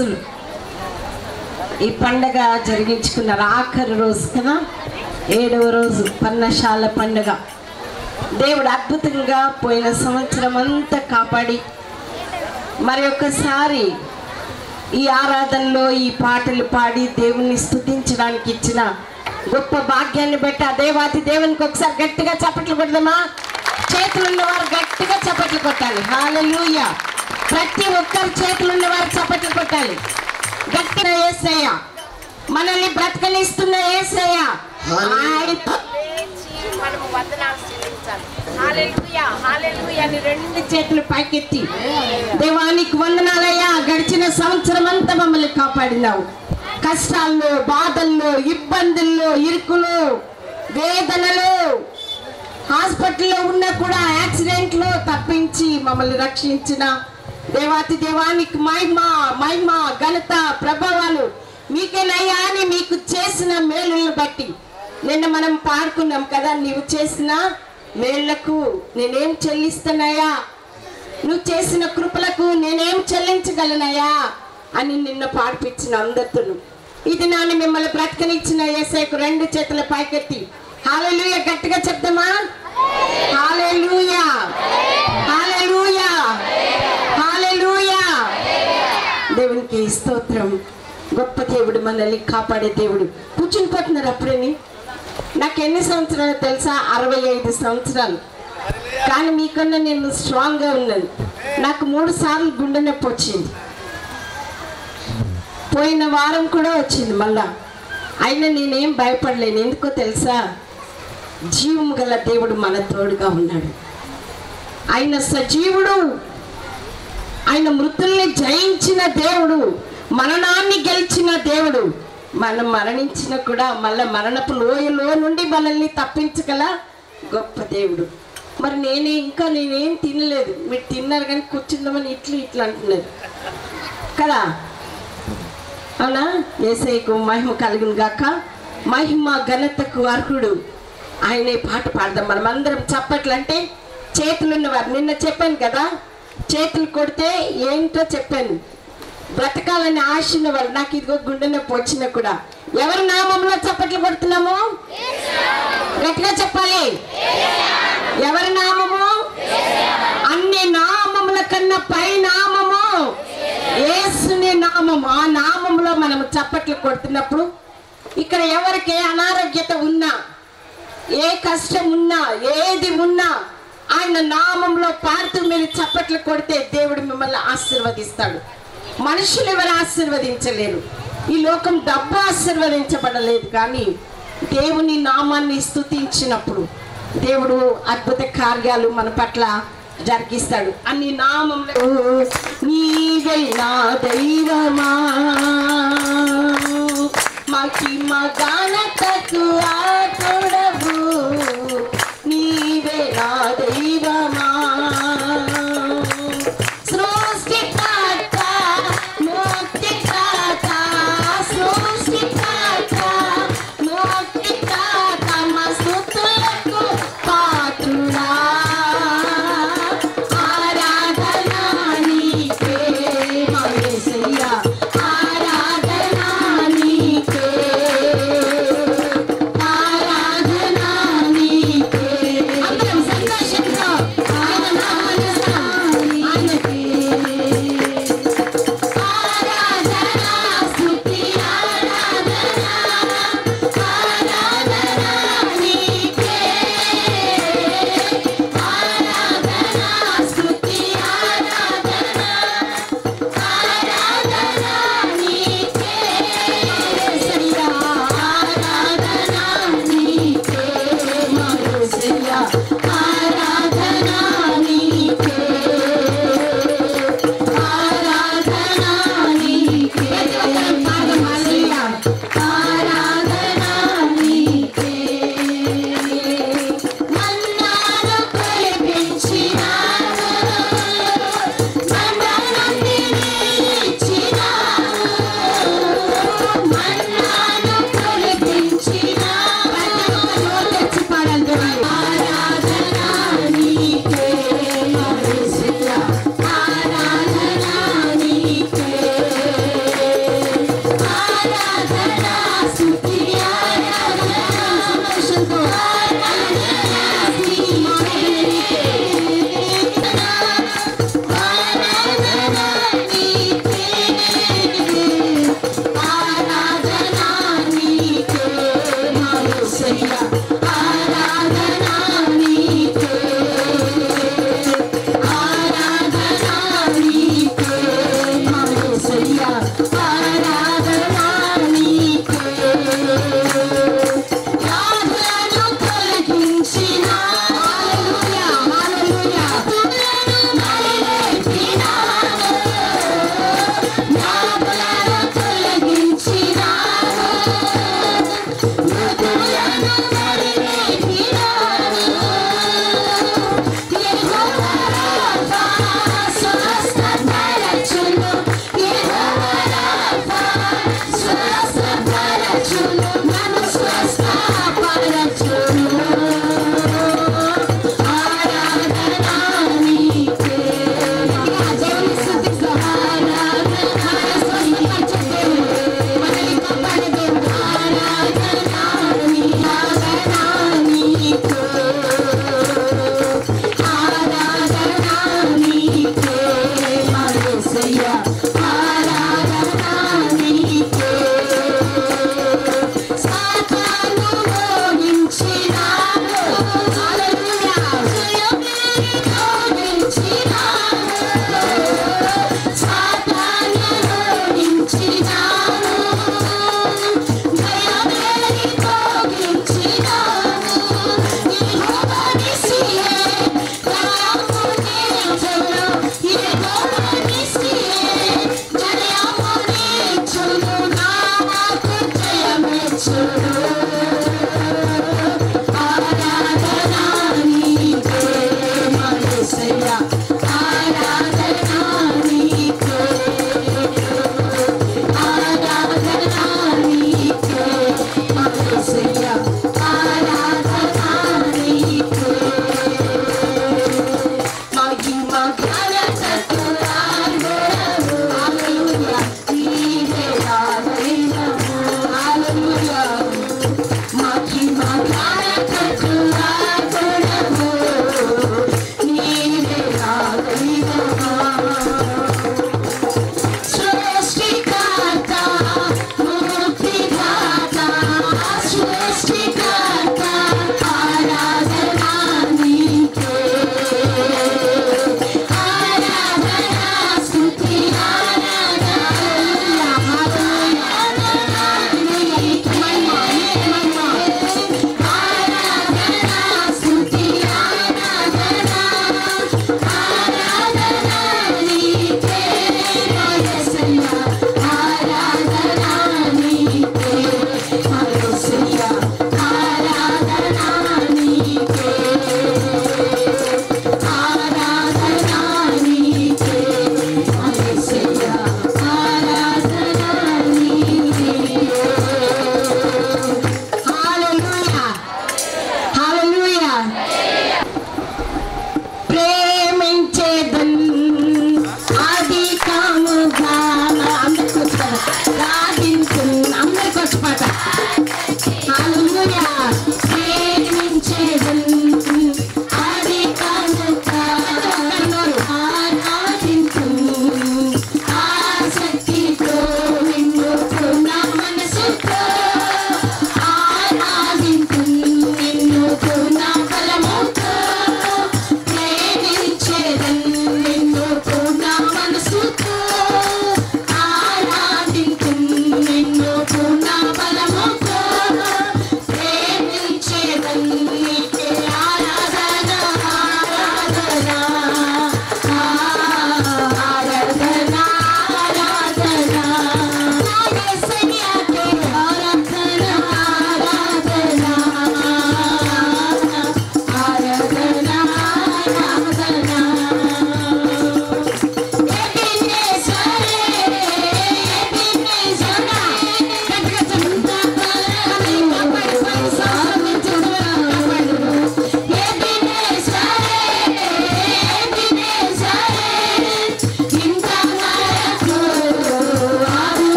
రోజులు ఈ పండగ జరిగించుకున్నారు. ఆఖరి రోజు కదా, 7వ రోజు పర్ణశాల పండుగ. దేవుడు అద్భుతంగా పోయిన సంవత్సరం అంతా కాపాడి మరి ఒక్కసారి ఈ ఆరాధనలో ఈ పాటలు పాడి దేవుణ్ణి స్తుతించడానికి ఇచ్చిన గొప్ప భాగ్యాన్ని బట్టి ఆ దేవాతి దేవునికి ఒకసారి గట్టిగా చప్పట్లు కొడదామా? చేతులున్న వారు గట్టిగా చప్పట్లు కొట్టాలి. హల్లెలూయా! ప్రతి ఒక్కరు చేతులున్న వారు చప్పట్లు కొట్టాలి. గట్టిగా యేసయ్య, మనల్ని బ్రతకనిస్తున్న యేసయ్య, మనము వందనాలు చెల్లించాలి. హల్లెలూయా హల్లెలూయా అని 2 చేతులు పైకెత్తి దేవానికి వందనాలయ్యా, గడిచిన సంవత్సరం అంతా మమ్మల్ని కాపాడినావు. కష్టాల్లో, బాధల్లో, ఇబ్బందుల్లో, ఇరుకులో, వేదనలో, హాస్పిటల్లో ఉన్నా కూడా యాక్సిడెంట్లో తప్పించి మమ్మల్ని రక్షించిన దేవాతి దేవానికి మహిమ ఘనత ప్రభావాలు మీకేనయ్యా అని మీకు చేసిన మేలులను బట్టి నిన్న మనం పాడుకున్నాం కదా, నీవు చేసిన మేళ్లకు నేనేం చెల్లిస్తానయ్యా, నువ్వు చేసిన కృపలకు నేనేం చెల్లించగలనయ్యా అని నిన్న పాడిపించిన అందరితో ఇది నాన్న మిమ్మల్ని బ్రతకనిచ్చిన యేసయ్యకు 2 చేతుల పైకెత్తి హల్లెలూయా గట్టిగా చెప్దామా? హల్లెలూయా హల్లెలూయా హల్లెలూయా. దేవునికి స్తోత్రం. గొప్ప దేవుడు, మనల్ని కాపాడే దేవుడు. కూర్చుని పోతున్నారు అప్పుడేని. నాకు ఎన్ని సంవత్సరాలు తెలుసా? 65 సంవత్సరాలు. కానీ మీకన్నా నేను స్ట్రాంగ్గా ఉన్నాను. నాకు 3 సార్లు గుండె నొప్పి వచ్చింది. పోయిన వారం కూడా వచ్చింది మళ్ళా. అయినా నేనేం భయపడలేను. ఎందుకో తెలుసా? జీవము గల దేవుడు మన తోడుగా ఉన్నాడు. ఆయన సజీవుడు, ఆయన మృతుల్ని జయించిన దేవుడు, మరణాన్ని గెలిచిన దేవుడు. మనం మరణించిన కూడా మళ్ళీ మరణపు లోయలో నుండి మనల్ని తప్పించగల గొప్ప దేవుడు. మరి నేనేం తినలేదు. మీరు తిన్నారు కానీ కూర్చుందామని ఇట్లా అంటున్నారు కదా. అవునా? యేసయ్యకు మహిమ కలుగును గాక. మహిమ ఘనతకు అర్హుడు ఆయనే. పాట పాడదాం మనం అందరం. చప్పట్లు అంటే చేతులు ఉన్నవారు. నిన్న చెప్పాను కదా, చేతులు కొడితే ఏంటో చెప్పాను. బ్రతకాలని ఆశ ఉన్నవారు. నాకు ఇదిగో గుండె నొప్పి వచ్చినా కూడా ఎవరి నామంలో చప్పట్లు కొడుతున్నాము? గట్టిగా చెప్పాలి. ఎవరి నామము? అన్ని నామముల కన్నా పై నామము యేసుని నామము. ఆ నామంలో మనము చప్పట్లు కొడుతున్నప్పుడు ఇక్కడ ఎవరికి అనారోగ్యత ఉన్నా, ఏ కష్టం ఉన్నా, ఏది ఉన్నా ఆయన నామంలో పాడుతూ మీరు చప్పట్లు కొడితే దేవుడు మిమ్మల్ని ఆశీర్వదిస్తాడు. మనుషులు ఎవరు ఆశీర్వదించలేరు. ఈ లోకం డబ్బు ఆశీర్వదించబడలేదు. కానీ దేవుని నామాన్ని స్తుతించినప్పుడు దేవుడు అద్భుత కార్యాలు మన పట్ల జరిగిస్తాడు. అన్ని నామంలో నీవే నా దైవమా, మహిమ ఘనతకు ఆతుడవు, నీవే నా దైవమా. సృష్టికర్త ముక్తికర్త, సృష్టికర్త ముక్తికర్త, మా స్తుతులకు పాత్రుడా. ఆరాధన నీకే మా యేసయ్యా, ఆరాధన నీకే.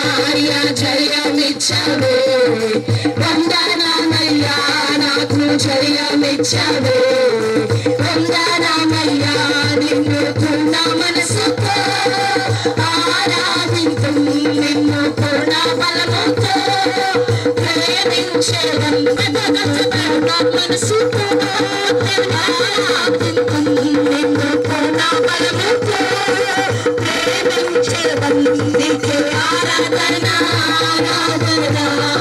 కార్య జయమిచ్చవే వందనమయ్యా నాకు జయమిచ్చవే వందనమయ్యా నిన్ను పూర్ణ మనసుతో ఆరాధింతు నిన్ను పూర్ణ బలముతో ప్రేమించేదం పూర్ణ మనసుతో ఆరాధింతు నిన్ను పూర్ణ బలముతో ప్రేమించేదం నీకే ఆరాధన ఆరాధన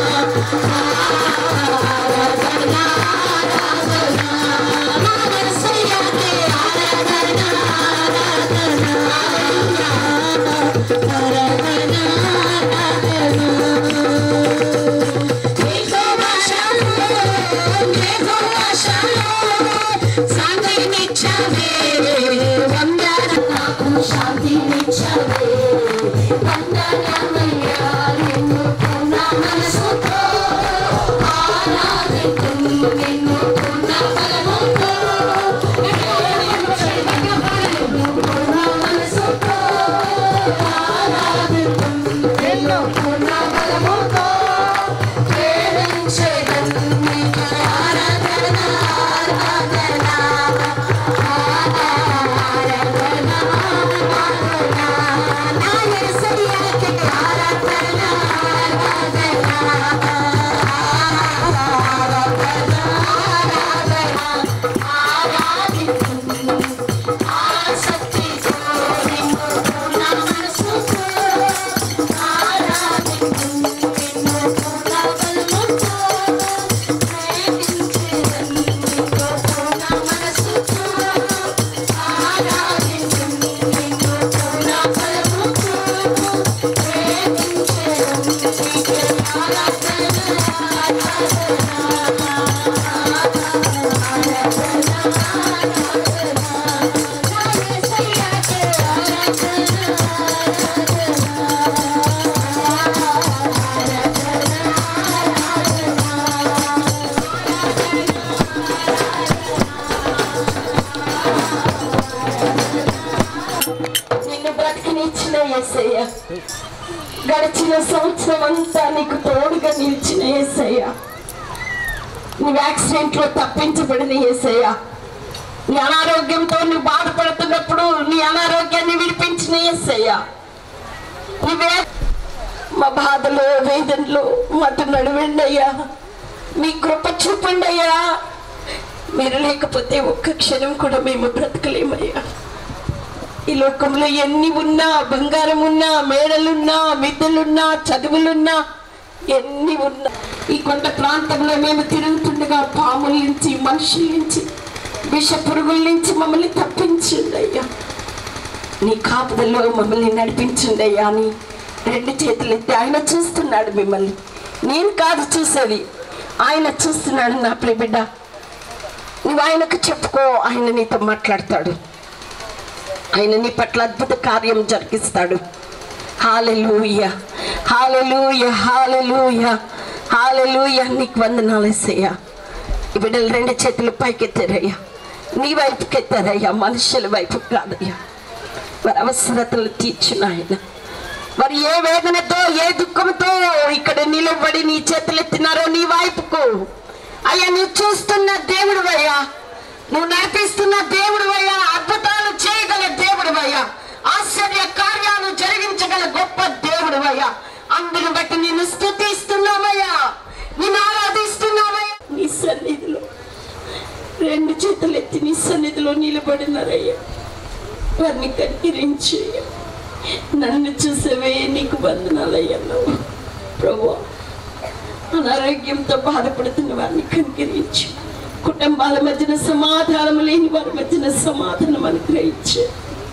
గడిచిన సంవత్సరం అంతా నీకు తోడుగా నిలిచిన యేసయ్య, నువ్వు యాక్సిడెంట్ లో తప్పించబడిన యేసయ్య, నీ అనారోగ్యంతో నువ్వు బాధపడుతున్నప్పుడు నీ అనారోగ్యాన్ని విడిపించిన యేసయ్య, నువ్వే మా బాధలో వేదనలో మాతో నడవండి అయ్యా, మీ కృప చూపండి అయ్యా. మీరు లేకపోతే ఒక్క క్షణం కూడా మేము బ్రతకలేమయ్యా. ఈ లోకంలో ఎన్ని ఉన్నా, బంగారం ఉన్నా, మేడలున్నా, మిద్దెలున్నా, చదువులున్నా, ఎన్ని ఉన్నా, ఈ కొండ ప్రాంతంలో మేము తిరుగుతుండగా పాముల నుంచి, మనుషుల నుంచి, విష పురుగుల నుంచి మమ్మల్ని తప్పించండి అయ్యా. నీ కాపుదల్లో మమ్మల్ని నడిపించండి అయ్యా అని రెండు చేతులు ఎత్తి ఆయన చూస్తున్నాడు మిమ్మల్ని. నేను కాదు చూసేది, ఆయన చూస్తున్నాడు. నా ప్రియ బిడ్డ, నువ్వు ఆయనకు చెప్పుకో, ఆయన నీతో మాట్లాడతాడు, ఆయన నీ పట్ల అద్భుత కార్యం జరిగిస్తాడు. హల్లెలూయా, హల్లెలూయా, హల్లెలూయా, హల్లెలూయా. నీకు వందనాలు యేసయ్యా. ఈ బిడ్డలు రెండు చేతులు పైకెత్తారయ్యా, నీ వైపుకి ఎత్తారయ్యా, మనుషుల వైపు కాదయ్యా. వారి అవసరతలు తీర్చున్న ఆయన, వారు ఏ వేదనతో ఏ దుఃఖంతో ఇక్కడ నిలబడి నీ చేతులు ఎత్తినారో నీ వైపుకు అయ్యా, నువ్వు చూస్తున్న దేవుడు అయ్యా, నువ్వు నడిపిస్తున్న దేవుడు అయ్యా, అద్భుతాలు చేయగల దేవుడు అయ్యా, ఆశ్చర్య కార్యాలు జరిగించగల గొప్ప దేవుడు అయ్యా. అందును బట్టి నిన్ను స్తుతిస్తున్నామయ్యా, నిన్ను ఆరాధిస్తున్నామయ్యా. నీ సన్నిధిలో రెండు చేతులు ఎత్తి నీ సన్నిధిలో నిలబడినారయ్యా. వారిని కనికరించి నన్ను చూసేవే నీకు వందనాలయ్యా. ప్రభువా, అనారోగ్యంతో బాధపడుతున్న వారిని కనికరించి, కుటుంబాల మధ్యన సమాధానం లేని వారి మధ్యన సమాధానం అనుగ్రహించు.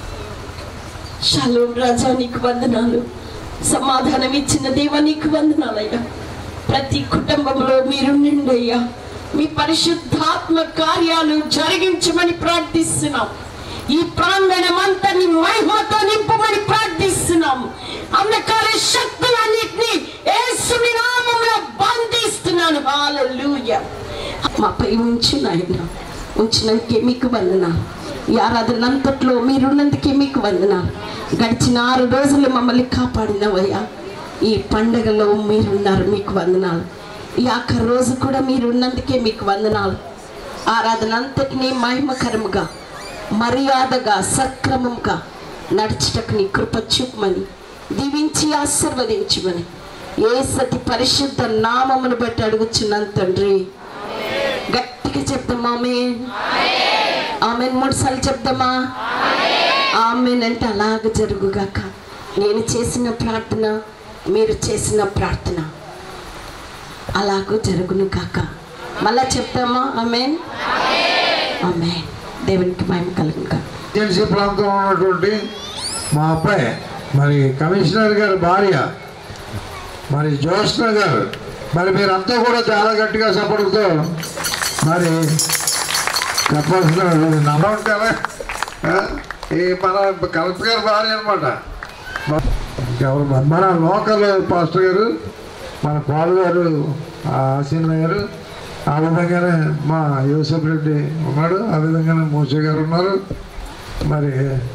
షాలోమ్ రాజా నీకు వందనాలు, సమాధానం ఇచ్చిన దేవా నీకు వందనాలయ్యా. ప్రతి కుటుంబంలో మీరు నిండయ్యా, మీ పరిశుద్ధాత్మ కార్యాలు జరిగించమని ప్రార్థిస్తున్నాం. ఈ ప్రాంగణమంతా నీ మహిమతో నింపమని ప్రార్థిస్తున్నాం. అంధకార శక్తులన్నిటినీ యేసుని నామములో బంధిస్తున్నాను. హల్లెలూయా. మాపై ఉంచిన ఆయన ఉంచినందుకే మీకు వందనాలు. ఈ ఆరాధన అంతట్లో మీరున్నందుకే మీకు వందనాలు. గడిచిన 6 రోజులు మమ్మల్ని కాపాడినవయ్యా. ఈ పండగలో మీరున్నారు, మీకు వందనాలు. ఈ ఆఖరి రోజు కూడా మీరున్నందుకే మీకు వందనాలు. ఆరాధన అంతటినీ మహిమకరముగా, మర్యాదగా, సక్రమంగా నడుచుటకు నీ కృప చూపమని, దీవించి ఆశీర్వదించమని యేసతి పరిశుద్ధ నామమును బట్టి అడుగుచున్నాను తండ్రి. గట్టిగా చెప్దామా ఆమేన్? ఆమేన్ 3 సార్లు చెప్దామా? ఆమేన్ అంటే అలాగ జరుగుగాక. నేను చేసిన ప్రార్థన, మీరు చేసిన ప్రార్థన అలాగూ జరుగును కాక. మళ్ళా చెప్తామా? ఆమేన్ ఆమేన్. దేవునికి మహిమ కలుగును కాక. ఏజెన్సీ ప్రాంతంలో ఉన్నటువంటి మా అబ్బాయి మరి కమిషనర్ గారి భార్య మరి జ్యోత్స్న గారు, మరి మీరంతా కూడా చాలా గట్టిగా సపోర్టుతో మరి చెప్పాల్సిన నమ్మ ఉంటారా? ఈ మన కలెక్టర్ గారి భార్య అనమాట. ఎవరు మన లోకల్ పాస్టర్ గారు, మన పాలు గారు, ఆసీన గారు, ఆ విధంగానే మా యూసఫ్ రెడ్డి ఉన్నాడు, ఆ విధంగానే మూసే గారు ఉన్నారు. మరి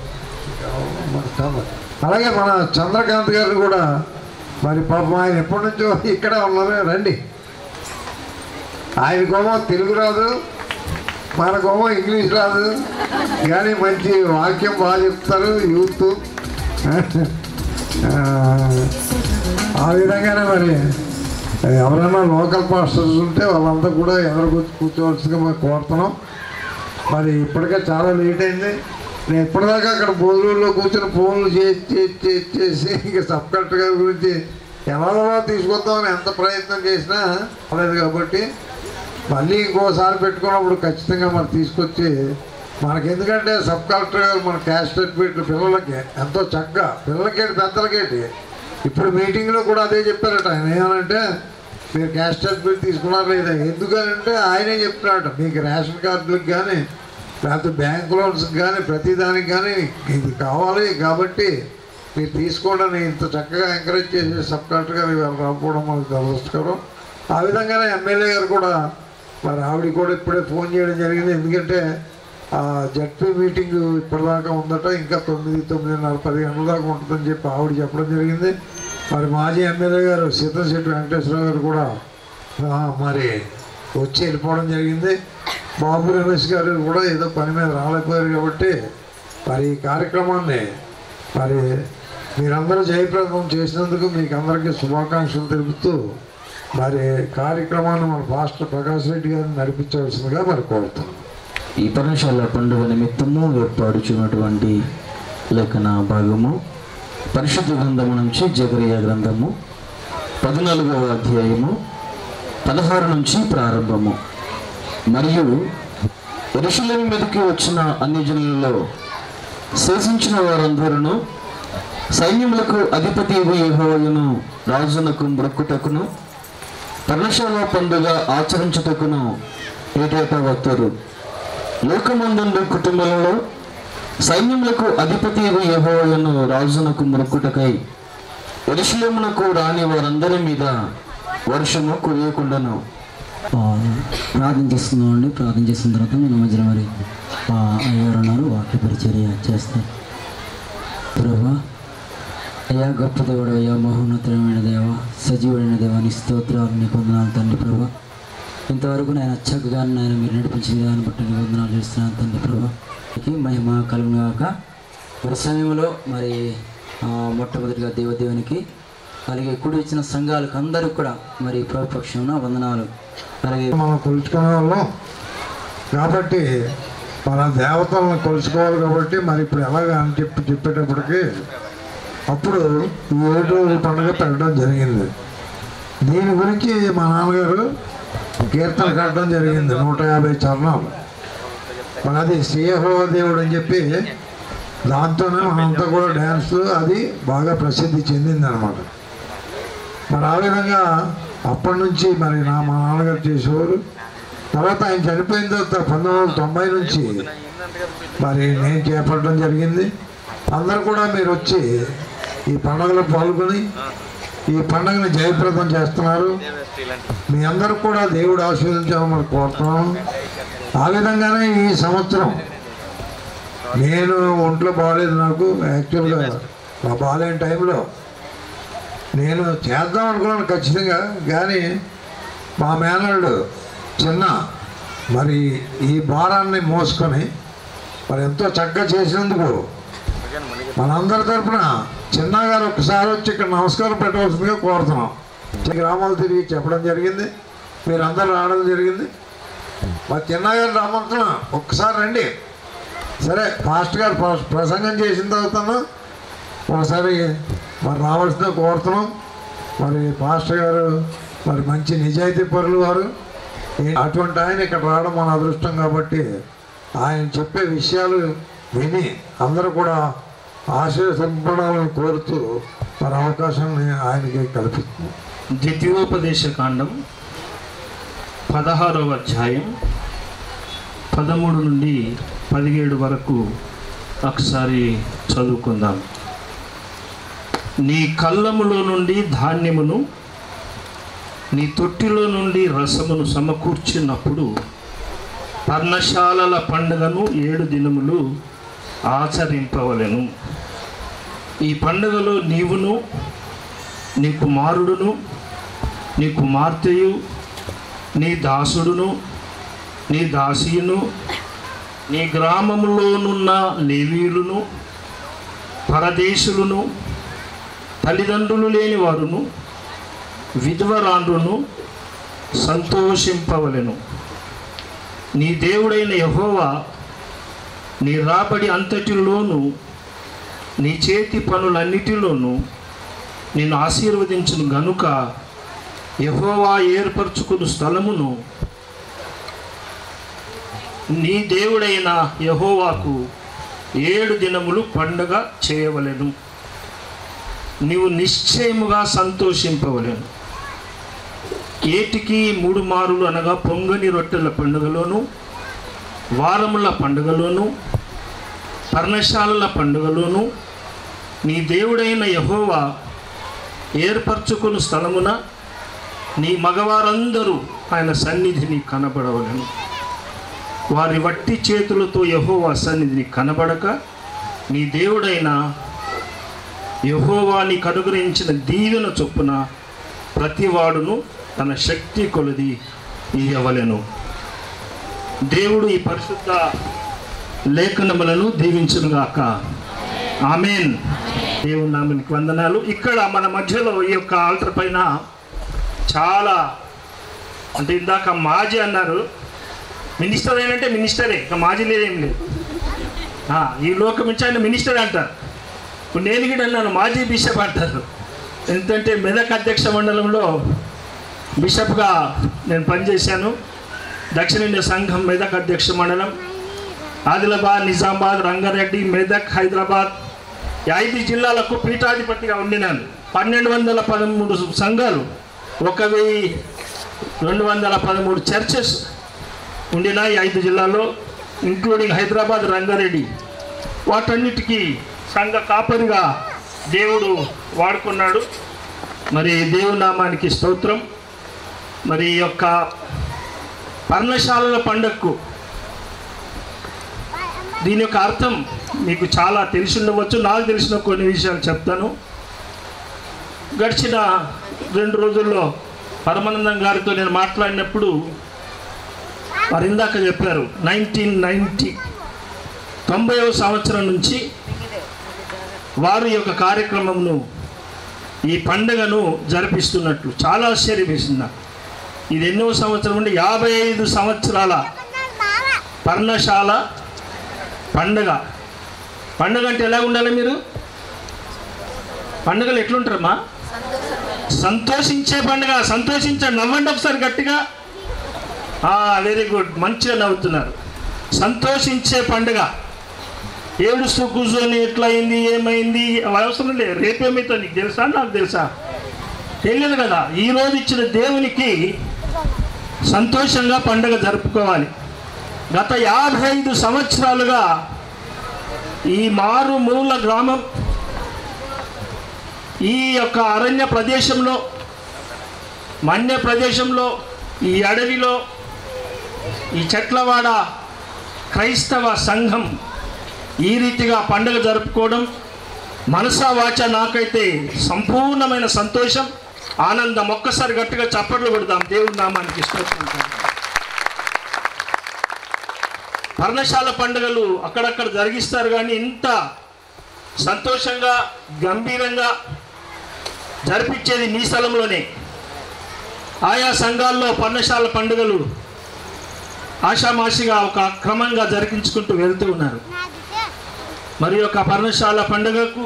అలాగే మన చంద్రకాంత్ గారిని కూడా మరి పాపం ఆయన ఎప్పటి నుంచో ఇక్కడే ఉన్నారే. రండి, ఆయనకోమో తెలుగు రాదు, మనకోమో ఇంగ్లీష్ రాదు, కానీ మంచి వాక్యం బాగా చెప్తారు యూత్. ఆ విధంగానే మరి ఎవరైనా లోకల్ పాస్టర్స్ ఉంటే వాళ్ళంతా కూడా ఎవరు కూర్చోవలసిందిగా మేము కోరుతున్నాం. మరి ఇప్పటికే చాలా లేట్ అయింది. నేను ఇప్పటిదాకా అక్కడ భోజనంలో కూర్చొని ఫోన్లు చేసి ఇంకా సబ్ కలెక్టర్ గారి గురించి ఎలాగో తీసుకొద్దామని ఎంత ప్రయత్నం చేసినా అవ్వలేదు. కాబట్టి మళ్ళీ ఇంకోసారి పెట్టుకున్నప్పుడు ఖచ్చితంగా మనం తీసుకొచ్చి మనకి, ఎందుకంటే సబ్ కలెక్టర్ గారు మన క్యాస్ట్ సర్టిఫికేట్లు పిల్లలకి ఎంతో చక్కగా, పిల్లలకేంటి పెద్దలకేంటి, ఇప్పుడు మీటింగ్లో కూడా అదే చెప్పారట. ఆయన ఏమనంటే మీరు క్యాస్ట్ సర్టిఫికేట్ తీసుకున్నారు లేదా, ఎందుకంటే ఆయనే చెప్తున్నాడు మీకు రేషన్ కార్డులకు కానీ లేకపోతే బ్యాంక్ లోన్స్కి కానీ ప్రతిదానికి కానీ ఇది కావాలి కాబట్టి మీరు తీసుకోండి ఇంత చక్కగా ఎంకరేజ్ చేసే సబ్ కలెక్టర్ గారు రాకపోవడం మనకు దురదృష్టకరం. ఆ విధంగానే ఎమ్మెల్యే గారు కూడా మరి ఆవిడ కూడా ఇప్పుడే ఫోన్ చేయడం జరిగింది. ఎందుకంటే జడ్పీ మీటింగ్ ఇప్పటిదాకా ఉందట, ఇంకా 9, 9:30, 10 గంటల దాకా ఉంటుందని చెప్పి ఆవిడ చెప్పడం జరిగింది. మరి మాజీ ఎమ్మెల్యే గారు సీతంశెట్టి వెంకటేశ్వరరావు గారు కూడా మరి వచ్చి వెళ్ళిపోవడం జరిగింది. బాబు రమేష్ గారు కూడా ఏదో పని మీద రాలేకపోయారు. కాబట్టి మరి ఈ కార్యక్రమాన్ని మరి మీరందరూ జయప్రదం చేసినందుకు మీకు అందరికీ శుభాకాంక్షలు తెలుపుతూ మరి కార్యక్రమాన్ని మన పాస్టర్ ప్రకాష్ రెడ్డి గారిని నడిపించవలసిందిగా మరి కోరుతున్నాం. ఈ పర్ణశాల పండుగ నిమిత్తము ఏర్పాటుచున్నటువంటి లేఖన భాగము పరిశుద్ధ గ్రంథము నుంచి జకరియా గ్రంథము 14వ అధ్యాయము 16 నుంచి ప్రారంభము. మరియు యెరూషలేము మీదకి వచ్చిన అన్ని జనులలో శేషించిన వారందరూ సైన్యములకు అధిపతి యెహోవాను రాజునకు మొక్కుటకును పర్ణశాల పండుగ ఆచరించుటకును ఏటేటా వత్తురు. లోకమందుండు కుటుంబాలలో సైన్యములకు అధిపతి యెహోవాను రాజునకు మొక్కుటకై యెరూషలేమునకు రాని వారందరి మీద వర్షము కురియకుండాను. ప్రార్థన చేస్తున్నామండి. ప్రార్థన చేసిన తర్వాత మన మధ్యలో మరి అయ్యారు ఉన్నారు, వాక్య పరిచర్య చేస్తారు. ప్రభా, అయ్యా గొప్ప దేవుడు, అయ్యా మహోన్నతమైన దేవ, సజీవుడైన దేవాని స్తోత్రాలు నీకు వందనాలు తండ్రి. ప్రభా, ఇంతవరకు నేను చక్కగా నాయన మీరు నడిపించిన దాన్ని బట్టి నీకు వందనాలు చేస్తున్నాను తండ్రి. ప్రభా, మహిమ కలుగును గాక. మరి సమయంలో మరి మొట్టమొదటిగా దేవదేవునికి అలాగే కూడి వచ్చిన సంఘాలకు అందరూ కూడా మరి ప్రభుపక్షంలో వందనాలు. అలాగే మనం కొలుచుకునే వాళ్ళం కాబట్టి మన దేవతలను కొలుచుకోవాలి. కాబట్టి మరి ఇప్పుడు ఎలాగ అని చెప్పేటప్పటికి అప్పుడు 7 రోజుల పండుగ పెట్టడం జరిగింది. దీని గురించి మా నాన్నగారు కీర్తన కట్టడం జరిగింది, 150 చరణాలు. మరి అది శ్రీయెహోవా దేవుడు అని చెప్పి దాంతోనే మనంతా కూడా డ్యాన్స్ అది బాగా ప్రసిద్ధి చెందింది అనమాట. మరి ఆ విధంగా అప్పటి నుంచి మరి మా నాన్నగారు చేసేవారు. తర్వాత ఆయన చనిపోయిన తర్వాత 1990 నుంచి మరి నేను చేపట్టడం జరిగింది. అందరూ కూడా మీరు వచ్చి ఈ పండుగలో పాల్గొని ఈ పండుగను జయప్రదం చేస్తున్నారు. మీ అందరూ కూడా దేవుడు ఆశీర్వదించాలని కోరుతున్నాను. ఆ విధంగానే ఈ సంవత్సరం నేను ఒంట్లో బాగాలేదు, నాకు యాక్చువల్గా నా బాగాలేని టైంలో నేను చేద్దాం అనుకున్నాను ఖచ్చితంగా. కానీ మా మేనల్లుడు చిన్న మరి ఈ భారాన్ని మోసుకొని మరి ఎంతో చక్కగా చేసినందుకు మనందరి తరఫున చిన్న గారు ఒకసారి వచ్చి ఇక్కడ నమస్కారం పెట్టవలసిందిగా కోరుతున్నాం. గ్రామాలు తిరిగి చెప్పడం జరిగింది, మీరందరూ రావడం జరిగింది. మా చిన్న గారు రామంటున్నా ఒక్కసారి రండి. సరే ఫాస్ట్ గారు ప్రసంగం చేసిన తర్వాత ఒకసారి మరి రావాల్సిందిగా కోరుతున్నాం. మరి పాస్టర్ గారు మరి మంచి నిజాయితీ పరులు వారు. అటువంటి ఆయన ఇక్కడ రావడం మన అదృష్టం కాబట్టి ఆయన చెప్పే విషయాలు విని అందరూ కూడా ఆశీర్వదింపడాలని కోరుతూ మరి అవకాశాన్ని ఆయనకి కల్పిస్తుంది. ద్వితీయోపదేశ కాండం 16వ అధ్యాయం 13 నుండి 17 వరకు ఒకసారి చదువుకుందాం. నీ కళ్ళములో నుండి ధాన్యమును, నీ తొట్టిలో నుండి రసమును సమకూర్చినప్పుడు పర్ణశాలల పండుగను 7 దినములు ఆచరింపవలెను. ఈ పండుగలో నీవును, నీ కుమారుడును, నీ కుమార్తెయు, నీ దాసుడును, నీ దాసియును, నీ గ్రామములోనున్న లేవీయులను, పరదేశులను, తల్లిదండ్రులు లేని వారును, విధవరాండ్రును సంతోషింపవలెను. నీ దేవుడైన యెహోవా నీ రాబడి అంతటిలోనూ, నీ చేతి పనులన్నిటిలోనూ నిన్ను ఆశీర్వదించును గనుక యెహోవా ఏర్పరచుకుని స్థలమును నీ దేవుడైన యెహోవాకు 7 దినములు పండుగ చేయవలెను. నీవు నిశ్చయముగా సంతోషింపవలెను. ఏటికి 3 మారులు అనగా పొంగని రొట్టెల పండుగలోను, వారముల పండుగలోను, పర్ణశాలల పండుగలోను నీ దేవుడైన యెహోవా ఏర్పరచుకుని స్థలమున నీ మగవారందరూ ఆయన సన్నిధిని కనబడవలెను. వారి వట్టి చేతులతో యెహోవా సన్నిధిని కనబడక నీ దేవుడైన యెహోవా నీకు అనుగ్రహించిన దీవెన చొప్పున ప్రతివాడును తన శక్తి కొలది ఇయ్యవలెను. దేవుడు ఈ పరిశుద్ధ లేఖనములను దీవించునుగాక. ఆమేన్. దేవుని నామానికి వందనాలు. ఇక్కడ మన మధ్యలో ఈ యొక్క ఆల్టర్ పైన చాలా అంటే ఇందాక మాజీ అన్నారు, మినిస్టర్ అయినంటే మినిస్టరే, ఇంకా మాజీ లేదేం లేదు. ఈ లోకం నుంచి ఆయన మినిస్టర్ అంటారు. ఇప్పుడు నేను కూడా అన్నాను మాజీ బిషప్ అంటారు. ఎందుకంటే మెదక్ అధ్యక్ష మండలంలో బిషప్గా నేను పనిచేశాను. దక్షిణ ఇండియా సంఘం మెదక్ అధ్యక్ష మండలం, ఆదిలాబాద్, నిజామాబాద్, రంగారెడ్డి, మెదక్, హైదరాబాద్ 5 జిల్లాలకు పీఠాధిపతిగా ఉండినాను. 1213 సంఘాలు, 1213 చర్చెస్ ఉండిన ఈ 5 జిల్లాల్లో, ఇంక్లూడింగ్ హైదరాబాద్, రంగారెడ్డి. వాటన్నిటికీ సంఘ కాపరిగా దేవుడు వాడుకున్నాడు. మరి దేవుని నామానికి స్తోత్రం. మరి ఈ యొక్క పర్ణశాలల పండగకు దీని యొక్క అర్థం మీకు చాలా తెలిసి ఉండవచ్చు. నాకు తెలిసిన కొన్ని విషయాలు చెప్తాను. గడిచిన 2 రోజుల్లో పరమానందం గారితో నేను మాట్లాడినప్పుడు వారు ఇందాక చెప్పారు 1990వ సంవత్సరం నుంచి వారు ఈ యొక్క కార్యక్రమంను, ఈ పండుగను జరిపిస్తున్నట్లు చాలా ఆశ్చర్యం వేసింది నాకు. ఇది ఎన్నో సంవత్సరం నుండి 55 సంవత్సరాల పర్ణశాల పండుగ. పండుగ అంటే ఎలా ఉండాలి? మీరు పండుగలు ఎట్లుంటారమ్మా? సంతోషించే పండుగ. సంతోషించండి, నవ్వండి ఒకసారి గట్టిగా. వెరీ గుడ్, మంచిగా నవ్వుతున్నారు. సంతోషించే పండుగ. ఏడుస్తూ కూర్చొని ఎట్లయింది, ఏమైంది అవసరం లేదు. రేపేమైతే నీకు తెలుసా, నాకు తెలుసా? తెలియదు కదా. ఈరోజు ఇచ్చిన దేవునికి సంతోషంగా పండుగ జరుపుకోవాలి. గత 55 సంవత్సరాలుగా ఈ మారుమూల గ్రామం, ఈ యొక్క అరణ్య ప్రదేశంలో, మన్య ప్రదేశంలో, ఈ అడవిలో, ఈ చెట్లవాడ క్రైస్తవ సంఘం ఈ రీతిగా పండుగ జరుపుకోవడం మనసా వాచ నాకైతే సంపూర్ణమైన సంతోషం, ఆనందం. ఒక్కసారి గట్టిగా చప్పట్లు కొడదాం దేవుడి నామానికి. స్తోత్రం. పర్ణశాల పండుగలు అక్కడక్కడ జరిగిస్తారు, కానీ ఇంత సంతోషంగా గంభీరంగా జరిపించేది మీ స్థలంలోనే. ఆయా సంఘాల్లో పర్ణశాల పండుగలు ఆషామాషిగా ఒక క్రమంగా జరిపించుకుంటూ వెళ్తూ ఉన్నారు. మరి ఒక పర్ణశాల పండుగకు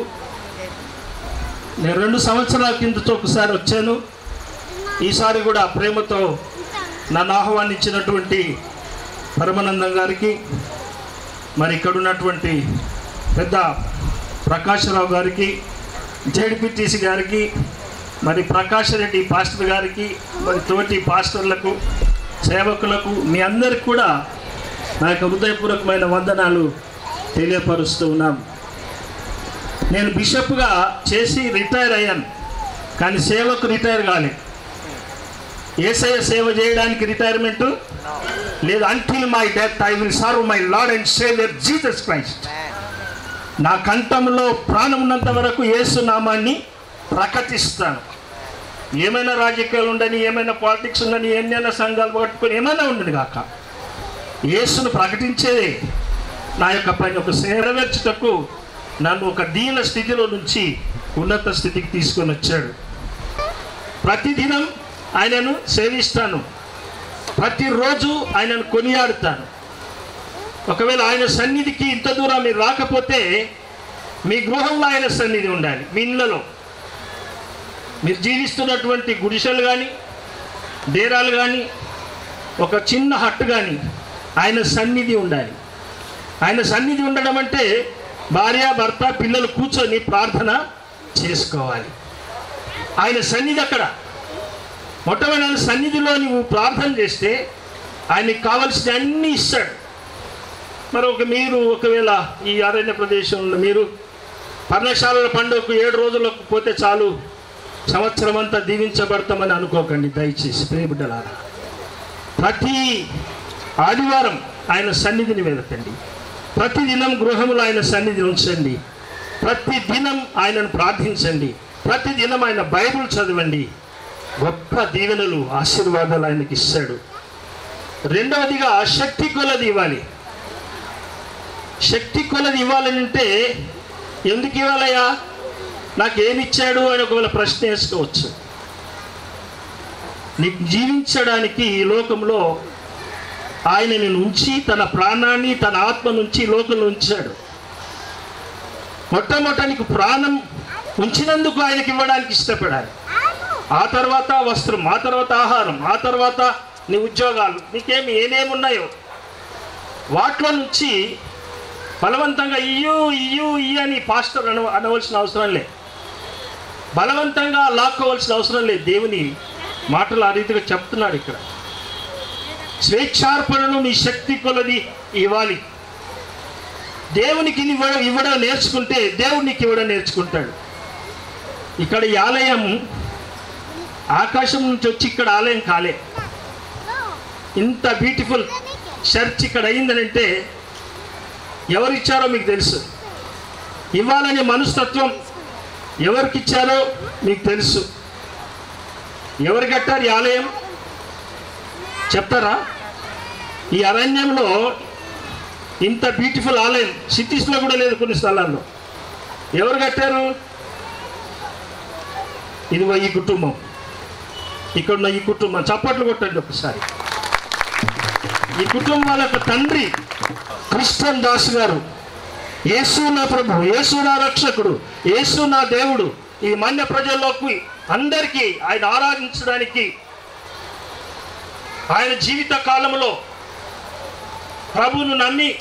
నేను 2 సంవత్సరాల కిందతో ఒకసారి వచ్చాను. ఈసారి కూడా ప్రేమతో నన్ను ఆహ్వానించినటువంటి పరమానందం గారికి, మరి ఇక్కడ ఉన్నటువంటి పెద్ద ప్రకాశరావు గారికి, జేడిపిటిసి గారికి, మరి ప్రకాష్ రెడ్డి పాస్టర్ గారికి, మరి తోటి పాస్టర్లకు, సేవకులకు, మీ అందరికి కూడా నా యొక్క హృదయపూర్వకమైన వందనాలు తెలియపరుస్తూ ఉన్నాం. నేను బిషప్గా చేసి రిటైర్ అయ్యాను, కానీ సేవకు రిటైర్ కాలేదు. యేసయ్య సేవ చేయడానికి రిటైర్మెంట్ లేదు. Until my death I will serve my Lord and saviour Jesus Christ. నా కంఠంలో ప్రాణం ఉన్నంత వరకు యేసు నామాన్ని ప్రకటిస్తాను. ఏమైనా రాజకీయాలు ఉండని, ఏమైనా పాలిటిక్స్ ఉండని, ఎన్నైనా సంఘాలు పట్టుకొని ఏమైనా ఉండని కాక, యేసును ప్రకటించేదే నా యొక్క పని. ఒక నెరవేర్చుటకు నన్ను ఒక దీన స్థితిలో నుంచి ఉన్నత స్థితికి తీసుకొని వచ్చాడు. ప్రతిదినం ఆయనను సేవిస్తాను, ప్రతిరోజు ఆయనను కొనియాడుతాను. ఒకవేళ ఆయన సన్నిధికి ఇంత దూరం మీరు రాకపోతే, మీ గృహంలో ఆయన సన్నిధి ఉండాలి. మీ ఇళ్ళలో మీరు జీవిస్తున్నటువంటి గుడిసెలు కానీ, డేరాలు కానీ, ఒక చిన్న హట్టు కానీ ఆయన సన్నిధి ఉండాలి. ఆయన సన్నిధి ఉండడం అంటే భార్య, భర్త, పిల్లలు కూర్చొని ప్రార్థన చేసుకోవాలి. ఆయన సన్నిధి అక్కడ. మొట్టమొదటి సన్నిధిలో నువ్వు ప్రార్థన చేస్తే ఆయనకి కావలసిన అన్నీ ఇస్తాడు. మరి మీరు ఒకవేళ ఈ అరణ్య ప్రదేశంలో మీరు పర్ణశాలల పండుగకు 7 రోజులకు పోతే చాలు, సంవత్సరం అంతా దీవించబడతామని అనుకోకండి దయచేసి ప్రియబిడ్డలారా. ప్రతి ఆదివారం ఆయన సన్నిధిని వెళతండి. ప్రతిదినం గృహంలో ఆయన సన్నిధిని ఉంచండి. ప్రతిదినం ఆయనను ప్రార్థించండి. ప్రతిదినం ఆయన బైబిల్ చదవండి. గొప్ప దీవెనలు, ఆశీర్వాదాలు ఆయనకి ఇస్తాడు. రెండవదిగా శక్తి కొలది ఇవ్వాలి. శక్తి కొలది ఇవ్వాలంటే ఎందుకు ఇవ్వాలయ్యా, నాకేమిచ్చాడు అని ఒకవేళ ప్రశ్న వేసుకోవచ్చు. నీకు జీవించడానికి ఈ లోకంలో ఆయన నిన్ను ఉంచి తన ప్రాణాన్ని, తన ఆత్మ నుంచి లోకంలో ఉంచాడు. మొట్టమొదట నీకు ప్రాణం ఉంచినందుకు ఆయనకి ఇవ్వడానికి ఇష్టపడాలి. ఆ తర్వాత వస్త్రం, ఆ తర్వాత ఆహారం, ఆ తర్వాత నీ ఉద్యోగాలు, నీకేమి ఏమేమున్నాయో వాటిలో నుంచి బలవంతంగా ఇయ్యు అని పాస్టర్ అనవలసిన అవసరం లేదు. బలవంతంగా లాక్కోవలసిన అవసరం లేదు. దేవుని మాటలు ఆ రీతిగా చెప్తున్నాడు ఇక్కడ. స్వేచ్ఛార్పణను మీ శక్తి కొలది ఇవ్వాలి. దేవునికి ఇవ్వడం నేర్చుకుంటే దేవుడు నీకు ఇవ్వడం నేర్చుకుంటాడు. ఇక్కడ ఈ ఆలయం ఆకాశం నుంచి వచ్చి ఇక్కడ ఆలయం కాలే. ఇంత బ్యూటిఫుల్ చర్చ్ ఇక్కడ అయిందనంటే ఎవరిచ్చారో మీకు తెలుసు. ఇవ్వాలనే మనస్తత్వం ఎవరికిచ్చారో మీకు తెలుసు. ఎవరు కట్టారు ఈ ఆలయం చెప్తారా? ఈ అరణ్యంలో ఇంత బ్యూటిఫుల్ ఆలయం సిటీస్లో కూడా లేదు, కొన్ని స్థలాల్లో. ఎవరు కట్టారు? ఇదిగో ఈ కుటుంబం, ఇక్కడున్న ఈ కుటుంబం. చప్పట్లు కొట్టండి ఒకసారి. ఈ కుటుంబాల యొక్క తండ్రి క్రిస్టియన్ దాస్ గారు. యేసు నా ప్రభు, యేసు నా రక్షకుడు, యేసు నా దేవుడు. ఈ మన్య ప్రజల్లోకి అందరికీ ఆయన ఆరాధించడానికి ఆయన జీవిత కాలంలో ప్రభువును నమ్మి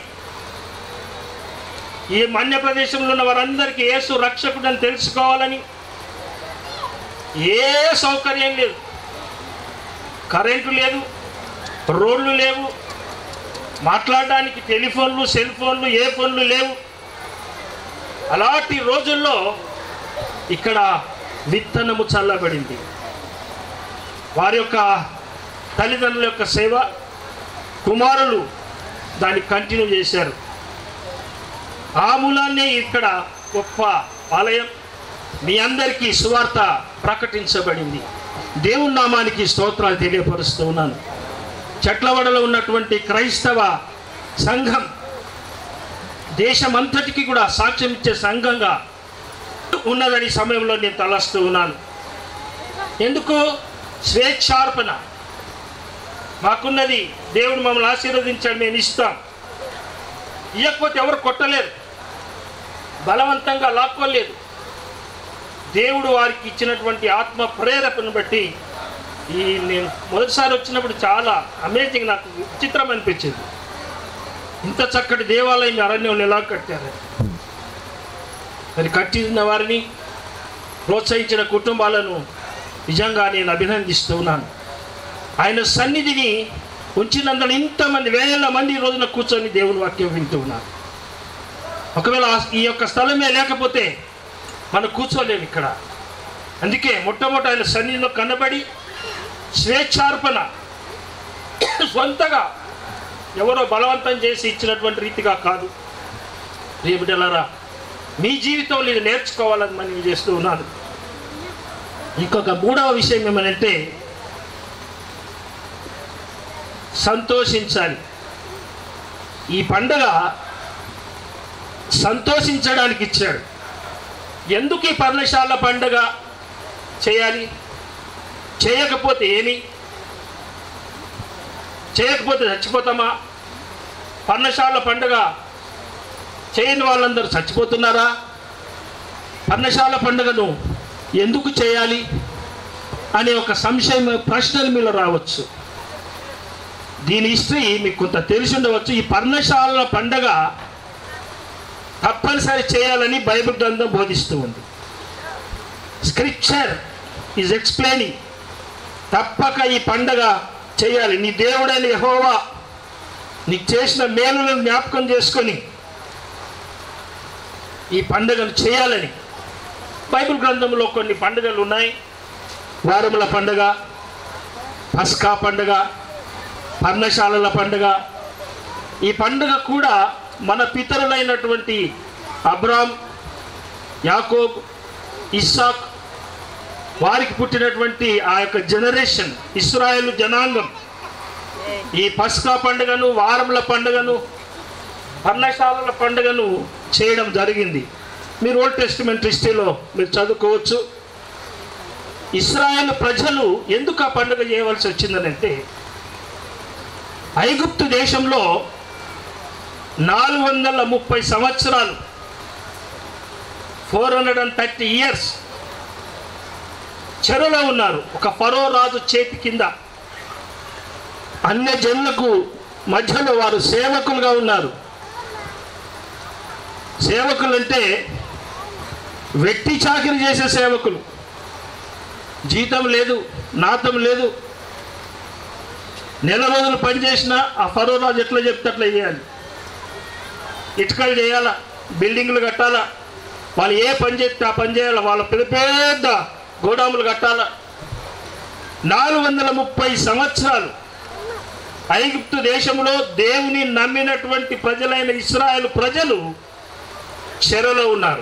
ఈ మన్య ప్రదేశంలో ఉన్న వారందరికీ యేసు రక్షకుడు అని తెలుసుకోవాలని. ఏ సౌకర్యం లేదు, కరెంటు లేదు, రోడ్లు లేవు, మాట్లాడడానికి టెలిఫోన్లు, సెల్ ఫోన్లు, ఏ ఫోన్లు లేవు. అలాంటి రోజుల్లో ఇక్కడ విత్తనము చల్లబడింది. వారి యొక్క తల్లిదండ్రుల యొక్క సేవ, కుమారులు దాన్ని కంటిన్యూ చేశారు. ఆ మూలాన్ని ఇక్కడ గొప్ప ఆలయం మీ అందరికీ సువార్త ప్రకటించబడింది. దేవుని నామానికి స్తోత్రాలు తెలియపరుస్తూ ఉన్నాను. చెట్లవడలో ఉన్నటువంటి క్రైస్తవ సంఘం దేశమంతటికి కూడా సాక్ష్యం ఇచ్చే సంఘంగా ఉన్నదని సమయంలో నేను తలస్తూ ఉన్నాను. ఎందుకు? స్వేచ్ఛార్పణ మాకున్నది. దేవుడు మమ్మల్ని ఆశీర్వదించాడు, మేము ఇస్తాం. ఇవ్వకపోతే ఎవరు కొట్టలేరు, బలవంతంగా లాక్కోలేదు. దేవుడు వారికి ఇచ్చినటువంటి ఆత్మ ప్రేరేపణను బట్టి నేను మొదటిసారి వచ్చినప్పుడు చాలా అమేజింగ్, నాకు విచిత్రం అనిపించింది. ఇంత చక్కటి దేవాలయం అరణ్యంలో ఎలా కట్టారు. మరి కట్టిన వారిని ప్రోత్సహించిన కుటుంబాలను నిజంగా నేను అభినందిస్తూ ఉన్నాను. ఆయన సన్నిధిని ఉంచినందున ఇంతమంది వేల మంది ఈ రోజున కూర్చొని దేవుని వాక్యం వింటూ ఉన్నారు. ఒకవేళ ఈ యొక్క స్థలమే లేకపోతే మనం కూర్చోలేము ఇక్కడ. అందుకే మొట్టమొదటి ఆయన సన్నిధిలో కనబడి స్వేచ్ఛార్పణ, సొంతగా ఎవరో బలవంతం చేసి ఇచ్చినటువంటి రీతిగా కాదు. బిడ్డలారా, మీ జీవితంలో ఇది నేర్చుకోవాలని మనం చేస్తూ ఉన్నాను. ఇంకొక మూడవ విషయం ఏమనంటే సంతోషించాలి. ఈ పండగ సంతోషించడానికి ఇచ్చాడు. ఎందుకు ఈ పర్ణశాల పండగ చేయాలి? చేయకపోతే ఏమి? చేయకపోతే చచ్చిపోతామా? పర్ణశాల పండగ చేయని వాళ్ళందరూ చచ్చిపోతున్నారా? పర్ణశాల పండుగను ఎందుకు చేయాలి అనే ఒక సంశయం, ప్రశ్నలు మీలో రావచ్చు. దీని హిస్టరీ మీకు కొంత తెలిసి ఉండవచ్చు. ఈ పర్ణశాల పండగ తప్పనిసరి చేయాలని బైబిల్ గ్రంథం బోధిస్తూ ఉంది. Scripture is explaining. తప్పక ఈ పండగ చేయాలి. నీ దేవుడైన యెహోవా నీకు చేసిన మేలులను జ్ఞాపకం చేసుకొని ఈ పండుగను చేయాలని బైబిల్ గ్రంథంలో కొన్ని పండుగలు ఉన్నాయి. వారముల పండుగ, పస్కా పండుగ, పర్ణశాలల పండుగ. ఈ పండుగ కూడా మన పితరులైనటువంటి అబ్రామ్, యాకోబ్, ఇస్సాక్ వారికి పుట్టినటువంటి ఆ యొక్క జనరేషన్, ఇశ్రాయేలు జనాంగం ఈ పస్కా పండుగను, వారముల పండుగను, పర్ణశాలల పండుగను చేయడం జరిగింది. మీరు ఓల్డ్ టెస్టిమెంట్ హిస్టరీలో మీరు చదువుకోవచ్చు. ఇశ్రాయేలు ప్రజలు ఎందుకు ఆ పండుగ చేయవలసి వచ్చిందనంటే, ఐగుప్తు దేశంలో 430 సంవత్సరాలు 430 years చెరలో ఉన్నారు. ఒక ఫరో రాజు చేతి కింద అన్య జనులకు మధ్యలో వారు సేవకులుగా ఉన్నారు. సేవకులు అంటే వెట్టి చాకిరి చేసే సేవకులు. జీతం లేదు, నాతం లేదు. నెల రోజులు పనిచేసినా ఆ ఫరో రాజు ఎట్లా చెప్తే అట్లా చేయాలి. ఇటుకలు చేయాలా, బిల్డింగ్లు కట్టాలా, వాళ్ళు ఏ పని చేస్తే ఆ పని చేయాలా, వాళ్ళ పెద్ద పెద్ద గోడాములు కట్టాలా. 430 సంవత్సరాలు ఐగుప్తు దేశంలో దేవుని నమ్మినటువంటి ప్రజలైన ఇశ్రాయేలు ప్రజలు చెరలో ఉన్నారు.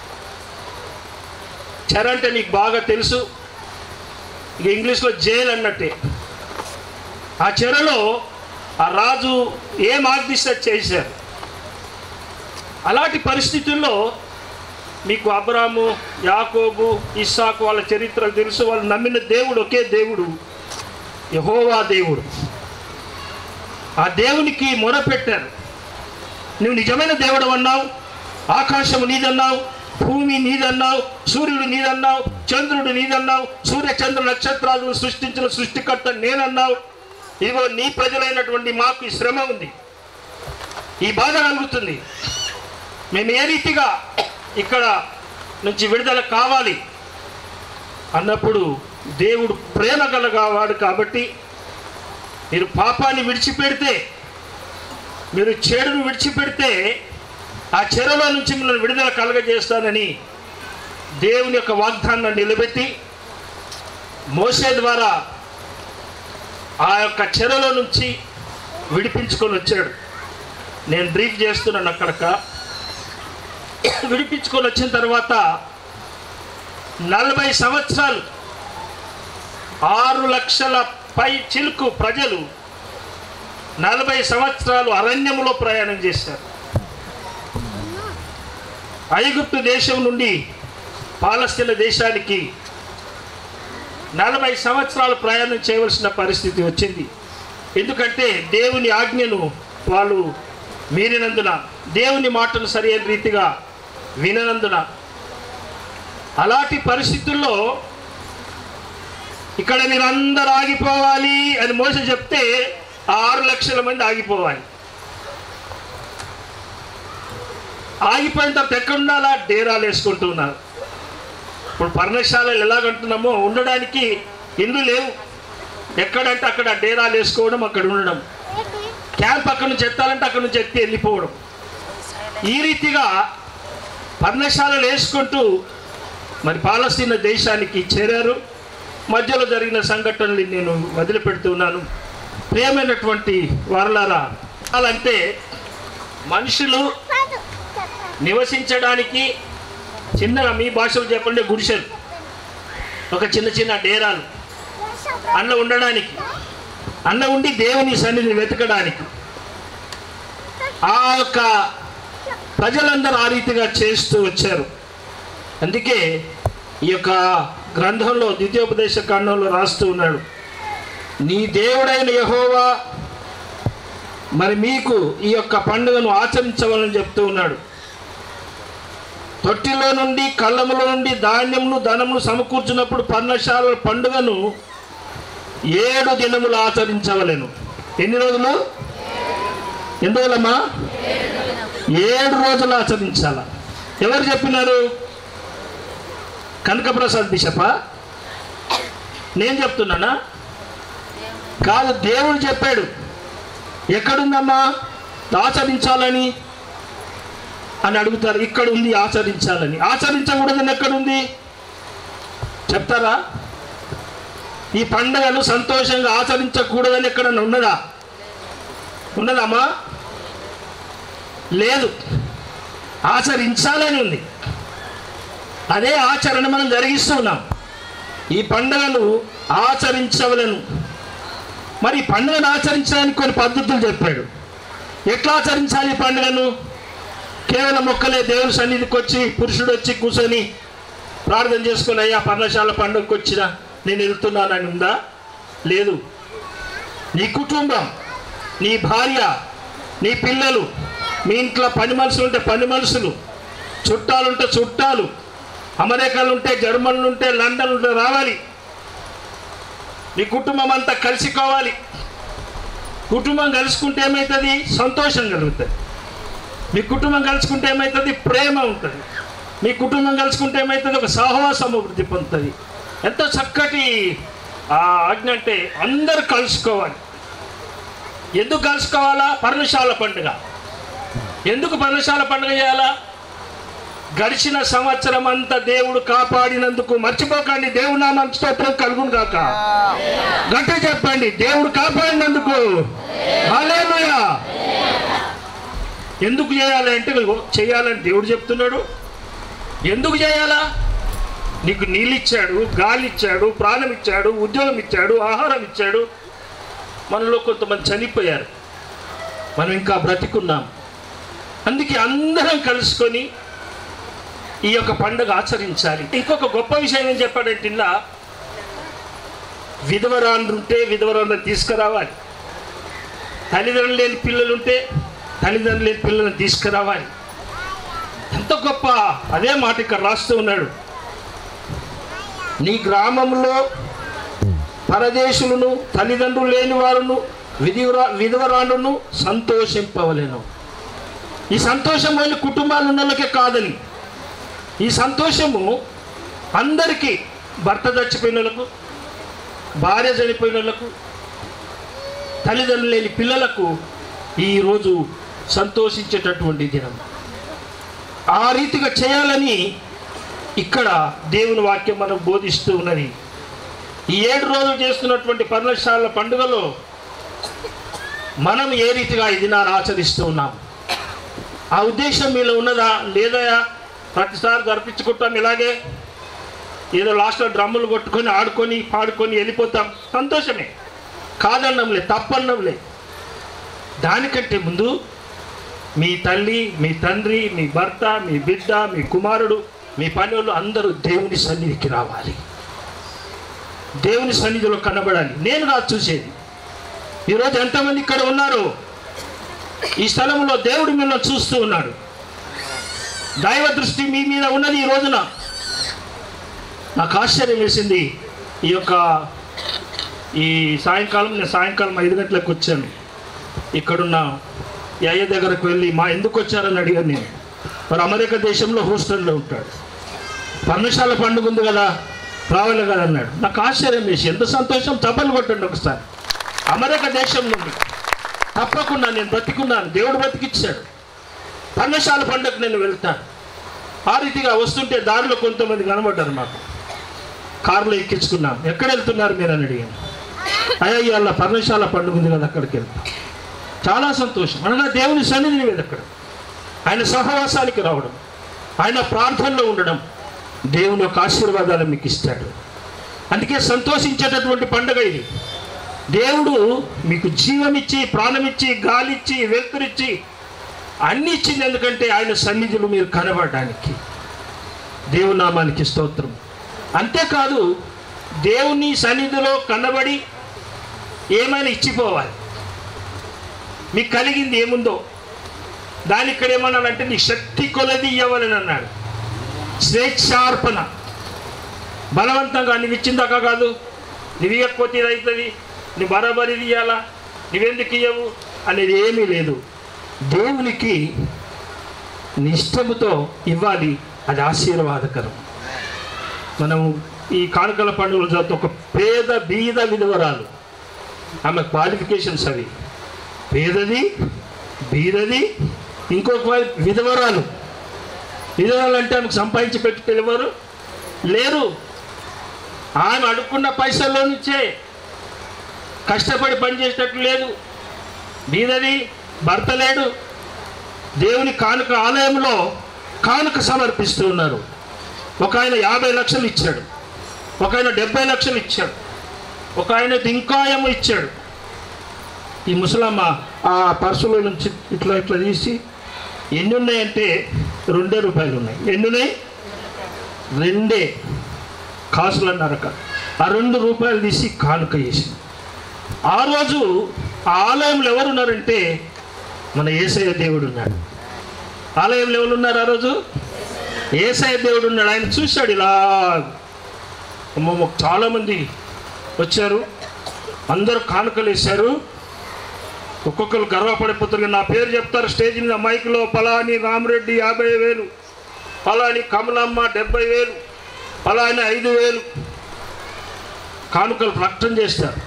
చెర అంటే నీకు బాగా తెలుసు, ఇక ఇంగ్లీష్లో జైలు అన్నట్టే. ఆ చెరలో ఆ రాజు ఏం ఆజ్ఞిస్తే చేశారు. అలాంటి పరిస్థితుల్లో మీకు అబ్రాము, యాకోబు, ఇస్సాకు వాళ్ళ చరిత్రలు తెలుసు. వాళ్ళు నమ్మిన దేవుడు ఒకే దేవుడు, యెహోవా దేవుడు. ఆ దేవునికి మొరపెట్టారు. నువ్వు నిజమైన దేవుడు అన్నావు, ఆకాశము నీదన్నావు, భూమి నీదన్నావు, సూర్యుడు నీదన్నావు, చంద్రుడు నీదన్నావు, సూర్య చంద్ర నక్షత్రాలను సృష్టించిన సృష్టికర్త నేనన్నావు. ఇదిగో నీ ప్రజలైనటువంటి మాకు ఈ శ్రమ ఉంది, ఈ బాధ కలుగుతుంది. మేము ఏ రీతిగా ఇక్కడ నుంచి విడుదల కావాలి అన్నప్పుడు దేవుడు ప్రేమ గలవాడు కాబట్టి మీరు పాపాన్ని విడిచిపెడితే, మీరు చెడును విడిచిపెడితే ఆ చెరలో నుంచి మిమ్మల్ని విడుదల కలగజేస్తానని దేవుని యొక్క వాగ్దానాన్ని నిలబెట్టి మోషే ద్వారా ఆ యొక్క చెరలో నుంచి విడిపించుకొని వచ్చాడు. నేను బ్రీఫ్ చేస్తున్నాను. అక్కడక విడిపించుకొని వచ్చిన తర్వాత 40 సంవత్సరాలు 6 లక్షల పై చిలుకు ప్రజలు 40 సంవత్సరాలు అరణ్యంలో ప్రయాణం చేశారు. ఐగుప్తు దేశం నుండి పాలస్తీనా దేశానికి 40 సంవత్సరాలు ప్రయాణం చేయవలసిన పరిస్థితి వచ్చింది. ఎందుకంటే దేవుని ఆజ్ఞను వాళ్ళు మీరినందున, దేవుని మాటలు సరైన రీతిగా విననందున. అలాంటి పరిస్థితుల్లో ఇక్కడ మీరందరూ ఆగిపోవాలి అని మోసే చెప్తే 6 లక్షల మంది ఆగిపోవాలి. ఆగిపోయిన తర్వాత ఎక్కడ ఉండాలా? డేరాలు వేసుకుంటూ ఉన్నారు. ఇప్పుడు పర్ణశాలలు ఎలాగంటున్నామో ఉండడానికి ఇల్లు లేవు. ఎక్కడంటే అక్కడ డేరాలు వేసుకోవడం, అక్కడ ఉండడం. క్యాంప్ అక్కడ నుంచి ఎత్తాలంటే అక్కడ నుంచి ఎత్తి వెళ్ళిపోవడం. ఈ రీతిగా పర్ణశాలలు వేసుకుంటూ మరి పాలస్తీనా దేశానికి చేరారు. మధ్యలో జరిగిన సంఘటనలు నేను వదిలిపెడుతున్నాను. ప్రియమైనటువంటి వారలారా, అంటే మనుషులు నివసించడానికి చిన్నగా, మీ భాషలో చెప్పండి, గుడిసెలు, ఒక చిన్న చిన్న డేరాలు అన్న ఉండడానికి, అన్న ఉండి దేవుని సన్నిధిని వెతకడానికి. ఆ యొక్క ప్రజలందరూ ఆ రీతిగా చేస్తూ వచ్చారు. అందుకే ఈ యొక్క గ్రంథంలో, ద్వితీయోపదేశ కాండంలో రాస్తూ ఉన్నాడు, నీ దేవుడైన యెహోవా మరి మీకు ఈ యొక్క పండుగను ఆచరించవాలని చెప్తూ ఉన్నాడు. తొట్టిలో నుండి కళ్ళముల నుండి ధాన్యమును ధనమును సమకూర్చున్నప్పుడు పర్ణశాల పండుగను 7 దినములు ఆచరించవలెను. ఎన్ని రోజులు? ఎన్ని రోజులమ్మా? 7 రోజులు ఆచరించాల. ఎవరు చెప్పినారు? కనకప్రసాద్ బిషపా? నేను చెప్తున్నానా? కాదు, దేవుడు చెప్పాడు. ఎక్కడుందమ్మా ఆచరించాలని అని అడుగుతారు. ఇక్కడ ఉంది ఆచరించాలని. ఆచరించకూడదని ఎక్కడుంది చెప్తారా? ఈ పండుగను సంతోషంగా ఆచరించకూడదని ఎక్కడన్నా ఉన్నదా? ఉన్నదమ్మా? లేదు. ఆచరించాలని ఉంది. అదే ఆచరణ మనం జరిగిస్తున్నాం. ఈ పండుగను ఆచరించవలను. మరి ఈ పండుగను ఆచరించడానికి కొన్ని పద్ధతులు చెప్పాడు. ఎట్లా ఆచరించాలి ఈ పండుగను? కేవలం మొక్కలే దేవుని సన్నిధికి వచ్చి పురుషుడు వచ్చి కూర్చొని ప్రార్థన చేసుకుని, అయ్యా పర్ణశాల పండుగకు వచ్చిన నేను వెళ్తున్నానని ఉందా? లేదు. నీ కుటుంబం, నీ భార్య, నీ పిల్లలు, మీ ఇంట్లో పని మనుషులు ఉంటే పని మనుషులు, చుట్టాలు ఉంటే చుట్టాలు, అమెరికాలు ఉంటే, జర్మన్లు ఉంటే, లండన్ ఉంటే రావాలి. మీ కుటుంబం అంతా కలిసికోవాలి. కుటుంబం కలుసుకుంటే ఏమవుతుంది? సంతోషం కలుగుతుంది. మీ కుటుంబం కలుసుకుంటే ఏమవుతుంది? ప్రేమ ఉంటుంది. మీ కుటుంబం కలుసుకుంటే ఏమవుతుంది? ఒక సహవాసం అభివృద్ధి పొందుతుంది. ఎంత చక్కటి ఆజ్ఞ అంటే అందరు కలుసుకోవాలి. ఎందుకు కలుసుకోవాలా? పర్ణశాల పండుగ. ఎందుకు పర్ణశాల పండుగ చేయాలా? గడిచిన సంవత్సరం అంతా దేవుడు కాపాడినందుకు మర్చిపోకండి. దేవుడు నామం స్తోత్రం కలుగును కాక. గట్టిగా చెప్పండి, దేవుడు కాపాడినందుకు హల్లెలూయా. ఎందుకు చేయాలి అంటే, చేయాలని దేవుడు చెప్తున్నాడు. ఎందుకు చేయాలా? నీకు నీళ్ళు ఇచ్చాడు, గాలి ఇచ్చాడు, ప్రాణం ఇచ్చాడు, ఉద్యోగం ఇచ్చాడు, ఆహారం ఇచ్చాడు. మనలో కొంతమంది చనిపోయారు, మనం ఇంకా బ్రతికున్నాం. అందుకే అందరం కలుసుకొని ఈ యొక్క పండుగ ఆచరించాలి. ఇంకొక గొప్ప విషయం ఏం చెప్పాడంటే, ఇలా విధవరాళ్ళు ఉంటే విధవరాళ్ళని తీసుకురావాలి. తల్లిదండ్రులు లేని పిల్లలుంటే తల్లిదండ్రులు లేని పిల్లలను తీసుకురావాలి. ఎంత గొప్ప! అదే మాట ఇక్కడ రాస్తూ ఉన్నాడు. నీ గ్రామంలో పరదేశులను, తల్లిదండ్రులు లేని వారును, విధవరాళ్ళను సంతోషింపవలేను. ఈ సంతోషం వాళ్ళ కుటుంబాలు ఉన్న వాళ్ళకే కాదని, ఈ సంతోషము అందరికీ, భర్త చచ్చిపోయిన వాళ్ళకు, భార్య చనిపోయిన వాళ్ళకు, తల్లిదండ్రులు లేని పిల్లలకు ఈరోజు సంతోషించేటటువంటి దినం. ఆ రీతిగా చేయాలని ఇక్కడ దేవుని వాక్యం మనకు బోధిస్తూ ఉన్నది. ఈ 7 రోజులు చేస్తున్నటువంటి పర్ణశాల పండుగలో మనం ఏ రీతిగా ఈ దినాన్ని ఆచరిస్తూ ఉన్నాం? ఆ ఉద్దేశం మీలో ఉన్నదా? లేదా ప్రతిసారి జరిపించుకుంటాం ఇలాగే, ఏదో లాస్ట్లో డ్రమ్ములు కొట్టుకొని ఆడుకొని పాడుకొని వెళ్ళిపోతాం, సంతోషమే, కాదన్నంలే, తప్పన్నంలే. దానికంటే ముందు మీ తల్లి, మీ తండ్రి, మీ భర్త, మీ బిడ్డ, మీ కుమారుడు, మీ పనులు అందరూ దేవుని సన్నిధికి రావాలి, దేవుని సన్నిధిలో కనబడాలి. నేను కాదు చూసేది. ఈరోజు ఎంతమంది ఇక్కడ ఉన్నారు, ఈ స్థలంలో దేవుడు మిమ్మల్ని చూస్తూ ఉన్నాడు. దైవ దృష్టి మీ మీద ఉన్నది. ఈ రోజున నాకు ఆశ్చర్యం వేసింది. ఈ సాయంకాలం నేను 5 గంటలకు వచ్చాను. ఇక్కడున్న ఈ అయ్య దగ్గరకు వెళ్ళి ఎందుకు వచ్చారని అడిగాను నేను. మరి అమెరికా దేశంలో హూస్టన్లో ఉంటాడు. పర్ణశాల పండుగ ఉంది కదా, రావాలి కదా అన్నాడు. నాకు ఆశ్చర్యం వేసి, ఎంత సంతోషం, చప్పలు కొట్టండి ఒకసారి. అమెరికా దేశం నుండి తప్పకుండా నేను బ్రతికున్నాను, దేవుడు బ్రతికిచ్చాడు. పర్ణశాల పండుగకు నేను వెళ్తాను. ఆ రీతిగా వస్తుంటే దారిలో కొంతమంది కనబడ్డారు. మాకు కారులో ఎక్కించుకున్నాం. ఎక్కడ వెళ్తున్నారు మీరు అని అడిగాను. అయ్యా ఇవాళ పర్ణశాల పండుగ ఉంది కదా, అక్కడికి వెళ్తాం. చాలా సంతోషం. అనగా దేవుని సన్నిధిని మీద అక్కడ ఆయన సహవాసానికి రావడం, ఆయన ప్రార్థనలో ఉండడం, దేవుని యొక్క ఆశీర్వాదాలు మీకు ఇస్తాడు. అందుకే సంతోషించేటటువంటి పండుగ ఇది. దేవుడు మీకు జీవమిచ్చి, ప్రాణమిచ్చి, గాలిచ్చి, వెలుతురిచ్చి అన్ని ఇచ్చింది. ఎందుకంటే ఆయన సన్నిధిలో మీరు కనబడడానికి. దేవుని నామానికి స్తోత్రం. అంతేకాదు, దేవుని సన్నిధిలో కనబడి ఏమైనా ఇచ్చిపోవాలి. మీకు కలిగింది ఏముందో దాని ఇక్కడ ఏమన్నాడంటే నీ శక్తి కొలది ఇవ్వాలని అన్నాడు. స్వేచ్ఛార్పణ. బలవంతంగా నువ్వు ఇచ్చిందాకా కాదు, నువ్వు ఇవ్వకపోతే ఇది అవుతుంది, నువ్వు బరాబరి ఇవ్వాలా, నువ్వెందుకు ఇవ్వవు అనేది ఏమీ లేదు. దేవునికి నీ ఇష్టముతో ఇవ్వాలి, అది ఆశీర్వాదకరం. మనం ఈ కానుకల పండుగలు చదువుతూ ఒక పేద బీద విధవరాలు, ఆమె క్వాలిఫికేషన్స్ అవి, పేదది, బీదది, ఇంకొక విధవరాలు. విధవరాలు అంటే ఆమెకు సంపాదించి పెట్టి పిలవరు లేరు. ఆమె అడుక్కున్న పైసల్లో నుంచే కష్టపడి పనిచేసేటట్లు లేదు. బీదది, భర్త లేడు. దేవుని కానుక ఆలయంలో కానుక సమర్పిస్తూ ఉన్నారు. ఒక ఆయన 50 లక్షలు ఇచ్చాడు, ఒక ఆయన 70 లక్షలు ఇచ్చాడు, ఒక ఆయన ఇంకా ఏమో ఇచ్చాడు. ఈ ముసలమ్మ ఆ పర్సులో నుంచి ఇట్లా తీసి ఎన్ని ఉన్నాయంటే 2 రూపాయలు ఉన్నాయి. ఎన్ని ఉన్నాయి? 2 కాసులు అన్నారు. ఆ 2 రూపాయలు తీసి కానుక చేసింది. ఆ రోజు ఆ ఆలయంలో ఎవరు ఉన్నారంటే మన యేసయ్య దేవుడు ఉన్నాడు. ఆలయంలో ఎవరు ఉన్నారు? ఆ రోజు యేసయ్య దేవుడు ఉన్నాడు. ఆయన చూశాడు. ఇలా చాలామంది వచ్చారు, అందరూ కానుకలు వేశారు. ఒక్కొక్కరు గర్వపడిపోతారు. నా పేరు చెప్తారు స్టేజ్ మీద మైక్లో, పలాని రామరెడ్డి 50,000, పలాని కమలమ్మ 70,000, పలాని 5,000 కానుకలు ప్రకటన చేస్తారు.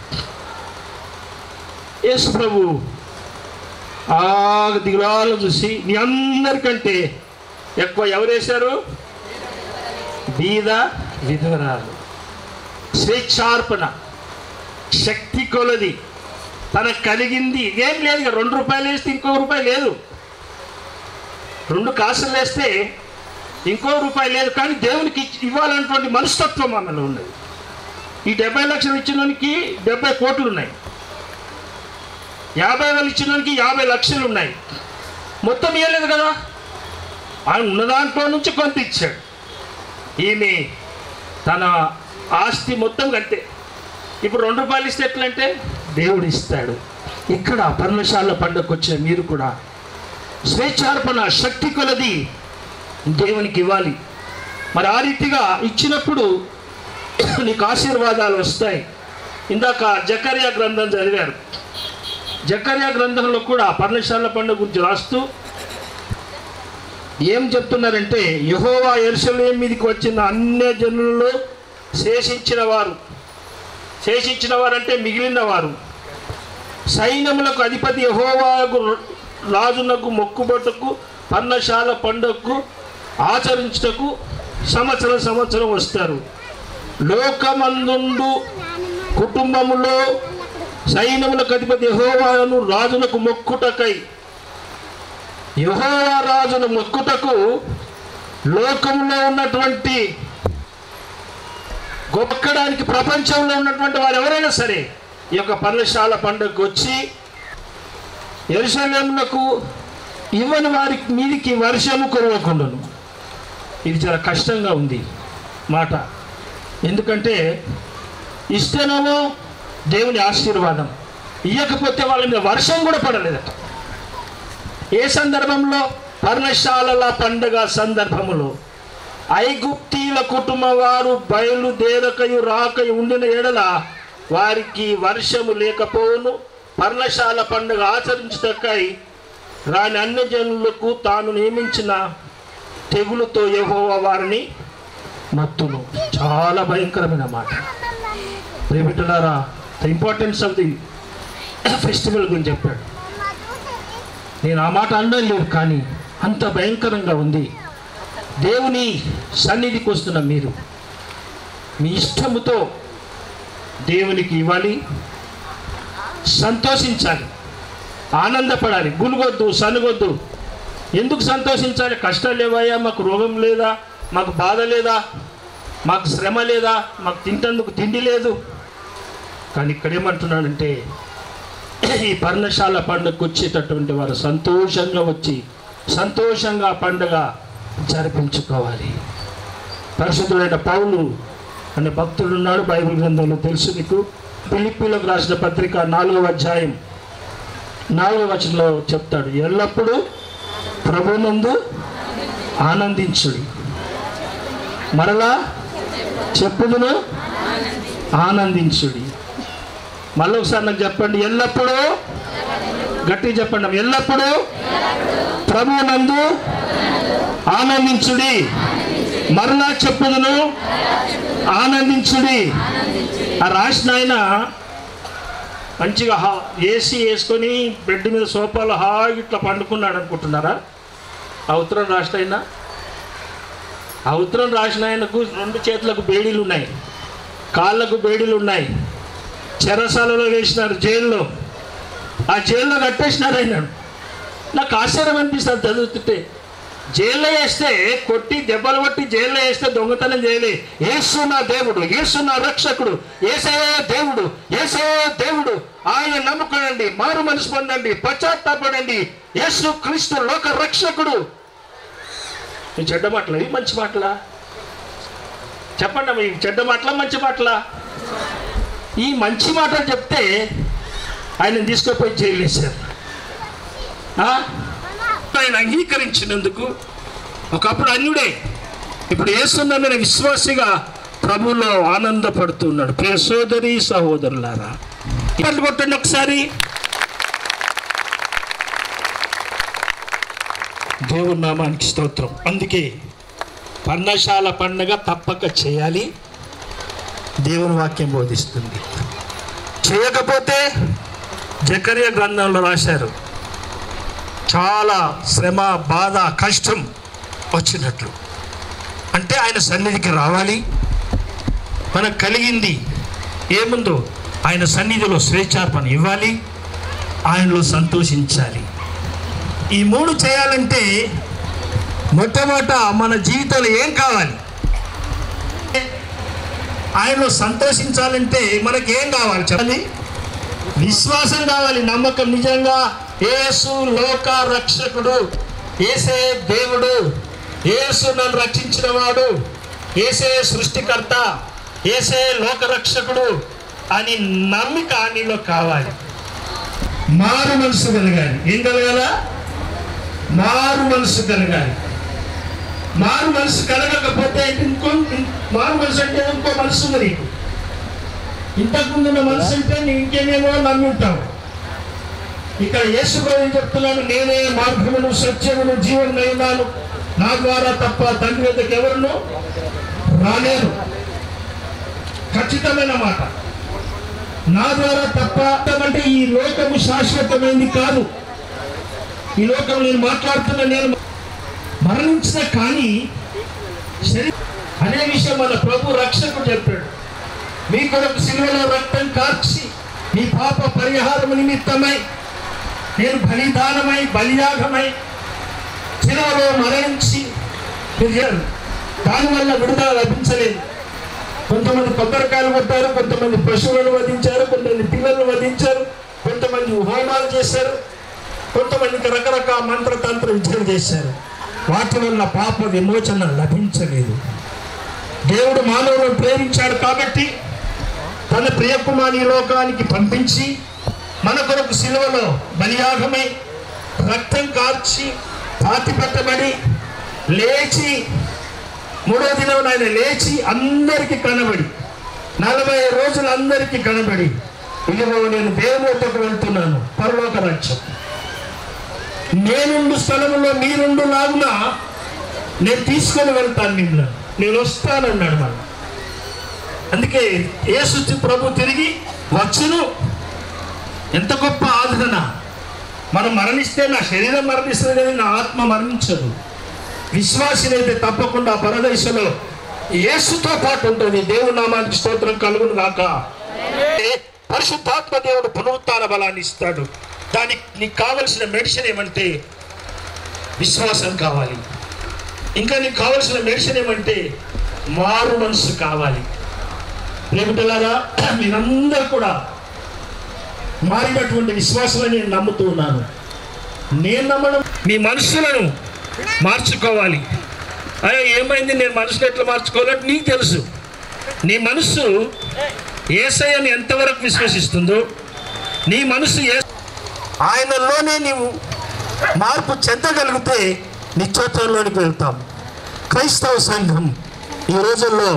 యేసు ప్రభు ఆ దిగులాలు చూసి నీ అందరికంటే ఎక్కువ ఎవరు వేశారు? బీద విధవరాలు. స్వేచ్ఛార్పణ, శక్తి కొలది, తనకు కలిగింది ఏం లేదు. 2 రూపాయలు వేస్తే ఇంకో రూపాయి లేదు, 2 కాసులు వేస్తే ఇంకో రూపాయి లేదు. కానీ దేవునికి ఇవ్వాలన్నటువంటి మనస్తత్వం ఆమెలో ఉన్నది. ఈ 70 లక్షలు ఇచ్చినోనికి 70 కోట్లు ఉన్నాయి, 50,000 ఇచ్చినోనికి 50 లక్షలు ఉన్నాయి. మొత్తం ఇవ్వలేదు కదా, ఆయన ఉన్న దాంట్లో నుంచి కొంత ఇచ్చాడు. ఈమె తన ఆస్తి మొత్తం కంటే ఇప్పుడు 2 రూపాయలు ఇస్తే ఎట్లంటే దేవుడు ఇస్తాడు. ఇక్కడ పర్ణశాల పండుగకు వచ్చిన మీరు కూడా స్వేచ్ఛార్పణ, శక్తి కొలది దేవునికి ఇవ్వాలి. మరి ఆ రీతిగా ఇచ్చినప్పుడు నీకు ఆశీర్వాదాలు వస్తాయి. ఇందాక జకర్యా గ్రంథం చదివారు. జకర్యా గ్రంథంలో కూడా పర్ణశాల పండుగ గురించి రాస్తూ ఏం చెప్తున్నారంటే, యెహోవా యెరూషలేము మీదకి వచ్చిన అన్య జనులలో శేషించిన వారంటే మిగిలిన వారు, సైన్యములకు అధిపతి యెహోవాకు రాజునకు మొక్కుబట్టుకు పర్ణశాల పండుగకు ఆచరించుటకు సంవత్సరం వస్తారు. లోకమందుండు కుటుంబములో సైన్యములకు అధిపతి యెహోవాను రాజునకు మొక్కుటకై, యెహోవా రాజును మొక్కుటకు లోకంలో ఉన్నటువంటి గొప్పడానికి ప్రపంచంలో ఉన్నటువంటి వారు ఎవరైనా సరే ఈ యొక్క పర్ణశాల పండుగకు వచ్చి యెరూషలేమునకు ఇవ్వని వారి మీదికి వర్షము కురవకుండాను. ఇది చాలా కష్టంగా ఉంది మాట. ఎందుకంటే ఇస్తేనేమో దేవుని ఆశీర్వాదం, ఇవ్వకపోతే వాళ్ళ మీద వర్షం కూడా పడలేదట. ఏ సందర్భంలో? పర్ణశాలల పండుగ సందర్భములో ఐగుప్తీల కుటుంబ వారు బయలుదేరకయు రాకయు ఉండిన ఎడల వారికి వర్షము లేకపోవును. పర్ణశాల పండుగ ఆచరించుటకై రాని అన్యజనులకు తాను నియమించిన తెగులుతో యెహోవా వారిని మత్తును. చాలా భయంకరమైన మాట. ప్రియమిత్రులారా, the importance of the festival గురించి చెప్పాడు. నేను ఆ మాట అనడం లేదు, కానీ అంత భయంకరంగా ఉంది. దేవుని సన్నిధికి వస్తున్న మీరు మీ ఇష్టముతో దేవునికి ఇవ్వాలి, సంతోషించాలి, ఆనందపడాలి. గునుగొద్దు, సనుగొద్దు. ఎందుకు సంతోషించాలి? కష్టాలు లేవయ్యా, మాకు రోగం లేదా, మాకు బాధ లేదా, మాకు శ్రమ లేదా, మాకు తింటందుకు తిండి లేదు. కానీ ఇక్కడ ఏమంటున్నాడంటే ఈ పర్ణశాల పండుగకు వచ్చేటటువంటి వారు సంతోషంగా వచ్చి సంతోషంగా పండుగ జరిపించుకోవాలి. పరిశుద్ధుడైన పౌలు అనే భక్తుడు ఉన్నాడు, బైబిల్ గ్రంథంలో తెలుసు మీకు. ఫిలిప్పీలకు రాసిన పత్రిక 4వ అధ్యాయం 4వ వచనంలో చెప్తాడు, ఎల్లప్పుడూ ప్రభువునందు ఆనందించుడి. మరలా చెప్పుదును, ఆనందించుడి. మళ్ళీ ఒకసారి నాకు చెప్పండి, ఎల్లప్పుడూ, గట్టిగా చెప్పండి, ఎల్లప్పుడూ ప్రభువునందు ఆనందించుడి. మరలా చెప్పుదును, ఆనందించుడి. ఆ రాసిన ఆయన మంచిగా ఏసీ వేసుకొని బెడ్ మీద సోఫాలో హాయి ఇట్లా పండుకున్నాడు అనుకుంటున్నారా? ఆ ఉత్తరం రాసిన ఆయన, ఆ ఉత్తరం రాసిన ఆయనకు 2 చేతులకు బేడీలు ఉన్నాయి, కాళ్ళకు బేడీలు ఉన్నాయి, చెరసాలలో వేసినారు, జైల్లో. ఆ జైల్లో కట్టేసినారు అయినాడు. నాకు ఆశ్చర్యం అనిపిస్తుంది చదువుతుంటే. జైల్లో వేస్తే కొట్టి దెబ్బలు కొట్టి జైల్లో వేస్తే దొంగతనం చేయలే. యేసు నా దేవుడు, యేసు నా రక్షకుడు, యేసే దేవుడు, యేసే దేవుడు, ఆయన నమ్ముకోనండి, మారు మనసు పొందండి, పశ్చాత్తాపడండి, యేసు క్రీస్తు లోక రక్షకుడు. ఈ చెడ్డ మాటలు, ఇవి మంచి మాటలా? చెప్పండి, మీ చెడ్డ మాటలా మంచి మాటలా? ఈ మంచి మాటలు చెప్తే ఆయన తీసుకుపోయి జైలు వేశారు. ఆయన అంగీకరించినందుకు ఒకప్పుడు అన్యుడే, ఇప్పుడు యేసున్న విశ్వాసిగా ప్రభువులో ఆనందపడుతున్నాడు. ప్రియ సోదరి సహోదరులారా, ఇప్పటి కొట్టండి ఒకసారి. దేవుని నామానికి స్తోత్రం. అందుకే పర్ణశాల పండుగ తప్పక చేయాలి, దేవుని వాక్యం బోధిస్తుంది. చేయకపోతే జకరియా గ్రంథంలో రాశారు, చాలా శ్రమ, బాధ, కష్టం వచ్చినట్లు. అంటే ఆయన సన్నిధికి రావాలి. మనకు కలిగింది ఏముందో ఆయన సన్నిధిలో స్వేచ్ఛార్పణ ఇవ్వాలి, ఆయనలో సంతోషించాలి. ఈ 3 చేయాలంటే మొట్టమొదట మన జీవితంలో ఏం కావాలి? ఆయనలో సంతోషించాలంటే మనకి ఏం కావాలి చెప్పండి? విశ్వాసం కావాలి, నమ్మకం. నిజంగా యేసు లోక రక్షకుడు, యేసే దేవుడు, యేసు నన్ను రక్షించిన వాడు, యేసే సృష్టికర్త, యేసే లోక రక్షకుడు అని నమ్మిక నీలో కావాలి. మారు మనసు కలగాలి. ఏం కలగాల? మారు మనసు కలగాలి. మారు మనసు కలగకపోతే మారు మనసు అంటే ఇంకో మనసు ఉంది నీకు. ఇంతకుముందున్న మనసు అంటే నీ ఇంకేమేమో నమ్మి ఉంటావు. ఇక్కడ యేసు ప్రభువు చెప్తున్నాడు, నేనే మార్గమును సత్యమును జీవమునై ఉన్నాను, నా ద్వారా తప్ప తండ్రి వద్దకు ఎవరును రాలేరు. ఖచ్చితమైన మాట. నా ద్వారా తప్ప అంటే ఈ లోకము శాశ్వతమైంది కాదు. ఈ లోకం నేను మాట్లాడుతున్నా, నేను మరణించిన కానీ అనే విషయం మన ప్రభు రక్షకుడు చెప్పాడు. మీ కొరకు సిలువలో రక్తం కార్చి మీ పాప పరిహారము నిమిత్తమై నేను బలిదానమై బలియాగమై సిలువలో మరణించి దానివల్ల విడుదల లభించలేదు. కొంతమంది కొబ్బరికాయలు కొట్టారు, కొంతమంది పశువులను వధించారు, కొంతమంది పిల్లలను వధించారు, కొంతమంది హోమాలు చేశారు, కొంతమందికి రకరకాల మంత్రతంత్ర విద్యలు చేశారు. వాటి వల్ల పాప విమోచన లభించలేదు. దేవుడు మానవులను ప్రేమించాడు కాబట్టి తన ప్రియకుమారి లోకానికి పంపించి మన కొరకు సిలువలో బలియాగమై రక్తం కార్చి పాతి పెట్టబడి లేచి 3వ దినం ఆయన లేచి అందరికీ కనబడి 40 రోజులు అందరికీ కనబడి ఇదిగో నేను దేవుని వద్దకు వెళ్తున్నాను, పరలోక రాజ్యం నేనుండు స్థలంలో మీరుండు లాగున నేను తీసుకొని వెళ్తాను, నేను వస్తానన్నాడు. మనం అందుకే యేసు ప్రభు తిరిగి వచ్చును. ఎంత గొప్ప ఆదరణ! మనం మరణిస్తే నా శరీరం మరణిస్తుంది కానీ నా ఆత్మ మరణించదు. విశ్వాసినైతే తప్పకుండా పరదేశంలో యేసుతో పాటు ఉంటుంది. దేవుని నామానికి స్తోత్రం కలుగును గాక. పరిశుద్ధాత్మ దేవుడు పునరుత్థాన బలాన్ని ఇస్తాడు. దానికి నీకు కావలసిన మెడిసిన్ ఏమంటే విశ్వాసం కావాలి. ఇంకా నీకు కావలసిన మెడిసిన్ ఏమంటే మారు మనసు కావాలి. ప్రేమిటులారా, మీరందరూ కూడా మారినటువంటి విశ్వాసాన్ని నేను నమ్ముతూ ఉన్నాను. నేను నమ్మడం మీ మనసులను మార్చుకోవాలి. అయ్యో ఏమైంది, నేను మనసును ఎట్లా మార్చుకోవాలంటే నీకు తెలుసు. నీ మనసు యేసయ్యను ఎంతవరకు విశ్వసిస్తుందో, నీ మనసు ఆయనలోనే నీవు మార్పు చెందగలిగితే నిత్యత్వంలోనికి వెళ్తాం. క్రైస్తవ సంఘం ఈ రోజుల్లో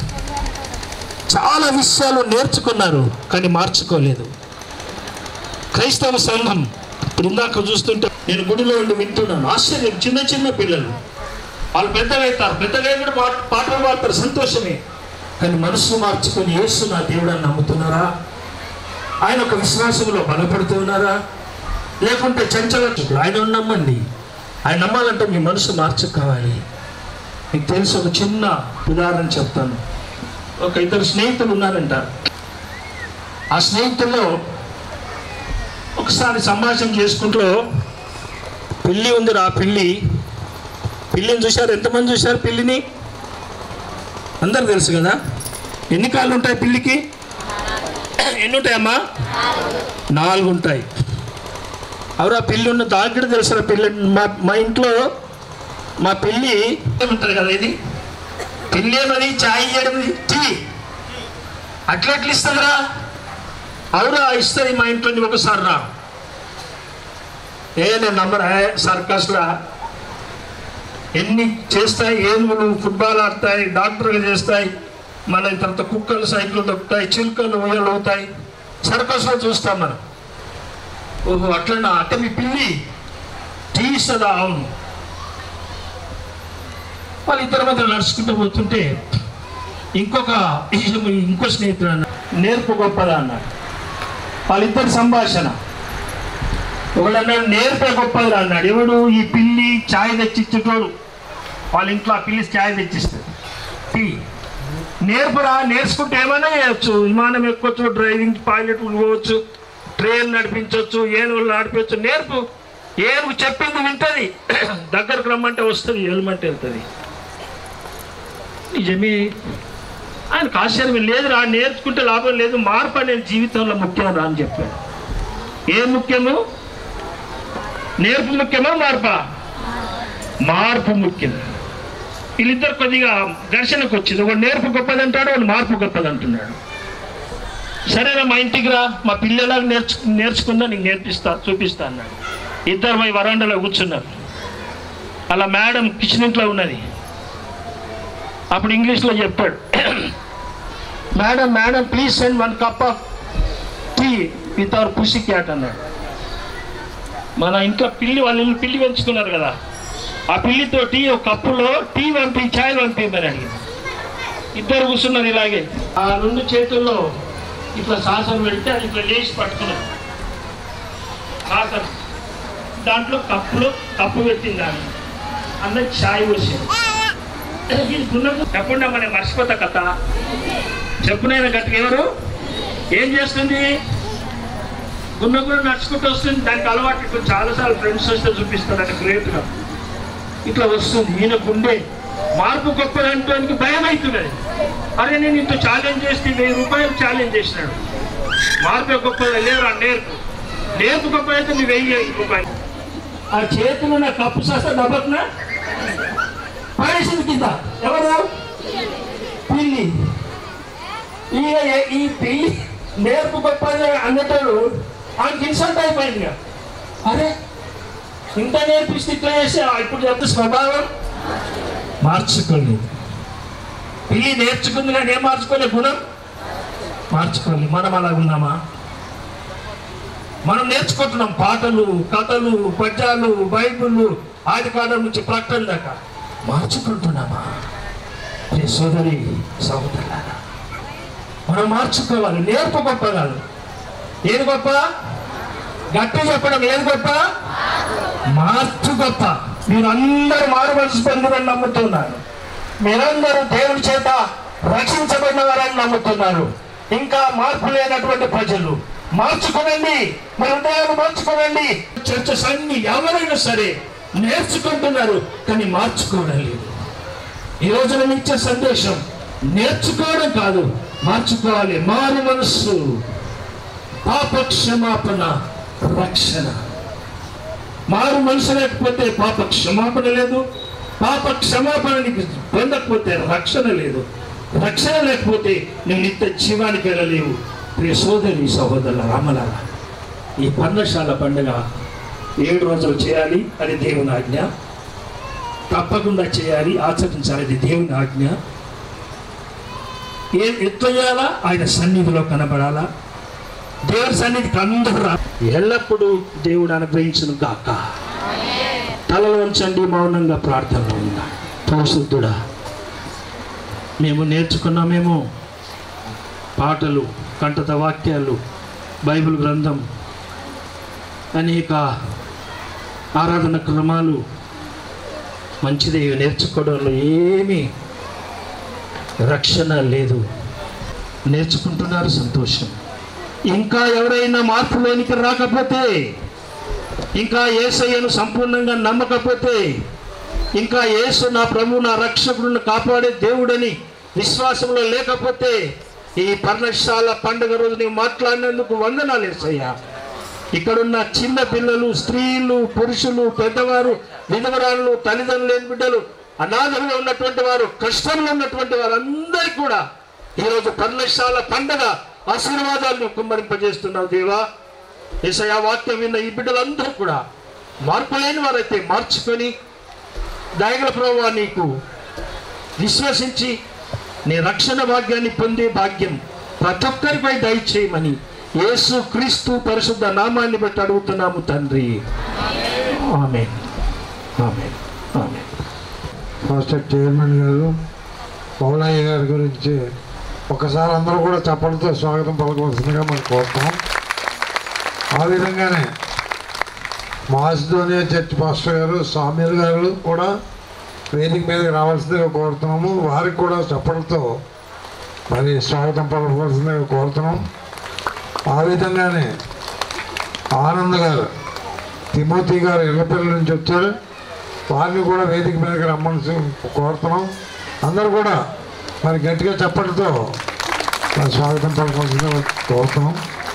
చాలా విషయాలు నేర్చుకున్నారు కానీ మార్చుకోలేదు. క్రైస్తవ సంఘం ఇప్పుడు ఇందాక చూస్తుంటే నేను గుడిలో ఉండి వింటున్నాను. ఆశ్చర్యం, చిన్న చిన్న పిల్లలు వాళ్ళు పెద్దగవుతారు, పెద్దగా కూడా పాటలు పాడతారు, సంతోషమే. కానీ మనసు మార్చుకొని యేసు నా దేవుడు అని నమ్ముతున్నారా? ఆయన ఒక విశ్వాసంలో బలపడుతూ ఉన్నారా? లేకుంటే చంచలత్వం? ఆయన నమ్మండి. ఆయన నమ్మాలంటే మీ మనసు మార్చుకోవాలి. మీకు తెలుసు, ఒక చిన్న ఉదాహరణ చెప్తాను. ఒక 2 స్నేహితులు ఉన్నారంట. ఆ స్నేహితుల్లో ఒకసారి సంభాషణ చేసుకుంటూ పిల్లి ఉందిరా. పిల్లిని చూశారు? ఎంతమంది చూశారు పిల్లిని? అందరు తెలుసు కదా. ఎన్ని కాళ్ళు ఉంటాయి పిల్లికి? ఎన్ని ఉంటాయమ్మా? 4 ఉంటాయి. అవును, ఆ పిల్లి ఉన్న దానికి తెలుసు. పిల్లి మా ఇంట్లో మా పిల్లి ఉంటుంది కదా. ఇది పిల్లి ఏమని చాయ్ చేయడం టీ అట్లా ఇస్తుందిరా. అవురా, ఇస్తుంది మా ఇంట్లో. ఒకసారి రా. నేను నమ్మరా సర్కస్లా ఎన్ని చేస్తాయి. ఏనుగులు ఫుట్బాల్ ఆడతాయి, డాక్టర్గా చేస్తాయి, మన తర్వాత కుక్కలు సైకిల్ దొక్కుతాయి, చిలుకలు ఉయ్యలు అవుతాయి. సర్కస్లో చూస్తాం మనం. ఓహో అట్లనా, అంటే మీ పిల్లి టీ ఇస్తుందా? అవును. వాళ్ళు ఇద్దరి మధ్య నడుచుకుంటూ పోతుంటే ఇంకో స్నేహితుడు అన్నాడు, నేర్పు గొప్పదా అన్నాడు. వాళ్ళిద్దరి సంభాషణ. ఒకడన్నాడు నేర్పే గొప్పదిరా అన్నాడు. ఎవడు? ఈ పిల్లి ఛాయ్ తెచ్చిచ్చేటోడు. వాళ్ళ ఇంట్లో ఆ పిల్లి ఛాయ్ తెచ్చిస్తుంది, టీ. నేర్పురా, నేర్చుకుంటే ఏమైనా చేయొచ్చు. విమానం ఎక్కొచ్చు, డ్రైవింగ్ పైలట్ పోవచ్చు, ట్రైన్ నడిపించవచ్చు, ఏనుగులు నడిపించవచ్చు. నేర్పు. ఏనుగు చెప్పింది వింటుంది, దగ్గరకు రమ్మంటే వస్తుంది, వెళ్ళమంటే వెళ్తుంది. నిజమే. ఆయనకు ఆశ్చర్యం లేదురా, నేర్చుకుంటే లాభం లేదు, మార్పు అనేది జీవితంలో ముఖ్యం రా అని చెప్పాడు. ఏం ముఖ్యము? నేర్పు ముఖ్యమా మార్పా? మార్పు ముఖ్యం. వీళ్ళిద్దరు కొద్దిగా ఘర్షణకు వచ్చింది. ఒకడు నేర్పు గొప్పదంటాడు, వాడు మార్పు గొప్పదంటున్నాడు. సరేనా, మా ఇంటికి రా, మా పిల్లలాగా నేర్చుకుందా, నీకు చూపిస్తా అన్నాడు. ఇద్దరు పోయి వరండాలో కూర్చున్నారు. అలా మేడం కిచెన్ ఇంట్లో ఉన్నది. అప్పుడు ఇంగ్లీష్లో చెప్పాడు, madam please send 1 cup of tea with our pussy cat అన్నాడు. మన ఇంట్లో వాళ్ళ ఇల్లు పిల్లి పెంచుకున్నారు కదా, ఆ పిల్లితో ఒక కప్పులో టీ పంపి, ఛాయ్ పంపిమని అడిగింది. ఇద్దరు కూర్చున్నారు ఇలాగే. ఆ 2 చేతుల్లో ఇట్లా సాసం పెడితే అది ఇట్లా లేచి పట్టుకున్నారు. సాసం దాంట్లో కప్పు పెట్టింది. దాన్ని అందరికి ఛాయ్ వచ్చేది. చెప్పండి, మనం మర్చిపోతా కథ. చెప్పునైనా గట్టిగా ఎవరు ఏం చేస్తుంది? గున్నగున్న నడుచుకుంటూ వస్తుంది. దానికి అలవాటు. ఇట్లా చాలాసార్లు ఫ్రెండ్స్ వస్తే చూపిస్తారు. అంటే గ్రేట్గా ఇట్లా వస్తుంది. ఈయన గుండె మార్పు గొప్పదంటానికి భయం అవుతున్నది. అరే నేను ఇంత ఛాలెంజ్ చేస్తే 1000 రూపాయలు ఛాలెంజ్ చేసినాడు. మార్పు గొప్పదా లేరా? నేర్పు గొప్పదైతే నీ 1000 రూపాయలు. ఆ చేతులు నా కప్పు చేస్తా దబ్బకున పడేసింది కింద. ఎవరు? పిల్లి. ఈ పిల్లి నేర్పు గొప్ప అన్నట్టు ఆయనకి ఇన్సల్ట్ అయిపోయింది. అరే ఇంత నేర్పిస్తే ఇట్లా చేసి ఇప్పుడు చెప్తే స్వభావం మార్చుకోండి. పిల్లి నేర్చుకుంది కానీ ఏం మార్చుకోలే, గుణం మార్చుకోండి. మనం అలా ఉన్నామా? మనం నేర్చుకుంటున్నాం పాటలు, కథలు, పద్యాలు, బైబిల్ ఆది కాలం నుంచి ప్రకటన దాకా మార్చుకుంటున్నామా? సోదరి సహోదరులారా, మనం మార్చుకోవాలి. నేర్పు గొప్ప కాదు. ఏది గొప్ప? గట్టి చెప్పడం. ఏది గొప్ప? మార్పు గొప్ప. మీరందరూ మారు మనసు పొందినని నమ్ముతున్నారు. మీరందరూ దేవుని చేత రక్షించబడిన వారని నమ్ముతున్నారు. ఇంకా మార్పు లేనటువంటి ప్రజలు మార్చుకోనండి, మీ హృదయాన్ని మార్చుకోనండి. చర్చస్ అన్ని ఎవరైనా సరే నేర్చుకుంటున్నారు కానీ మార్చుకోవడం లేదు. ఈ రోజు నేను ఇచ్చే సందేశం నేర్చుకోవడం కాదు, మార్చుకోవాలి. మారు మనస్సు, పాప క్షమాపణ, రక్షణ. మారు మనసు లేకపోతే పాప క్షమాపణ లేదు. పాప క్షమాపణకి పొందకపోతే రక్షణ లేదు. రక్షణ లేకపోతే నేను నిత్య జీవానికి వెళ్ళలేవు. ప్రియ సోదరి సహోదరుల రామలారా, ఈ పర్ణశాల పండుగ 7 రోజులు చేయాలి. అది దేవుని ఆజ్ఞ. తప్పకుండా చేయాలి, ఆచరించాలి. అది దేవుని ఆజ్ఞ. ఎట్లా చేయాలా? ఆయన సన్నిధిలో కనబడాలా? దేవుని సన్నిధికి అందరూ ఎల్లప్పుడూ దేవుడు అనుగ్రహించును గాక. తలలో ఉంచండి, మౌనంగా ప్రార్థనలో ఉన్నా. పరిశుద్ధుడా, మేము నేర్చుకున్నామేమో పాటలు, కంఠత వాక్యాలు, బైబిల్ గ్రంథం, అనేక ఆరాధన క్రమాలు మంచిదే. నేర్చుకోవడంలో ఏమీ రక్షణ లేదు. నేర్చుకుంటున్నారు, సంతోషం. ఇంకా ఎవరైనా మార్పులోనికి రాకపోతే, ఇంకా యేసయ్యను సంపూర్ణంగా నమ్మకపోతే, ఇంకా యేసు నా ప్రభు నా రక్షకుడిని కాపాడే దేవుడని విశ్వాసంలో లేకపోతే, ఈ పర్ణశాల పండుగ రోజు నీవు మాట్లాడినందుకు వందనాలు యేసయ్యా. ఇక్కడున్న చిన్న పిల్లలు, స్త్రీలు, పురుషులు, పెద్దవారు, విధవరాలు, తల్లిదండ్రులు లేని బిడ్డలు, అనాథలుగా ఉన్నటువంటి వారు, కష్టంలో ఉన్నటువంటి వారు అందరికీ కూడా ఈరోజు పర్ణశాల పండుగ ఆశీర్వాదాలను కుమ్మరింపజేస్తున్నావు దేవా. యేసయ్యా, వాక్యం విన్న ఈ బిడ్డలందరూ కూడా మార్పు లేని వారైతే మార్చుకొని దయగల ప్రభువా నీకు విశ్వసించి నీ రక్షణ భాగ్యాన్ని పొందే భాగ్యం ప్రతి ఒక్కరిపై దయచేయమని యేసు క్రీస్తు పరిశుద్ధ నామాన్ని బట్టి అడుగుతున్నాము తండ్రి. ఆమేన్, ఆమేన్, ఆమేన్. మాస్టర్ చైర్మన్ గారు పౌలయ్య గారి గురించి ఒకసారి అందరూ కూడా చప్పలతో స్వాగతం పలకవలసిందిగా మనం కోరుతున్నాం. ఆ విధంగానే మాసిడోనియా చర్చ్ పాస్టర్ గారు, సామ్యూల్ గారు కూడా వేదిక మీదకి రావాల్సిందిగా కోరుతున్నాము. వారికి కూడా చప్పలతో మరి స్వాగతం పలకవలసిందిగా కోరుతున్నాం. ఆ విధంగానే ఆనంద్ గారు, తిమోతి గారు ఇళ్ళపల్లి నుంచి వచ్చారు. వారిని కూడా వేదిక మీదకి రమ్మని కోరుతున్నాం. అందరూ కూడా మరి గట్టిగా చప్పటితో స్వాగతం పలకవలసిందిగా కోరుతున్నాం.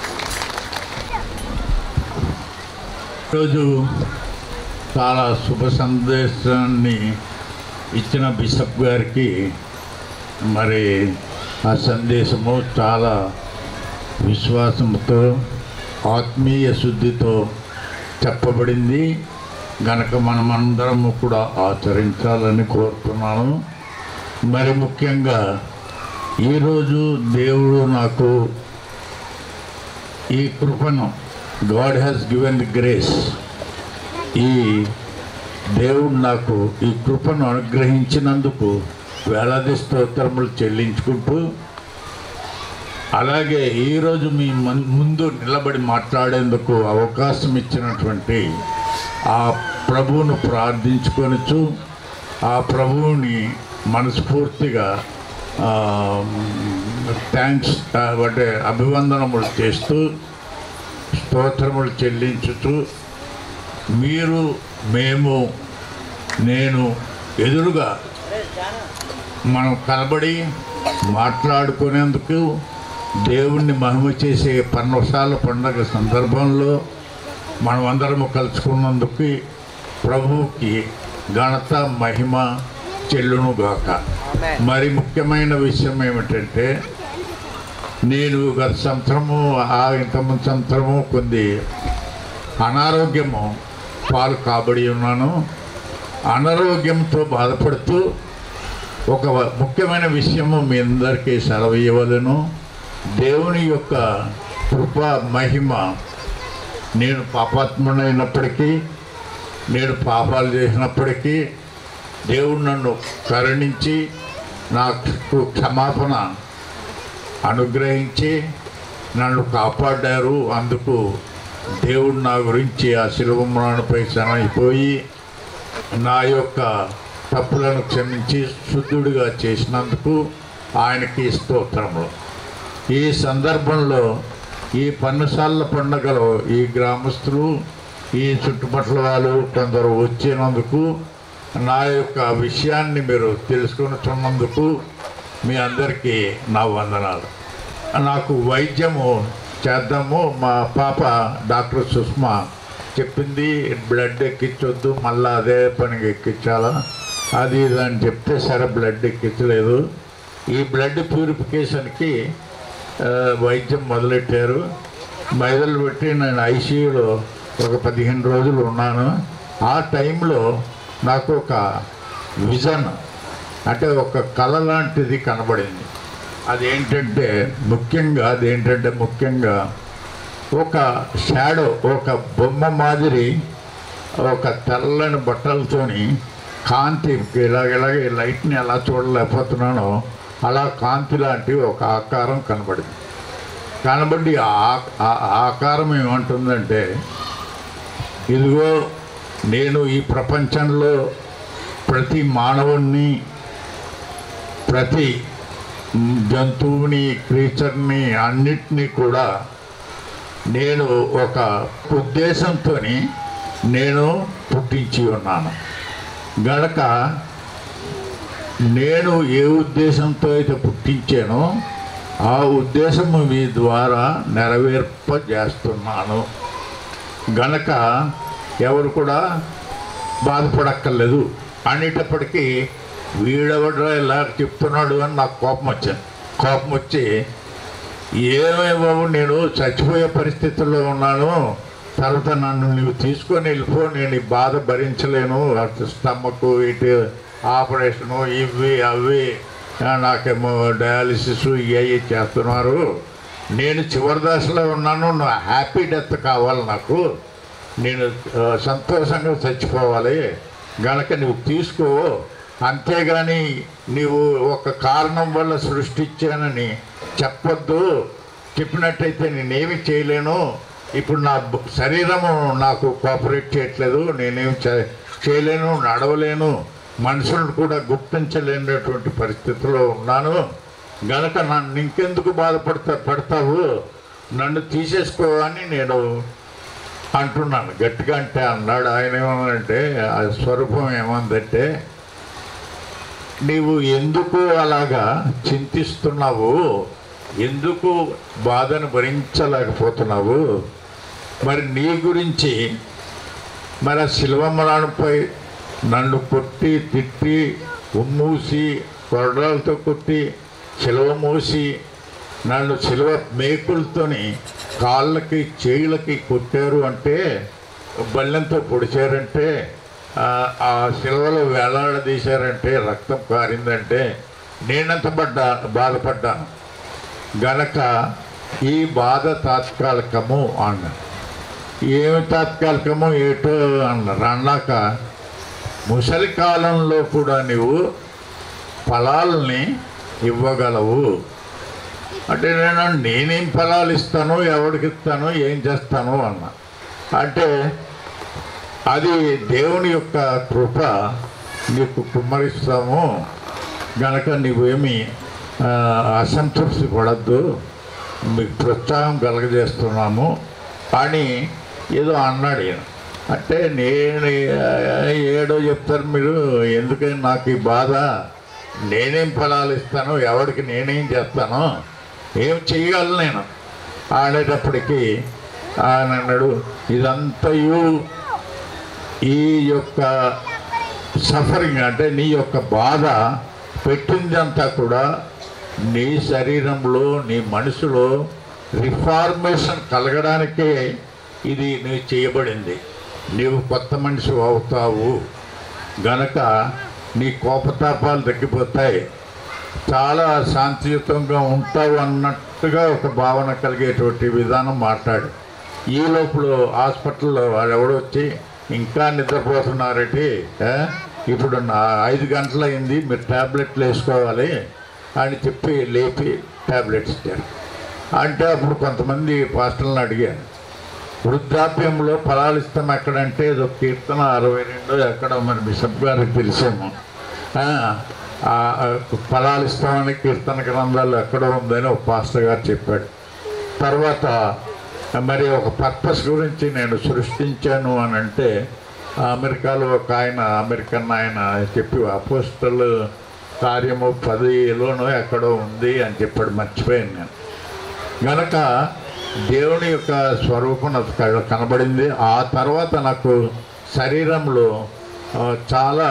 ఈరోజు చాలా శుభ సందేశాన్ని ఇచ్చిన బిషప్ గారికి మరి ఆ సందేశము చాలా విశ్వాసంతో, ఆత్మీయ శుద్ధితో చెప్పబడింది గనక మనమందరము కూడా ఆచరించాలని కోరుతున్నాను. మరి ముఖ్యంగా ఈరోజు దేవుడు నాకు ఈ కృపను, God has given the grace, ఈ దేవుడు నాకు ఈ కృపను అనుగ్రహించినందుకు వేలాది స్తోత్రములు చెల్లించుకుంటూ, అలాగే ఈరోజు మీ ముందు నిలబడి మాట్లాడేందుకు అవకాశం ఇచ్చినటువంటి ఆ ప్రభువును ప్రార్థించుకొనుచు, ఆ ప్రభువుని మనస్ఫూర్తిగా థ్యాంక్స్ అంటే అభివందనములు చేస్తూ, స్తోత్రములు చెల్లించుతూ, మీరు, మేము, నేను ఎదురుగా మనం కనబడి మాట్లాడుకునేందుకు, దేవుణ్ణి మహిమ చేసే పర్ణశాల పండగ సందర్భంలో మనం అందరము కలుసుకున్నందుకు ప్రభువుకి ఘనత మహిమ చెల్లునుగాక. మరి ముఖ్యమైన విషయం ఏమిటంటే, నేను గత సంవత్సరము ఇంతకుముందు సంవత్సరము కొన్ని అనారోగ్యము పాలు కాబడి ఉన్నాను. అనారోగ్యంతో బాధపడుతూ ఒక ముఖ్యమైన విషయము మీ అందరికీ సెలవు ఇవ్వలేను. దేవుని యొక్క కృప మహిమ, నేను పాపాత్ముడైనప్పటికీ, నేను పాపాలు చేసినప్పటికీ దేవుడు నన్ను కరుణించి నాకు క్షమాపణ అనుగ్రహించి నన్ను కాపాడారు. అందుకు దేవుడు నా గురించి ఆ శిలువ మ్రాణపై శరణైపోయి నా యొక్క తప్పులను క్షమించి శుద్ధుడిగా చేసినందుకు ఆయనకి స్తోత్రములు. ఈ సందర్భంలో ఈ పన్నుసార్ల పండుగలో ఈ గ్రామస్తులు, ఈ చుట్టుపక్కల వాళ్ళు కొందరు వచ్చినందుకు, నా యొక్క విషయాన్ని మీరు తెలుసుకున్నట్టున్నందుకు మీ అందరికీ నా వందనాలు. నాకు వైద్యము చేద్దాము, మా పాప డాక్టర్ సుష్మా చెప్పింది, బ్లడ్ ఎక్కించొద్దు, మళ్ళీ అదే పనికి ఎక్కించాలా అది ఇది అని చెప్తే, సరే బ్లడ్ ఎక్కించలేదు. ఈ బ్లడ్ ప్యూరిఫికేషన్కి వైద్యం మొదలెట్టారు. మొదలుపెట్టి నేను ఐసీయూలో ఒక 15 రోజులు ఉన్నాను. ఆ టైంలో నాకు ఒక విజన్, అంటే ఒక కళ లాంటిది కనబడింది. అదేంటంటే ముఖ్యంగా ఒక షాడో, ఒక బొమ్మ మాదిరి, ఒక తెల్లని బట్టలతోని కాంతి, ఇలాగే లైట్ని ఎలా చూడలేకపోతున్నానో అలా కాంతి లాంటి ఒక ఆకారం కనబడి ఆ ఆకారం ఏమంటుందంటే, ఇదిగో నేను ఈ ప్రపంచంలో ప్రతి మానవుణ్ణి, ప్రతి జంతువుని, క్రీచర్ని అన్నిటినీ కూడా నేను ఒక ఉద్దేశంతో నేను పుట్టించి ఉన్నాను గనక, నేను ఏ ఉద్దేశంతో అయితే పుట్టించానో ఆ ఉద్దేశము మీ ద్వారా నెరవేర్పజేస్తున్నాను గనక ఎవరు కూడా బాధపడక్కర్లేదు అనేటప్పటికీ, వీడెవడరా ఇలా చెప్తున్నాడు అని నాకు కోపం వచ్చి ఏమేమో నేను చచ్చిపోయే పరిస్థితుల్లో ఉన్నాను, తర్వాత నన్ను నువ్వు తీసుకొని వెళ్ళిపో, నేను ఈ బాధ భరించలేను, స్టమక్ ఇటు ఆపరేషను ఇవి అవి, నాకేమో డయాలిసిస్ ఇవి చేస్తున్నారు, నేను చివరి దశలో ఉన్నాను, నువ్వు హ్యాపీ డెత్ కావాలి, నాకు నేను సంతోషంగా చచ్చిపోవాలి గనక నువ్వు తీసుకో, అంతేగాని నీవు ఒక కారణం వల్ల సృష్టించానని చెప్పొద్దు, చెప్పినట్టయితే నేనేమి చేయలేను, ఇప్పుడు నా శరీరము నాకు కోఆపరేట్ చేయట్లేదు, నేనేమి చేయలేను, నడవలేను, మనుషులను కూడా గుర్తించలేనటువంటి పరిస్థితిలో ఉన్నాను గనక నన్ను ఇంకెందుకు పడతావు, నన్ను తీసేసుకో అని నేను అంటున్నాను గట్టిగా. అంటే అన్నాడు ఆయన, ఏమన్నాడంటే ఆ స్వరూపం ఏమందంటే, నీవు ఎందుకు అలాగా చింతిస్తున్నావు, ఎందుకు బాధను భరించలేకపోతున్నావు, మరి నీ గురించి మరి ఆ శిలువ మ్రాణపై నన్ను కొట్టి తిట్టి ఉమ్మూసి కొరడాలతో కొట్టి శిలువ మూసి నన్ను శిలువ మేకులతోని కాళ్ళకి చేయులకి కొట్టారు అంటే, బల్లెంతో పొడిచారంటే, ఆ శిలువలో వేలాడదీశారంటే, రక్తం కారిందంటే నేనంత బాధపడ్డాను గనక ఈ బాధ తాత్కాలికము అన్నాను. ఏమి తాత్కాలికము ఏటో అన్నారు. అన్నాక, ముసలి కాలంలో కూడా నీవు ఫలాల్ని ఇవ్వగలవు అంటే, నేనేం ఫలాలు ఇస్తాను, ఎవరికి ఇస్తాను, ఏం చేస్తాను అన్నా. అంటే అది దేవుని యొక్క కృప, నీకు కుమ్మరిస్తాము గనక నువ్వేమి అసంతృప్తి పడద్దు, మీకు ప్రోత్సాహం కలగజేస్తున్నాము అని ఏదో అన్నాడు ఈయన. అంటే నేను ఏడో చెప్తారు మీరు, ఎందుకని నాకు ఈ బాధ నేనేం ఫలాలు ఇస్తాను, ఎవరికి నేనేం చేస్తాను, ఏం చేయగలను నేను ఆడేటప్పటికి ఆయన అన్నాడు, ఇదంతయు ఈ యొక్క సఫరింగ్ అంటే నీ యొక్క బాధ పెట్టిందంతా కూడా నీ శరీరంలో నీ మనసులో రిఫార్మేషన్ కలగడానికే ఇది నువ్వు చేయబడింది. నీవు కొత్త మనిషి అవుతావు గనక నీ కోపతాపాలు తగ్గిపోతాయి, చాలా శాంతియుతంగా ఉంటావు అన్నట్టుగా ఒక భావన కలిగేటువంటి విధానం మాట్లాడు. ఈ లోపల హాస్పిటల్లో వాడు ఎవడో వచ్చి ఇంకా నిద్రపోతున్నారటి, ఇప్పుడు 5 గంటలైంది, మీరు ట్యాబ్లెట్లు వేసుకోవాలి అని చెప్పి లేపి ట్యాబ్లెట్స్ ఇచ్చారు. అంటే అప్పుడు కొంతమంది పాస్టర్లను అడిగాను, వృద్ధాప్యంలో ఫలాలు ఇస్తాం ఎక్కడంటే ఏదో కీర్తన 62 ఎక్కడ మరి బిషప్ గారికి తెలిసేమో, ఫలాలు ఇస్తామని కీర్తన గ్రంథాలు ఎక్కడ ఉందని ఒక పాస్టర్ గారు చెప్పాడు. తర్వాత మరి ఒక పర్పస్ గురించి నేను సృష్టించాను అని అంటే అమెరికాలో ఒక ఆయన అమెరికన్ ఆయన చెప్పి అపోస్టల్ కార్యము 10లోనో ఎక్కడో ఉంది అని చెప్పాడు, మర్చిపోయాను నేను. గనక దేవుని యొక్క స్వరూపం నాకు కనబడింది. ఆ తర్వాత నాకు శరీరంలో చాలా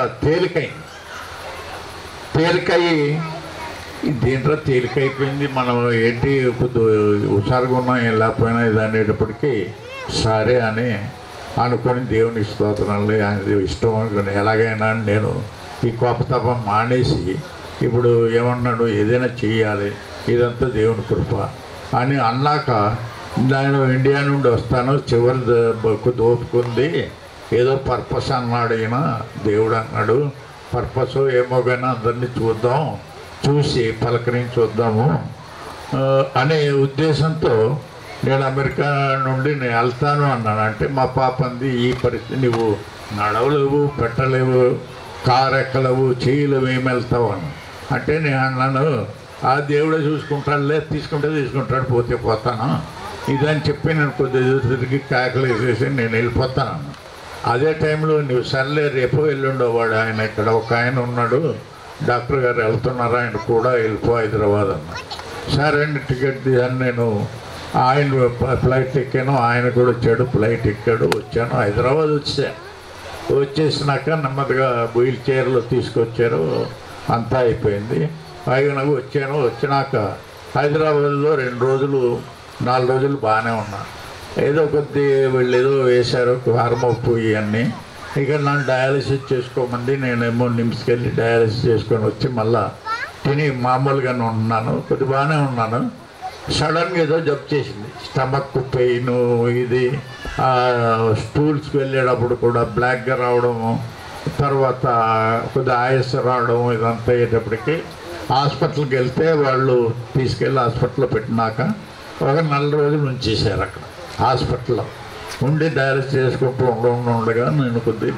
తేలికయ్యి దీంట్లో తేలికైపోయింది. మనం ఏంటి హుషారుగా ఉన్నాం, ఏం లేకపోయినా ఇది అనేటప్పటికీ సరే అని అనుకొని దేవుని స్తోత్రాలు ఆయన ఇష్టం ఎలాగైనా నేను ఈ కోపతాపం మానేసి ఇప్పుడు ఏమన్నాడు, ఏదైనా చెయ్యాలి, ఇదంతా దేవుని కృప అని అన్నాక నేను ఇండియా నుండి వస్తాను, చివరి దోపుకుంది, ఏదో పర్పస్ అన్నాడు ఈయన, దేవుడు అన్నాడు పర్పస్ ఏమో కానీ అందరినీ చూసి పలకరించి చూద్దాము అనే ఉద్దేశంతో నేను అమెరికా నుండి నేను వెళ్తాను అన్నాను. అంటే మా పాప అంది, ఈ పరిస్థితి నువ్వు నడవలేవు, పెట్టలేవు, కారు ఎక్కలేవు, చేయలేవు, ఏమి వెళ్తావు అని అంటే నేను అన్నాను, ఆ దేవుడే చూసుకుంటాడులే, తీసుకుంటాడు, పోతాను ఇదని చెప్పి నేను కొద్దిగా తిరిగి కాయకలు వేసేసి నేను వెళ్ళిపోతాను. అదే టైంలో నువ్వు సర్లే రేపు వెళ్ళుండేవాడు ఆయన, ఇక్కడ ఒక ఆయన ఉన్నాడు, డాక్టర్ గారు వెళ్తున్నారు, ఆయన కూడా వెళ్ళిపో హైదరాబాద్ అన్న. సరే అండి, టికెట్ తీసాను, నేను ఆయన ఫ్లైట్ ఎక్కాను, ఆయన కూడా వచ్చాడు, ఫ్లైట్ ఎక్కాడు, వచ్చాను, హైదరాబాద్ వచ్చేసినాక నెమ్మదిగా వీల్ చైర్లో తీసుకొచ్చారు, అంతా అయిపోయింది. పైగా వచ్చినాక హైదరాబాద్లో 2 రోజులు 4 రోజులు బాగానే ఉన్నా, ఏదో కొద్ది వీళ్ళు ఏదో వేశారు హార్మోపు ఇవన్నీ. ఇక నన్ను డయాలసిస్ చేసుకోమంది, నేనేమో నిమ్స్కి వెళ్ళి డయాలసిస్ చేసుకొని వచ్చి మళ్ళీ తిని మామూలుగానే ఉన్నాను, కొద్ది బాగానే ఉన్నాను. సడన్గా ఏదో జబ్బు చేసింది, స్టమక్ పెయిన్, ఇది స్టూల్స్కి వెళ్ళేటప్పుడు కూడా బ్లాక్గా రావడము, తర్వాత కొద్దిగా ఆయాస రావడము, ఇదంతా అయ్యేటప్పటికి హాస్పిటల్కి వెళ్తే వాళ్ళు తీసుకెళ్ళి హాస్పిటల్లో పెట్టినాక ఒక 4 రోజులు ఉంచేశారు అక్కడ హాస్పిటల్లో ఉండి డయాలసిస్ చేసుకుంటూ ఉండగా నేను కొద్దిగా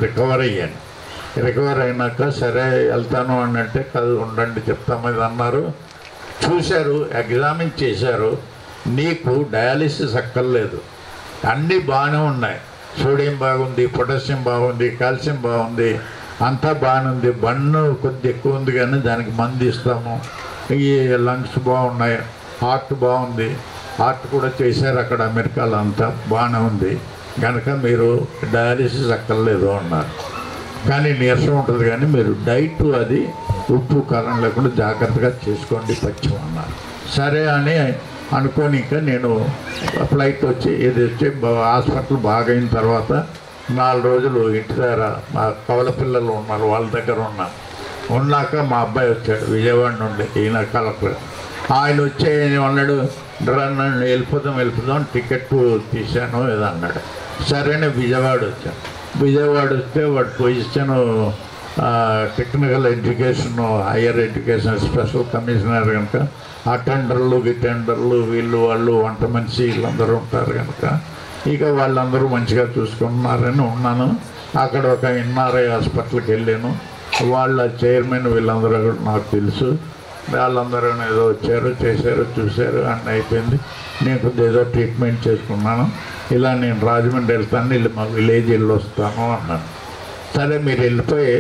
రికవర్ అయినాక సరే వెళ్తాను అని అంటే కాదు ఉండండి చెప్తాము ఇది అన్నారు. చూశారు, ఎగ్జామిన్ చేశారు, నీకు డయాలిసిస్ అక్కర్లేదు, అన్నీ బాగానే ఉన్నాయి, సోడియం బాగుంది, పొటాషియం బాగుంది, కాల్షియం బాగుంది, అంతా బాగానే ఉంది, బన్ను కొద్ది ఎక్కువ ఉంది కానీ దానికి మందు ఇస్తాము, ఈ లంగ్స్ బాగున్నాయి, హార్ట్ బాగుంది, హార్ట్ కూడా చేశారు అక్కడ అమెరికాలో, అంతా బాగానే ఉంది కనుక మీరు డయాలిసిస్ అక్కర్లేదు అన్నారు. కానీ నీరసం ఉంటుంది, కానీ మీరు డైట్ అది ఉప్పు కారం లేకుండా జాగ్రత్తగా చేసుకోండి పచ్చిం అన్నారు. సరే అని అనుకోని ఇంకా నేను ఫ్లైట్ వచ్చి హాస్పిటల్ బాగైన తర్వాత 4 రోజులు ఇంటి దగ్గర మా కవల పిల్లలు ఉన్నారు, వాళ్ళ దగ్గర ఉన్నాక మా అబ్బాయి వచ్చాడు విజయవాడ నుండి, ఈయన కలెక్టర్. ఆయన వచ్చి అన్నాడు, నన్ను వెళ్ళిపోదాం టికెట్ తీశాను ఏదో అన్నాడు. సరేనే విజయవాడ వస్తే వాడి position technical education, higher education special commissioner కనుక అటెండర్లు వీళ్ళు వాళ్ళు వంట మనిషి వీళ్ళందరూ ఉంటారు కనుక ఇక వాళ్ళందరూ మంచిగా చూసుకున్నారని ఉన్నాను. అక్కడ ఒక ఎన్ఆర్ఐ హాస్పిటల్కి వెళ్ళాను, వాళ్ళ చైర్మన్ వీళ్ళందరూ నాకు తెలుసు, వాళ్ళందరూ ఏదో వచ్చారు, చేశారు, చూశారు, అన్నీ అయిపోయింది. నేను కొద్దిగా ఏదో ట్రీట్మెంట్ చేసుకున్నాను, ఇలా నేను రాజమండ్రి వెళ్తాను, మా విలేజ్ వెళ్ళి వస్తాను అన్నాను. సరే మీరు వెళ్ళిపోయి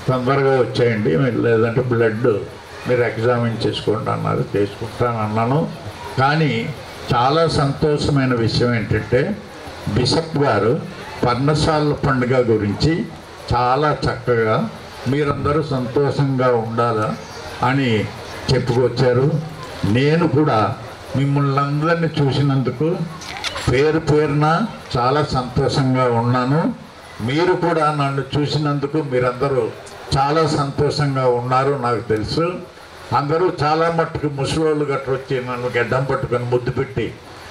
తొందరగా వచ్చేయండి, లేదంటే బ్లడ్ మీరు ఎగ్జామిన్ చేసుకోండి అన్నారు. చేసుకుంటాను అన్నాను. కానీ చాలా సంతోషమైన విషయం ఏంటంటే బిషప్ గారు పర్ణశాల పండుగ గురించి చాలా చక్కగా మీరందరూ సంతోషంగా ఉండాలా అని చెప్పుకొచ్చారు. నేను కూడా మిమ్మల్ని అందరినీ చూసినందుకు పేరు పేరున చాలా సంతోషంగా ఉన్నాను. మీరు కూడా నన్ను చూసినందుకు మీరందరూ చాలా సంతోషంగా ఉన్నారు నాకు తెలుసు. అందరూ చాలా మట్టుకు ముసలోళ్ళు గట్ర వచ్చి నన్ను గడ్డం పట్టుకొని ముద్దు పెట్టి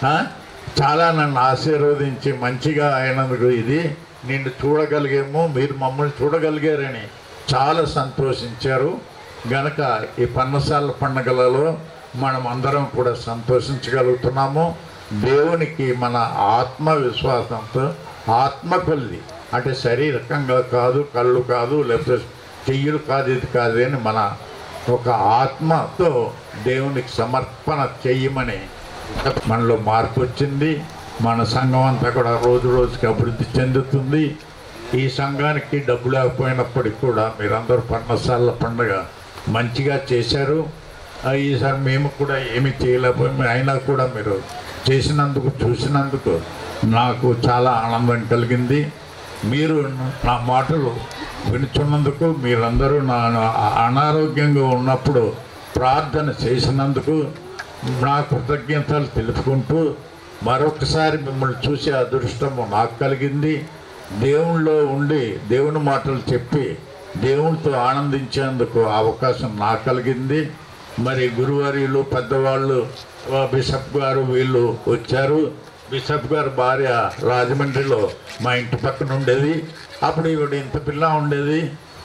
చాలా నన్ను ఆశీర్వదించి మంచిగా అయినందుకు ఇది నిన్ను చూడగలిగేమో, మీరు మమ్మల్ని చూడగలిగారని చాలా సంతోషించారు. గనక ఈ పర్ణశాల పండుగలలో మనం అందరం కూడా సంతోషించగలుగుతున్నాము. దేవునికి మన ఆత్మవిశ్వాసంతో ఆత్మ కొలిది, అంటే శారీరకంగా కాదు, కళ్ళు కాదు, లేకపోతే చెయ్యులు కాదు, ఇది కాదు అని మన ఒక ఆత్మతో దేవునికి సమర్పణ చెయ్యమని మనలో మార్పు వచ్చింది. మన సంఘం అంతా కూడా రోజు రోజుకి అభివృద్ధి చెందుతుంది. ఈ సంఘానికి డబ్బు లేకపోయినప్పటికి కూడా మీరందరూ పర్ణశాల పండుగ మంచిగా చేశారు. ఈసారి మేము కూడా ఏమి చేయలేకపోయాము, అయినా కూడా మీరు చేసినందుకు చూసినందుకు నాకు చాలా ఆనందం కలిగింది. మీరు నా మాటలు వినుచున్నందుకు, మీరందరూ నా అనారోగ్యంగా ఉన్నప్పుడు ప్రార్థన చేసినందుకు నా కృతజ్ఞతలు తెలుపుకుంటూ మరొకసారి మిమ్మల్ని చూసే అదృష్టము నాకు కలిగింది. దేవునిలో ఉండి దేవుని మాటలు చెప్పి దేవునితో ఆనందించేందుకు అవకాశం నాకు కలిగింది. మరి గురువారీలు పెద్దవాళ్ళు బిషప్ గారు వీళ్ళు వచ్చారు. బిషప్ గారు భార్య రాజమండ్రిలో మా ఇంటి పక్కన ఉండేది. అప్పుడు ఈవిడ ఇంత పిల్ల ఉండేది,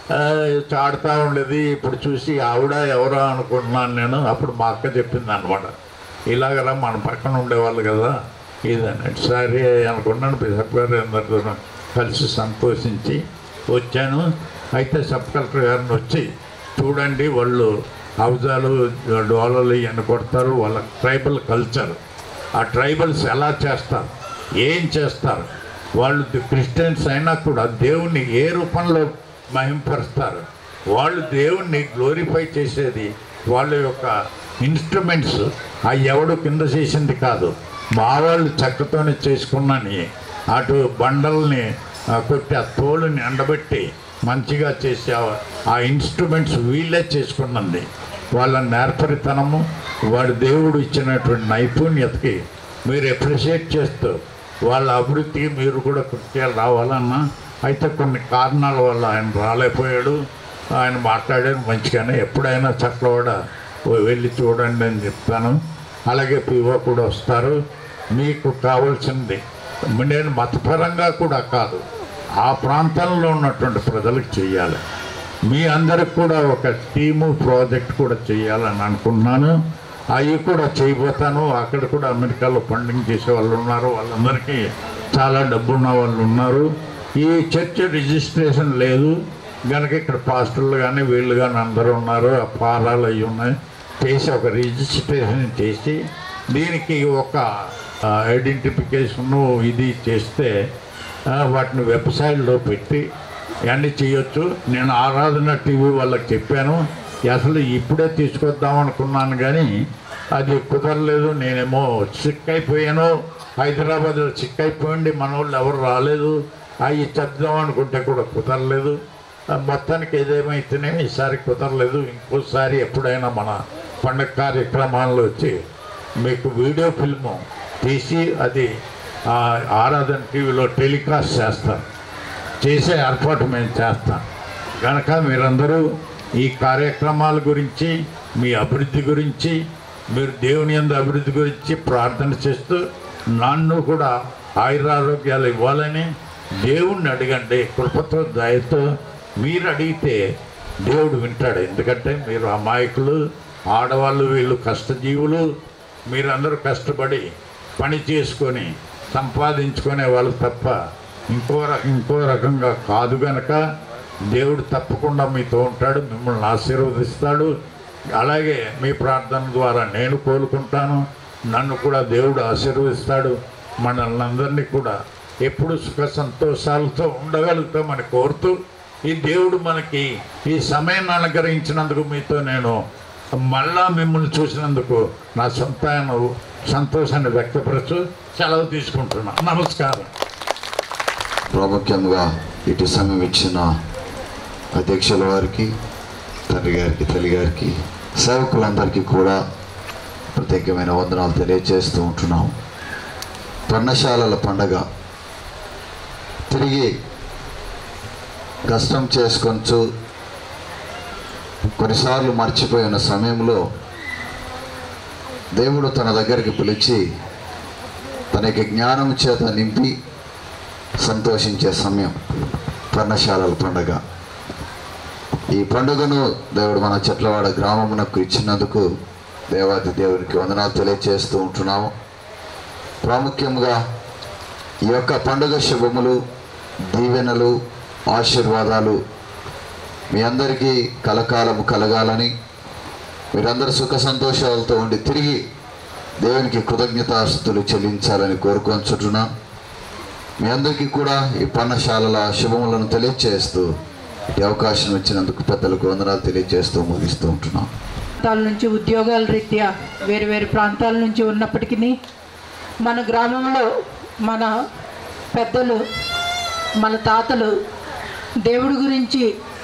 చాడుతూ ఉండేది. ఇప్పుడు చూసి ఆవిడ ఎవరో అనుకుంటున్నాను నేను. అప్పుడు మా అక్క చెప్పింది అనమాట, ఇలాగలా మన పక్కన ఉండేవాళ్ళు కదా ఇదని. సరే అనుకున్నాను. బిషప్ గారు అందరితో కలిసి సంతోషించి వచ్చాను. అయితే సబ్ కలెక్టర్ గారిని వచ్చి చూడండి, వాళ్ళు హౌజాలు డోలలు ఇవన్నీ కొడతారు, వాళ్ళ ట్రైబల్ కల్చర్, ఆ ట్రైబల్స్ ఎలా చేస్తారు, ఏం చేస్తారు, వాళ్ళు క్రిస్టియన్స్ అయినా కూడా దేవుణ్ణి ఏ రూపంలో మహింపరుస్తారు, వాళ్ళు దేవుణ్ణి గ్లోరిఫై చేసేది వాళ్ళ యొక్క ఇన్స్ట్రుమెంట్స్ అవి ఎవడు కింద చేసింది కాదు, మా వాళ్ళు చెక్కతోనే చేసుకున్నాని అటు బండల్ని కొట్టి ఆ తోలుని ఎండబెట్టి మంచిగా చేసే ఆ ఇన్స్ట్రుమెంట్స్ వీళ్ళే చేసుకున్నది. వాళ్ళ నేర్పరితనము, వాడి దేవుడు ఇచ్చినటువంటి నైపుణ్యతకి మీరు అప్రిషియేట్ చేస్తూ వాళ్ళ అభివృద్ధికి మీరు కూడా కృత్యాలు రావాలన్నా. అయితే కొన్ని కారణాల వల్ల ఆయన రాలేకపోయాడు. ఆయన మాట్లాడాడు మంచిగానే, ఎప్పుడైనా చక్కవాడ వెళ్ళి చూడండి అని చెప్తాను. అలాగే పిఓ కూడా వస్తారు. మీకు కావాల్సింది నేను మతపరంగా కూడా కాదు, ఆ ప్రాంతంలో ఉన్నటువంటి ప్రజలకు చేయాలి. మీ అందరికి కూడా ఒక టీము ప్రాజెక్ట్ కూడా చేయాలని అనుకుంటున్నాను. అవి కూడా చేయబోతాను. అక్కడ కూడా అమెరికాలో ఫండింగ్ చేసే వాళ్ళు ఉన్నారు, వాళ్ళందరికీ చాలా డబ్బు ఉన్న వాళ్ళు ఉన్నారు. ఈ చర్చ్ రిజిస్ట్రేషన్ లేదు కనుక ఇక్కడ పాస్టర్లు కానీ వీళ్ళు కానీ అందరూ ఉన్నారు. ఆ ఫారాలు అవి ఉన్నాయి, చేసి ఒక రిజిస్ట్రేషన్ చేసి దీనికి ఒక ఐడెంటిఫికేషను ఇది చేస్తే వాటిని వెబ్సైట్లో పెట్టి అన్నీ చేయొచ్చు. నేను ఆరాధన టీవీ వాళ్ళకి చెప్పాను, అసలు ఇప్పుడే తీసుకొద్దాం అనుకున్నాను కానీ అది కుదరలేదు. నేనేమో సిక్ అయిపోయాను, హైదరాబాద్లో సిక్ అయిపోయింది, మన వాళ్ళు ఎవరు రాలేదు. అవి చెప్దాం అనుకుంటే కూడా కుదరలేదు. మొత్తానికి ఏదేమైతేనే ఈసారి కుదరలేదు. ఇంకోసారి ఎప్పుడైనా మన పండుగ కార్యక్రమాల్లో వచ్చి మీకు వీడియో ఫిల్ము తీసి అది ఆరాధన టీవీలో టెలికాస్ట్ చేస్తాం, చేసే ఏర్పాటు మేము చేస్తాం. కనుక మీరందరూ ఈ కార్యక్రమాల గురించి, మీ అభివృద్ధి గురించి, మీరు దేవుని యందు అభివృద్ధి గురించి ప్రార్థన చేస్తూ నన్ను కూడా ఆయురారోగ్యాలు ఇవ్వాలని దేవుణ్ణి అడగండి. కృపతో దయతో మీరు అడిగితే దేవుడు వింటాడు. ఎందుకంటే మీరు అమాయకులు, ఆడవాళ్ళు, వీళ్ళు కష్టజీవులు. మీరందరూ కష్టపడి పని చేసుకొని సంపాదించుకునే వాళ్ళు తప్ప ఇంకో రకంగా కాదు. గనక దేవుడు తప్పకుండా మీతో ఉంటాడు, మిమ్మల్ని ఆశీర్వదిస్తాడు. అలాగే మీ ప్రార్థన ద్వారా నేను కోలుకుంటాను, నన్ను కూడా దేవుడు ఆశీర్వదిస్తాడు. మనల్ని అందరినీ కూడా ఎప్పుడు సుఖ సంతోషాలతో ఉండగలుగుతామని కోరుతూ ఈ దేవుడు మనకి ఈ సమయాన్ని అనుగ్రహించినందుకు మీతో నేను మళ్ళా మిమ్మల్ని చూసినందుకు నా సంతోషాన్ని వ్యక్తపరచు సెలవు తీసుకుంటున్నా. నమస్కారం. ప్రాముఖ్యంగా ఇటు సమయం ఇచ్చిన అధ్యక్షుల వారికి, తండ్రి గారికి, తల్లి గారికి, సేవకులందరికీ కూడా ప్రత్యేకమైన వందనాలు తెలియజేస్తూ ఉంటున్నాం. పర్ణశాలల పండగ తిరిగి కష్టం చేసుకొంచు కొన్నిసార్లు మర్చిపోయిన సమయంలో దేవుడు తన దగ్గరికి పిలిచి తనకి జ్ఞానం చేత నింపి సంతోషించే సమయం పర్ణశాలల పండుగ. ఈ పండుగను దేవుడు మన చెట్లవాడ గ్రామమునకు ఇచ్చినందుకు దేవాది దేవునికి వందనాలు తెలియజేస్తూ ఉంటున్నాము. ప్రాముఖ్యంగా ఈ యొక్క పండుగ శుభములు, దీవెనలు, ఆశీర్వాదాలు మీ అందరికీ కలకాలము కలగాలని, మీరందరూ సుఖ సంతోషాలతో ఉండి తిరిగి దేవునికి కృతజ్ఞతాస్తుతులు చెల్లించాలని కోరుకొంచుంటున్నాం. మీ అందరికీ కూడా ఈ పర్ణశాలల శుభములను తెలియజేస్తూ ఈ అవకాశం ఇచ్చినందుకు పెద్దలకు వందనాలు తెలియజేస్తూ ముగిస్తూ ఉంటున్నాం. ప్రాంతాల నుంచి ఉద్యోగాల రీత్యా వేరు వేరు ప్రాంతాల నుంచి ఉన్నప్పటికీ మన గ్రామంలో మన పెద్దలు, మన తాతలు దేవుడి గురించి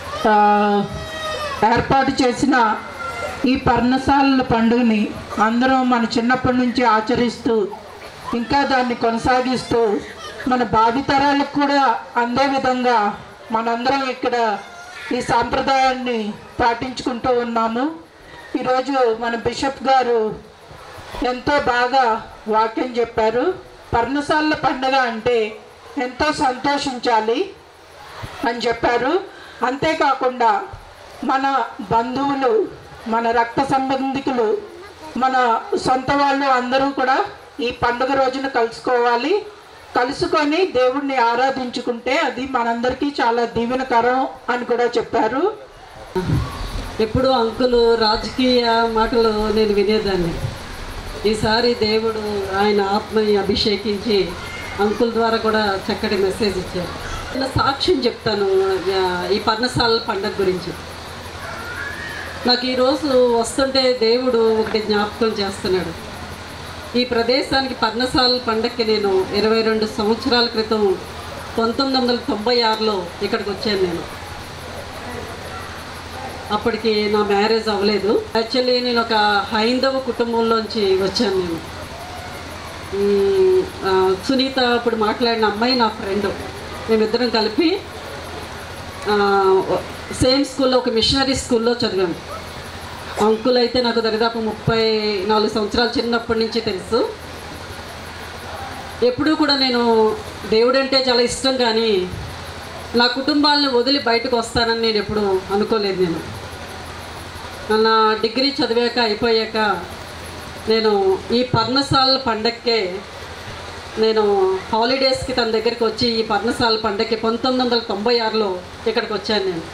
ఏర్పాటు చేసిన ఈ పర్ణశాలల పండుగని అందరం మన చిన్నప్పటి నుంచి ఆచరిస్తూ ఇంకా దాన్ని కొనసాగిస్తూ మన భావితరాలకు కూడా అందే విధంగా మనందరం ఇక్కడ ఈ సాంప్రదాయాన్ని పాటించుకుంటూ ఉన్నాము. ఈరోజు మన బిషప్ గారు ఎంతో బాగా వాక్యం చెప్పారు. పర్ణశాలల పండుగ అంటే ఎంతో సంతోషించాలి అని చెప్పారు. అంతేకాకుండా మన బంధువులు, మన రక్త సంబంధికులు, మన సొంత వాళ్ళు అందరూ కూడా ఈ పండుగ రోజున కలుసుకోవాలి. కలుసుకొని దేవుణ్ణి ఆరాధించుకుంటే అది మనందరికీ చాలా దీవెనకరం అని కూడా చెప్పారు. ఎప్పుడు అంకులు రాజకీయ మాటలు నేను వినేదాన్ని. ఈసారి దేవుడు ఆయన ఆత్మని అభిషేకించి అంకుల్ ద్వారా కూడా చక్కటి మెసేజ్ ఇచ్చారు. నేను సాక్ష్యం చెప్తాను ఈ పర్ణశాలల పండుగ గురించి. నాకు ఈరోజు వస్తుంటే దేవుడు ఒకటి జ్ఞాపకం చేస్తున్నాడు. ఈ ప్రదేశానికి పర్ణశాలల పండగకి నేను 22 సంవత్సరాల క్రితం 1996లో ఇక్కడికి వచ్చాను. నేను అప్పటికి నా మ్యారేజ్ అవ్వలేదు. యాక్చువల్లీ నేను ఒక హైందవ కుటుంబంలోంచి వచ్చాను. నేను సునీత ఇప్పుడు మాట్లాడిన అమ్మాయి నా ఫ్రెండ్. మేమిద్దరం కలిపి సేమ్ స్కూల్లో, ఒక మిషనరీ స్కూల్లో చదివాము. అంకుల్ అయితే నాకు దరిదాపు 34 సంవత్సరాలు చిన్నప్పటి నుంచి తెలుసు. ఎప్పుడూ కూడా నేను దేవుడు అంటే చాలా ఇష్టం, కానీ నా కుటుంబాలను వదిలి బయటకు వస్తానని నేను ఎప్పుడూ అనుకోలేదు. నేను నా డిగ్రీ చదివాక అయిపోయాక నేను ఈ పర్ణశాలల పండగకే నేను హాలిడేస్కి తన దగ్గరికి వచ్చి ఈ పర్ణశాల పండగకి 1996లో ఇక్కడికి వచ్చాను. నేను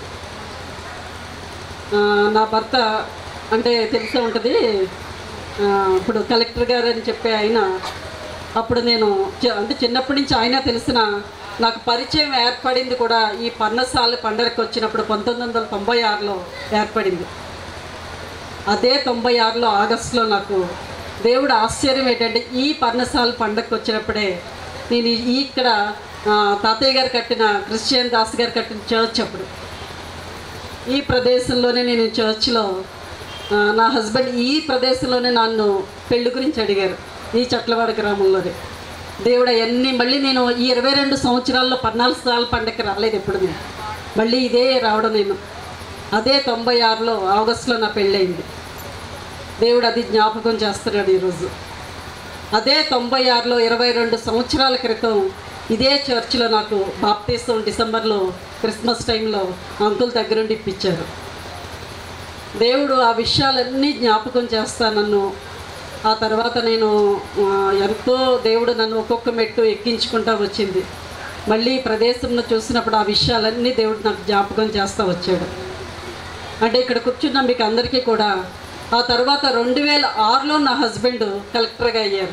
నా భర్త అంటే తెలిసే ఉంటుంది, ఇప్పుడు కలెక్టర్ గారు అని చెప్పి ఆయన, అప్పుడు నేను అంటే చిన్నప్పటి నుంచి ఆయన తెలిసిన నాకు పరిచయం ఏర్పడింది కూడా ఈ పర్ణశాల పండగకి వచ్చినప్పుడు 1996లో ఏర్పడింది. అదే 96లో ఆగస్టులో నాకు దేవుడు ఆశ్చర్యం ఏంటంటే ఈ పర్ణశాల పండగకి వచ్చినప్పుడే నేను ఇక్కడ తాతయ్య గారు కట్టిన, క్రిస్టియన్ దాస్ గారు కట్టిన చర్చ్, అప్పుడు ఈ ప్రదేశంలోనే నేను చర్చ్లో నా హస్బెండ్ ఈ ప్రదేశంలోనే నన్ను పెళ్లి గురించి అడిగారు, ఈ చట్లవాడ గ్రామంలోనే. దేవుడు అవన్నీ మళ్ళీ నేను ఈ 22 సంవత్సరాల్లో పర్ణశాలల పండగకి రాలేదు ఎప్పుడు. నేను మళ్ళీ ఇదే రావడం. నేను అదే 96లో ఆగస్టులో నా పెళ్ళయింది. దేవుడు అది జ్ఞాపకం చేస్తున్నాడు ఈరోజు. అదే 96లో 22 సంవత్సరాల క్రితం ఇదే చర్చిలో నాకు బాప్తీసం డిసెంబర్లో క్రిస్మస్ టైంలో అంకుల్ దగ్గరుండి ఇప్పించారు. దేవుడు ఆ విషయాలన్నీ జ్ఞాపకం చేస్తా నన్ను. ఆ తర్వాత నేను ఎంతో దేవుడు నన్ను ఒక్కొక్క మెట్టు ఎక్కించుకుంటా వచ్చింది. మళ్ళీ ప్రదేశంలో చూసినప్పుడు ఆ విషయాలన్నీ దేవుడు నాకు జ్ఞాపకం చేస్తూ వచ్చాడు. అంటే ఇక్కడ కూర్చున్న మీకు అందరికీ కూడా ఆ తర్వాత 2006లో నా హస్బెండ్ కలెక్టర్గా అయ్యారు.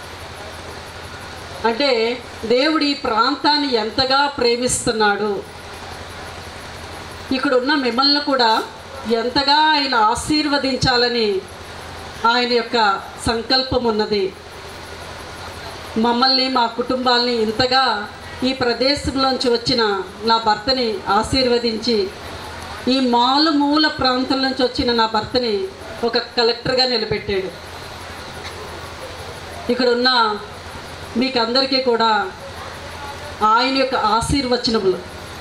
అంటే దేవుడు ఈ ప్రాంతాన్ని ఎంతగా ప్రేమిస్తున్నాడు, ఇక్కడ ఉన్న మిమ్మల్ని కూడా ఎంతగా ఆయన ఆశీర్వదించాలని ఆయన యొక్క సంకల్పం ఉన్నది. మమ్మల్ని, మా కుటుంబాల్ని ఇంతగా ఈ ప్రదేశంలోంచి వచ్చిన నా భర్తని ఆశీర్వదించి, ఈ మారుమూల ప్రాంతం నుంచి వచ్చిన నా భర్తని ఒక కలెక్టర్గా నిలబెట్టాడు. ఇక్కడ ఉన్న మీకు అందరికీ కూడా ఆయన యొక్క ఆశీర్వచనములు,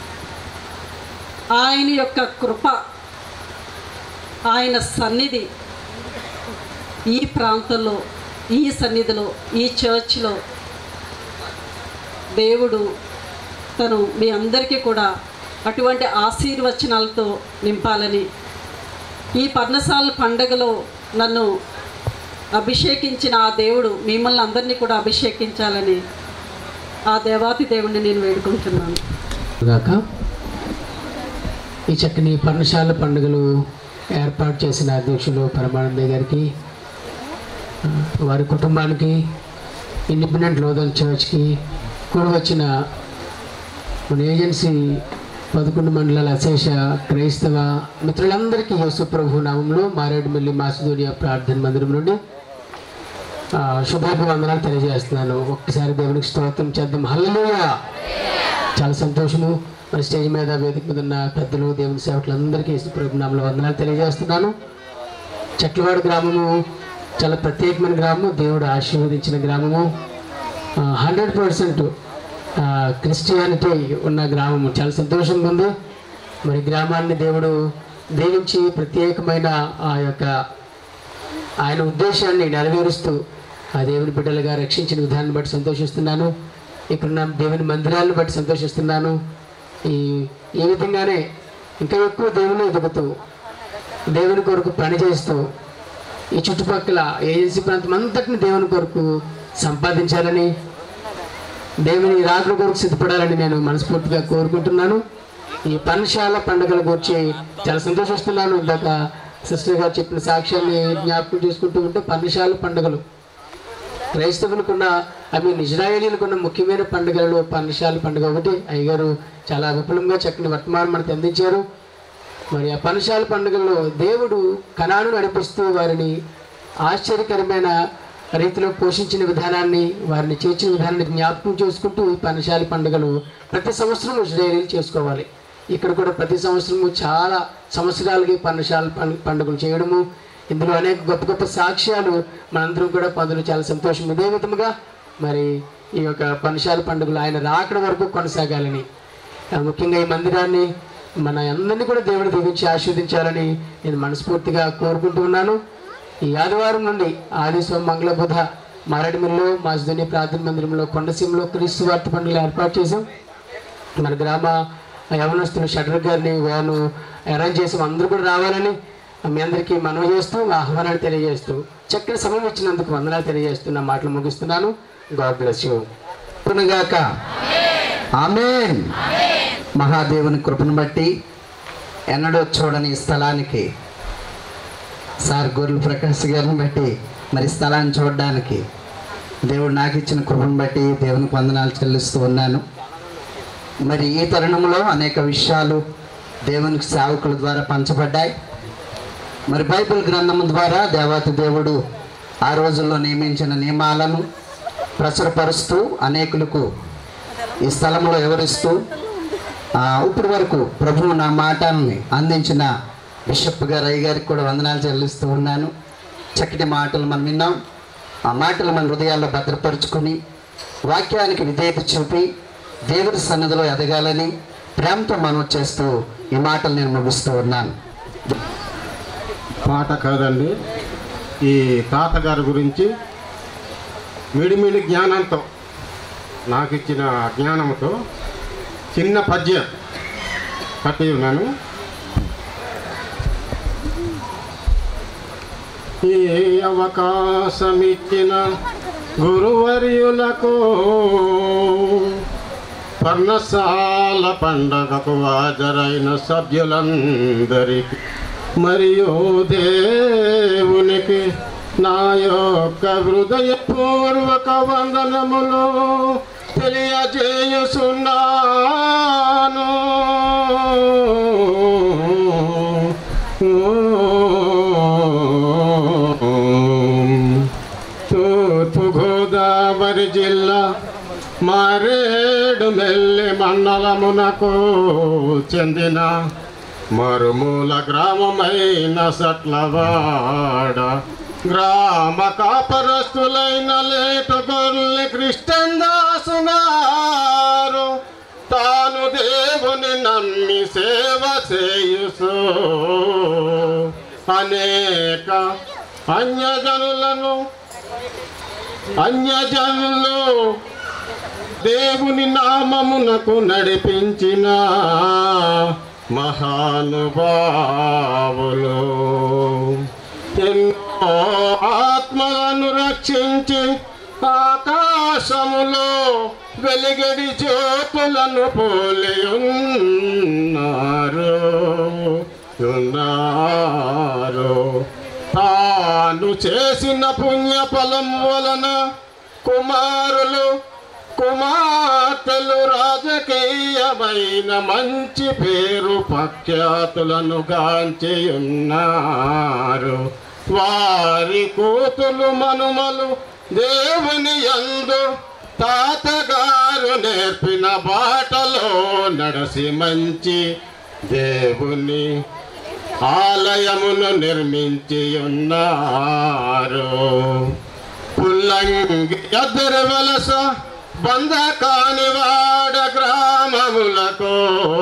ఆయన యొక్క కృప, ఆయన సన్నిధి ఈ ప్రాంతంలో, ఈ సన్నిధిలో, ఈ చర్చ్లో దేవుడు తను మీ అందరికీ కూడా అటువంటి ఆశీర్వచనాలతో నింపాలని, ఈ పర్ణశాల పండగలో నన్ను అభిషేకించిన ఆ దేవుడు మిమ్మల్ని అందరినీ కూడా అభిషేకించాలని ఆ దేవాతి దేవుడిని నేను వేడుకుంటున్నాను గాక. ఈ చక్కని పర్ణశాల పండుగలు ఏర్పాటు చేసిన అధ్యక్షులు పరమానందయ్య గారికి, వారి కుటుంబానికి, ఇండిపెండెంట్ లోదల్ చర్చ్కి కూడా వచ్చిన మన ఏజెన్సీ 11 మండలాల అశేష క్రైస్తవ మిత్రులందరికీ యేసు ప్రభు నామంలో మారేడుమిల్లి మాసిదోనియా ప్రార్థన మందిరం నుండి శుభాభివందనాలు తెలియజేస్తున్నాను. ఒక్కసారి దేవునికి స్తోత్రం చేద్దాం. హల్లెలూయా. చాలా సంతోషము. మన స్టేజ్ మీద, వేదిక మీద ఉన్న పెద్దలు, దేవుని సేవకులందరికీ యేసు ప్రభు నామంలో వందనాలు తెలియజేస్తున్నాను. చెట్లవాడ గ్రామము చాలా ప్రత్యేకమైన గ్రామము, దేవుడు ఆశీర్వదించిన గ్రామము, 100% క్రిస్టియానిటీ ఉన్న గ్రామము. చాలా సంతోషంగా ఉంది. మరి గ్రామాన్ని దేవుడు దీవించి ప్రత్యేకమైన ఆ యొక్క ఆయన ఉద్దేశాన్ని నెరవేరుస్తూ ఆ దేవుని బిడ్డలుగా రక్షించిన విధానాన్ని బట్టి సంతోషిస్తున్నాను. ఇక్కడున్న దేవుని మందిరాలను బట్టి సంతోషిస్తున్నాను. ఈ విధంగానే ఇంకా ఎక్కువ దేవుని ఎదుగుతూ, దేవుని కొరకు పనిచేస్తూ, ఈ చుట్టుపక్కల ఏజెన్సీ ప్రాంతం అంతటిని దేవుని కొరకు సంపాదించాలని, దేవుని రాకడ కొరకు సిద్ధపడాలని నేను మనస్ఫూర్తిగా కోరుకుంటున్నాను. ఈ పర్ణశాల పండుగల గురించి చాలా సంతోషిస్తున్నాను. ఇందాక సిస్టర్ గారు చెప్పిన సాక్ష్యాన్ని జ్ఞాపకం చేసుకుంటూ ఉంటే, పర్ణశాల పండుగలు క్రైస్తవులకున్న, ఇజ్రాయేలీలకున్న ముఖ్యమైన పండుగలలో పర్ణశాల పండుగ ఒకటి. అయ్యగారు చాలా విపులంగా చక్కని వర్తమానం మనకు అందించారు. మరి ఆ పర్ణశాల పండుగల్లో దేవుడు కనాను నడిపిస్తూ వారిని ఆశ్చర్యకరమైన రీతిలో పోషించిన విధానాన్ని, వారిని చేర్చిన విధానాన్ని జ్ఞాపకం చేసుకుంటూ ఈ పర్ణశాల పండుగలు ప్రతి సంవత్సరం ఇజ్రాయేలీలు చేసుకోవాలి. ఇక్కడ కూడా ప్రతి సంవత్సరము చాలా సంవత్సరాలకి పర్ణశాల పండుగలు చేయడము, ఇందులో అనేక గొప్ప గొప్ప సాక్ష్యాలు మనందరం కూడా పొందడం చాలా సంతోషం. ఇదే విధముగా మరి ఈ యొక్క పర్ణశాల పండుగలు ఆయన రాకడ వరకు కొనసాగాలని, ముఖ్యంగా ఈ మందిరాన్ని మన అందరినీ కూడా దేవుడు దీవించి ఆశీర్వదించాలని నేను మనస్ఫూర్తిగా కోరుకుంటూ ఉన్నాను. ఈ ఆదివారం నుండి ఆది, సోమ, మంగళ, బుధ మారేడుమిల్లిలో మాసిదోనియా ప్రార్థన మందిరంలో కొండసీమలో క్రీస్తు వార్త పండుగలు ఏర్పాటు చేసాం. మన గ్రామ యవనస్తులు షటర్ గారిని వేను అరేంజ్ చేసాం. అందరూ కూడా రావాలని మీ అందరికీ మనవి చేస్తూ, ఆహ్వానాన్ని తెలియజేస్తూ, చక్కని సమయం ఇచ్చినందుకు వందనాలు తెలియజేస్తూ నా మాటలు ముగిస్తున్నాను. God bless you. గాక. ఆమేన్. మహాదేవుని కృపను బట్టి ఎన్నడూ చూడని స్థలానికి, సార్ గొర్రెల ప్రకాష్ గారిని బట్టి మరి స్థలాన్ని చూడడానికి దేవుడు నాకు ఇచ్చిన కృపను బట్టి దేవునికి వందనాలు చెల్లిస్తూ ఉన్నాను. మరి ఈ తరుణంలో అనేక విషయాలు దేవునికి సేవకుల ద్వారా పంచబడ్డాయి. మరి బైబిల్ గ్రంథం ద్వారా దేవాతి దేవుడు ఆ రోజుల్లో నియమించిన నియమాలను ప్రచురపరుస్తూ అనేకులకు ఈ స్థలంలో వివరిస్తూ ఇప్పటి వరకు ప్రభువు నా మాటల్ని అందించిన బిషప్ గారు, అయ్య గారికి కూడా వందనాలు చెల్లిస్తూ ఉన్నాను. చక్కటి మాటలు మనం విన్నాం. ఆ మాటలు మన హృదయాల్లో భద్రపరుచుకొని వాక్యానికి విధేయత చూపి దేవుడి సన్నిధిలో ఎదగాలని ప్రేమతో మనం చేస్తూ ఈ మాటలు నేను ముగిస్తూ ఉన్నాను. పాట కాదండి, ఈ తాతగారి గురించి మిడిమిడి జ్ఞానంతో, నాకు ఇచ్చిన జ్ఞానంతో చిన్న పద్యం కట్టి ఉన్నాను. ఈ అవకాశమిచ్చిన గురువర్యులకు, పర్ణశాల పండగకు హాజరైన సభ్యులందరికీ మరియు దేవునికి నా యొక్క హృదయపూర్వక వందనములు తెలియజేయుచున్నాను. తూర్పుగోదావరి జిల్లా మారేడుమెల్లి మండలమునకు చెందిన మరుమూల గ్రామమైన సట్లవాడ గ్రామ కాపరస్తులైన లేటుగొల్లి కృష్ణన్ దాసు గారు తాను దేవుని నమ్మి సేవ చేయుసు అనేక అన్యజనులు దేవుని నామమునకు నడిపించిన మహానుభావులు ఎన్నో ఆత్మలను రక్షించి ఆకాశములో వెలిగడి జ్యోతులను పోలి ఉన్నారు. తాను చేసిన పుణ్యఫలం వలన కుమార్తెలు రాజకీయమైన మంచి పేరు ప్రఖ్యాతులను గాంచి ఉన్నారు. వారి కూతులు మనుమలు దేవుని యందు తాతగారు నేర్పిన బాటలో నడసి మంచి దేవుని ఆలయమును నిర్మించి ఉన్నారు. పుల్లంగి ఎద్దరి వలస బంధకానివాడ గ్రామములకు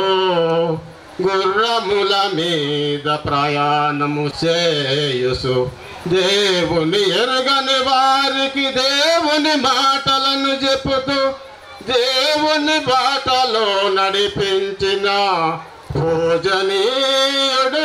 గుర్రముల మీద ప్రయాణము చేయుసు దేవుని ఎరగని వారికి దేవుని మాటలను చెప్పుతూ దేవుని బాటలో నడిపించిన పూజనీయుడు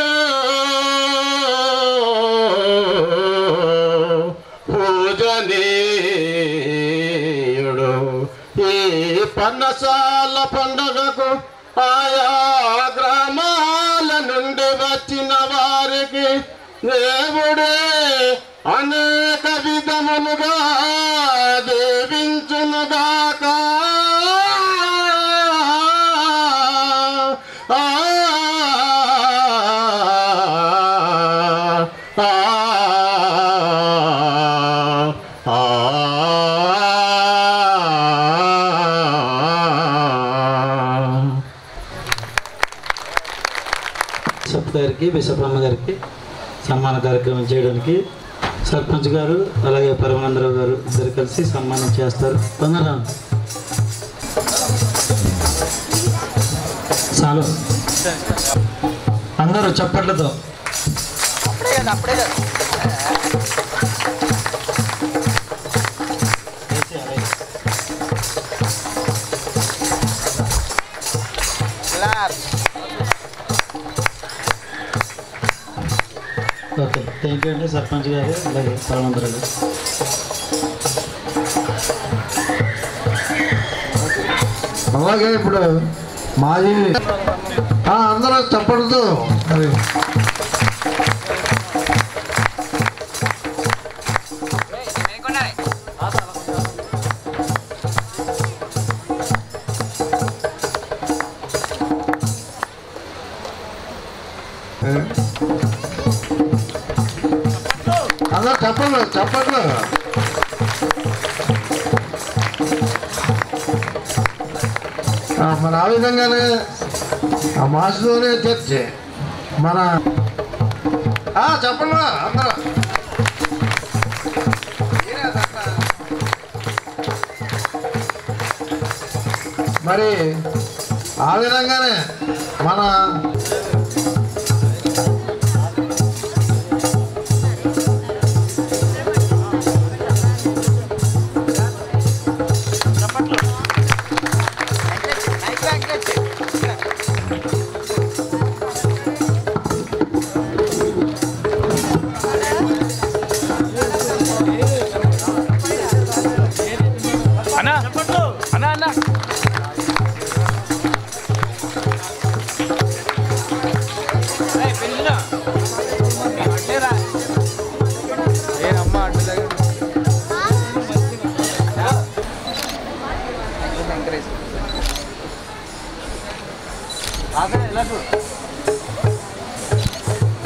ఈ పన్నసాల పండుగకు ఆయా గ్రామాల నుండి వచ్చిన వారికి దేవుడే అనేక విధములుగా దీవించునుగాక. గారికి బిషపమ్మ గారికి సన్మాన కార్యక్రమం చేయడానికి సర్పంచ్ గారు అలాగే పరమానందరావు గారు ఇద్దరు కలిసి సన్మానం చేస్తారు. తొందరగా చాలు అందరూ చప్పట్లతో ఓకే. థ్యాంక్ యూ అండి సర్పంచ్ గారు అలాగే పరమందరావు గారు. అలాగే ఇప్పుడు మాజీ అందరూ చెప్పడుతూ మరి అందరూ చెప్పట్లు మరి ఆ విధంగానే ఆ మాసులోనే చర్చ మన చెప్పండి అందరూ మరి ఆ విధంగానే మన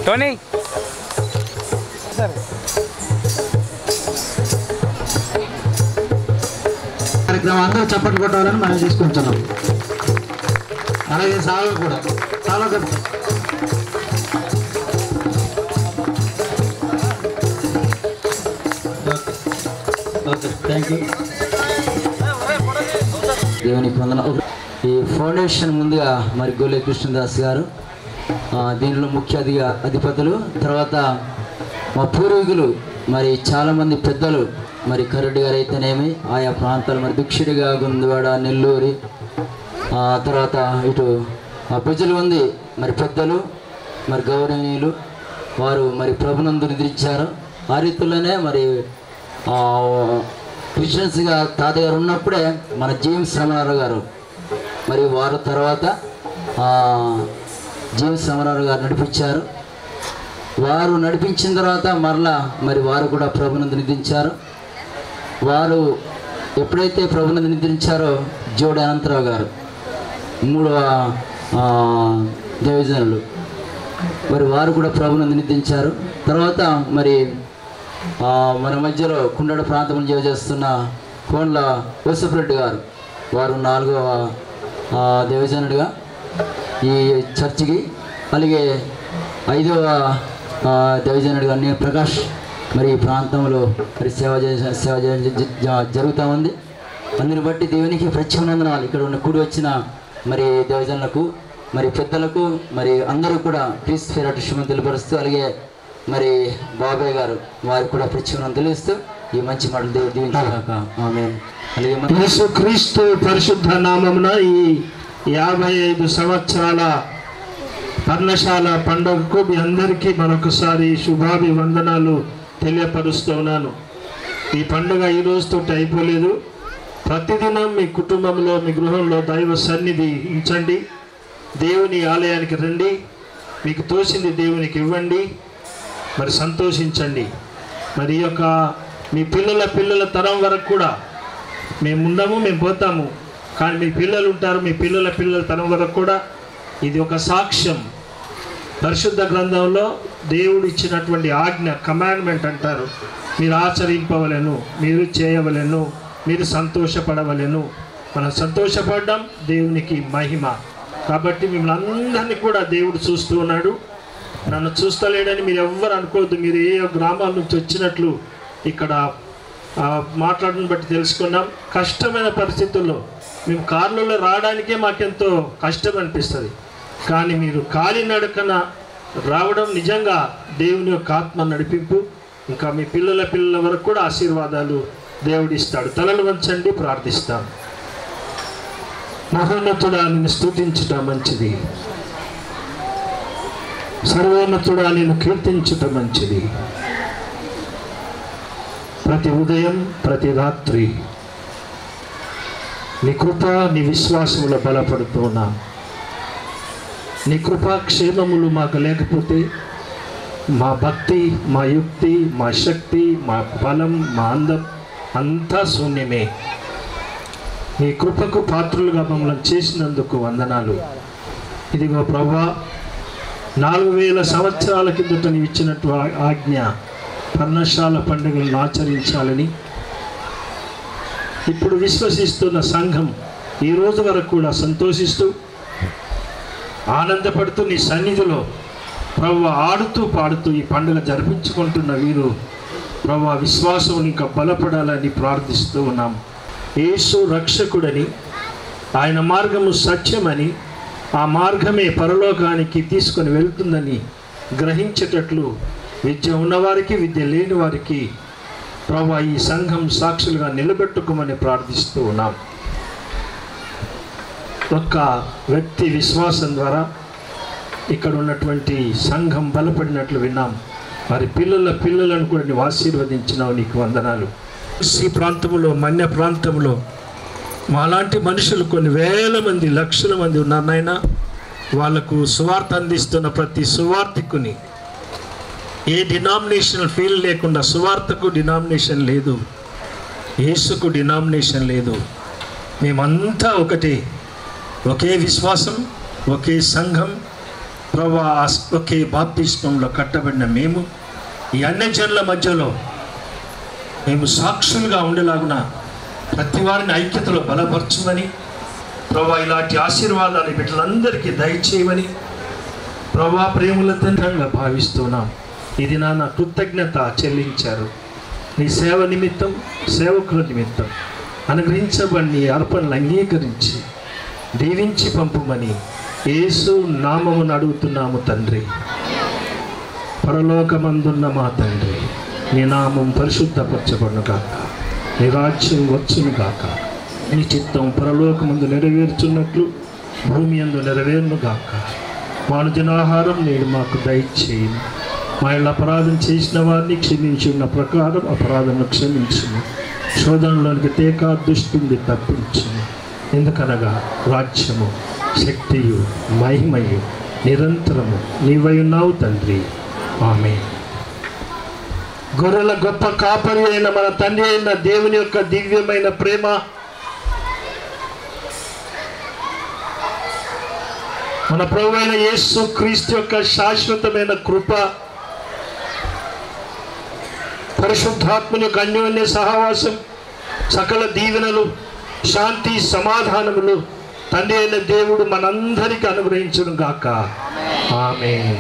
టోనీ కార్యక్రమం అందరూ చప్పట్లు కొట్టాలని మనం తీసుకుంటున్నాం. అలాగే సాగు కూడా చాలా ఓకే థ్యాంక్ యూ. దేవునికి వందనాలు. ఈ ఫౌండేషన్ ముందుగా మరి గోలే కృష్ణదాస్ గారు, దీనిలో ముఖ్య అధిపతులు, తర్వాత మా పూర్వీకులు మరి చాలామంది పెద్దలు, మరి కరెడ్డి గారు అయితేనేమి ఆయా ప్రాంతాలు మరి భిక్షుడిగా గుందువాడ, నెల్లూరి, తర్వాత ఇటు ప్రజలు ఉంది మరి పెద్దలు మరి గౌరవనీయులు వారు మరి ప్రభునందు నిద్రించారు. ఆ రీతిలోనే మరి క్రిస్టియన్స్గా తాతగారు ఉన్నప్పుడే మన జేమ్స్ రమణారావు గారు మరి వారు తర్వాత జేమ్స్ రమణారావు గారు నడిపించారు. వారు నడిపించిన తర్వాత మరలా మరి వారు కూడా ప్రభునందు నిద్రించారు. వారు ఎప్పుడైతే ప్రభునందు నిద్రించారో జోడి అనంతరావు గారు 3వ డివిజన్లు మరి వారు కూడా ప్రభునందు నిద్రించారు. తర్వాత మరి మన మధ్యలో కుండడ ప్రాంతం చేస్తున్న కోండ్ల యోసఫరెడ్డి గారు, వారు 4వ డివిజనుడిగా ఈ చర్చికి, అలాగే 5వ డివిజనుడిగా నేను ప్రకాష్ మరి ఈ ప్రాంతంలో మరి సేవ జరుగుతూ ఉంది. అందుని బట్టి దేవునికి ప్రత్యేకవందనాలు. ఇక్కడ ఉన్న కూడి వచ్చిన మరి డివిజన్లకు మరి పెద్దలకు మరి అందరూ కూడా క్రీస్తు పేరట తెలియపరుస్తూ, అలాగే మరి బాబాయ్ గారు వారికి కూడా ప్రత్యేకవందనాలు తెలుస్తూ ఈ మంచి మాటలు దీవించాక ఆమేన్. అలాగే యేసుక్రీస్తు పరిశుద్ధ నామమున ఈ 55 సంవత్సరాల పర్ణశాల పండుగకు మీ అందరికీ మరొకసారి శుభాభివందనాలు తెలియపరుస్తున్నాను. ఈ పండుగ ఈ రోజుతో అయిపోలేదు. ప్రతిదినం మీ కుటుంబంలో మీ గృహంలో దైవ సన్నిధి ఉంచండి. దేవుని ఆలయానికి రండి, మీకు తోచింది దేవునికి ఇవ్వండి, మరి సంతోషించండి. మరి ఈ యొక్క మీ పిల్లల తరం వరకు కూడా మేము ఉండము, మేము పోతాము, కానీ మీ పిల్లలు ఉంటారు. మీ పిల్లల తరం వరకు కూడా ఇది ఒక సాక్ష్యం. పరిశుద్ధ గ్రంథంలో దేవుడు ఇచ్చినటువంటి ఆజ్ఞ, కమాండ్మెంట్ అంటారు, మీరు ఆచరింపవలెను, మీరు చేయవలెను, మీరు సంతోషపడవలెను. మనం సంతోషపడడం దేవునికి మహిమ. కాబట్టి మిమ్మల్ని అందరినీ కూడా దేవుడు చూస్తూ ఉన్నాడు. నన్ను చూస్తలేడని మీరు ఎవ్వరు అనుకోవద్దు. మీరు ఏ గ్రామాల నుంచి వచ్చినట్లు ఇక్కడ మాట్లాడడం బట్టి తెలుసుకున్నాం. కష్టమైన పరిస్థితుల్లో మేము కార్లలో రావడానికే మాకెంతో కష్టం అనిపిస్తుంది, కానీ మీరు కాలినడకన రావడం నిజంగా దేవుని యొక్క ఆత్మ నడిపింపు. ఇంకా మీ పిల్లల వరకు కూడా ఆశీర్వాదాలు దేవుడిస్తాడు. తలలు వంచండి, ప్రార్థిస్తాం. మహోన్నతుడా నిన్ను స్తుతించుట మంచిది, సర్వోన్నతుడా నిన్ను కీర్తించుట మంచిది. ప్రతి ఉదయం ప్రతి రాత్రి నీ కృప నీ విశ్వాసములో బలపడుతున్నా. నీ కృపాక్షేమములు మాకు లేకపోతే మా భక్తి, మా యుక్తి, మా శక్తి, మా బలం, మా అందం అంతా శూన్యమే. నీ కృపకు పాత్రులుగా మమ్మల్ని చేసినందుకు వందనాలు. ఇదిగో ప్రభువా, 4000 సంవత్సరాల కిందట నీవు ఇచ్చినట్టు ఆజ్ఞ పర్ణశాల పండుగలను ఆచరించాలని ఇప్పుడు విశ్వసిస్తున్న సంఘం ఈ రోజు వరకు కూడా సంతోషిస్తూ ఆనందపడుతూ నీ సన్నిధిలో ప్రభువా ఆడుతూ పాడుతూ ఈ పండుగ జరిపించుకుంటున్న వీరు ప్రభువా విశ్వాసం ఇంకా బలపడాలని ప్రార్థిస్తూ ఉన్నాం. యేసు రక్షకుడని, ఆయన మార్గము సత్యమని, ఆ మార్గమే పరలోకానికి తీసుకొని వెళ్తుందని గ్రహించేటట్లు విద్య ఉన్నవారికి, విద్య లేని వారికి ప్రభువా ఈ సంఘం సాక్షులుగా నిలబెట్టుకోమని ప్రార్థిస్తూ ఉన్నాం. ఒక్క వ్యక్తి విశ్వాసం ద్వారా ఇక్కడ ఉన్నటువంటి సంఘం బలపడినట్లు విన్నాం. వారి పిల్లలను కూడా నీవు ఆశీర్వదించినావు, నీకు వందనాలు. ఈ ప్రాంతంలో, మన్య ప్రాంతంలో మాలాంటి మనుషులు కొన్ని వేల మంది, లక్షల మంది ఉన్నారు నాయన. వాళ్లకు సువార్త అందిస్తున్న ప్రతి సువార్థికుని, ఏ డినామినేషనల్ ఫీల్ లేకుండా, సువార్తకు డినామినేషన్ లేదు, యేసుకు డినామినేషన్ లేదు, మేమంతా ఒకటే, ఒకే విశ్వాసం, ఒకే సంఘం, ప్రభా ఒకే బాప్తిస్మంలో కట్టబడిన మేము ఈ అన్యజనుల మధ్యలో మేము సాక్షులుగా ఉండేలాగున ప్రతి వారిని ఐక్యతలో బలపరచమని ప్రభా ఇలాంటి ఆశీర్వాదాలు బిడ్డలందరికీ దయచేయమని ప్రభా ప్రేమల తండ్రిగా భావిస్తున్నాం. ఇది నా కృతజ్ఞత చెల్లించారు. నీ సేవ నిమిత్తం, సేవకుల నిమిత్తం అనుగ్రహించబడి అర్పణలు అంగీకరించి దీవించి పంపుమని యేసు నామమును అడుగుతున్నాము తండ్రి. పరలోకమందున్న మా తండ్రి, నీ నామం పరిశుద్ధపరచబడును గాక, నీ రాజ్యం వచ్చును గాక, నీ చిత్తం పరలోకమందు నెరవేర్చున్నట్లు భూమి యందు నెరవేరును గాక. మానుజనాహారం నేడు మాకు దయచేయి. మా ఇళ్ళ అపరాధం చేసిన వారిని క్షమించున్న ప్రకారం అపరాధం క్షమించును. శోధనలోనికి తేక దుష్టిని తప్పించును. ఎందుకనగా రాజ్యము, శక్తియు, మహిమయు నిరంతరము నీవై ఉన్నావు తండ్రి. ఆమేన్. గొర్రెల గొప్ప కాపరి అయిన మన తండ్రి అయిన దేవుని యొక్క దివ్యమైన ప్రేమ, మన ప్రభువైన అయిన యేసు క్రీస్తు యొక్క శాశ్వతమైన కృప, పరిశుద్ధాత్మని యొక్క అన్యోన్య సహవాసం, సకల దీవెనలు, శాంతి, సమాధానములు తండ్రి అయిన దేవుడు మనందరికీ అనుగ్రహించును గాక. ఆమేన్.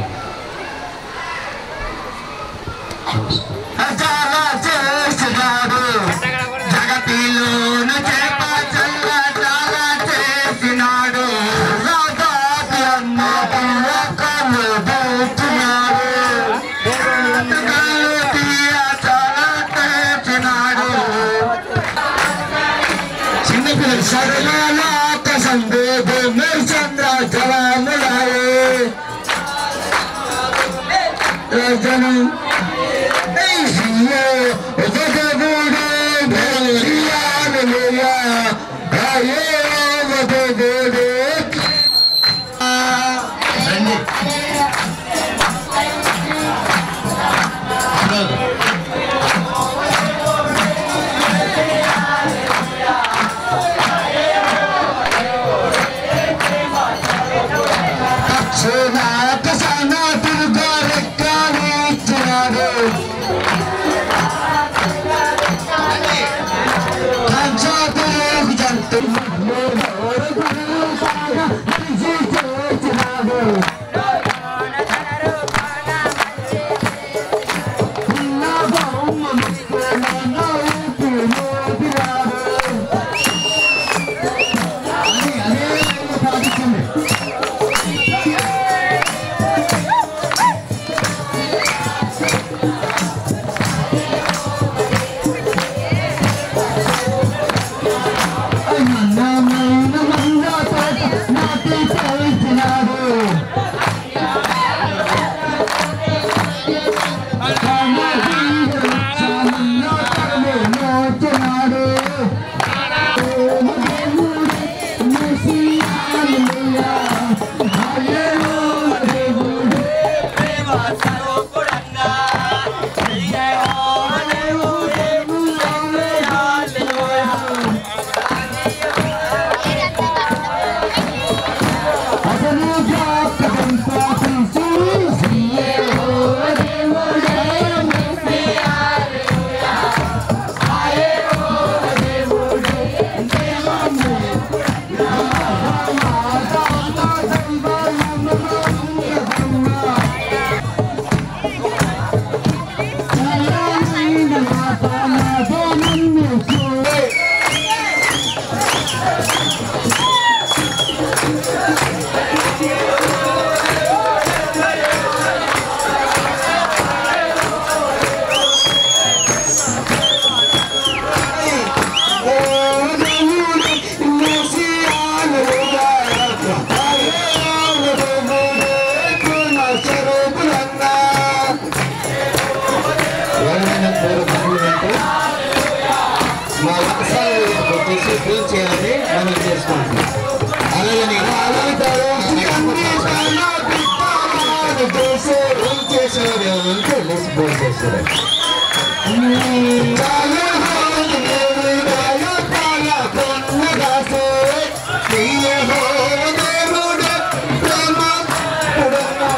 Yeah.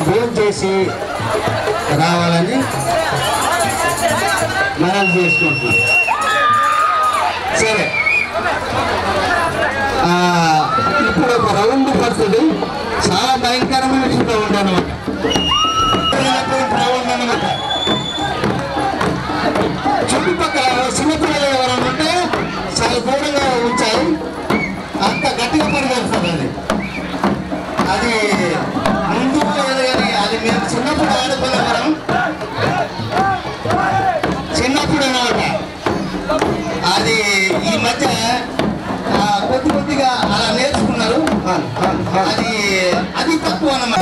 ఫోన్ చేసి రావాలని మనం చేసుకుంటున్నాం. సరే, ఇప్పుడు ఒక రౌండ్ పడుతుంది. చాలా భయంకరమైన విషయంలో ఉండనమాట. రౌండ్ అనమాట. చుట్టుపక్కల చిన్నపిల్లలు ఎవరైనా ఉంటే చాలా దూరంగా ఉంచాయి. అంత గట్టిగా పరిగెడుతుంది అది ముందు కానీ అది మేము చిన్నప్పుడు ఆడుకునేవారం. చిన్నప్పుడు అన్నమాట. అది ఈ మధ్య కొద్దిగా అలా నేర్చుకున్నారు. అది తక్కువ అన్నమాట.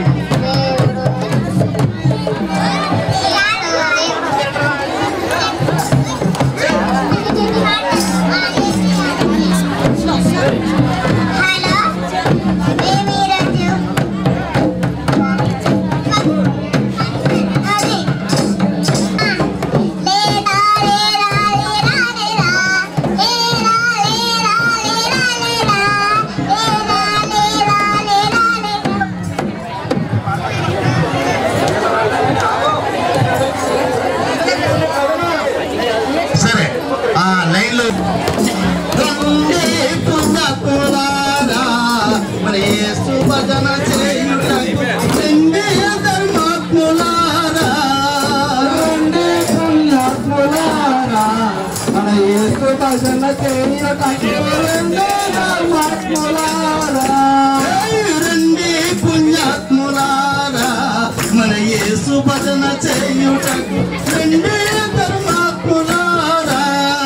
రండి పుణ్యాత్ములారా మన యేసు భజన చేయుటకు, రండి ధర్మాత్ములారా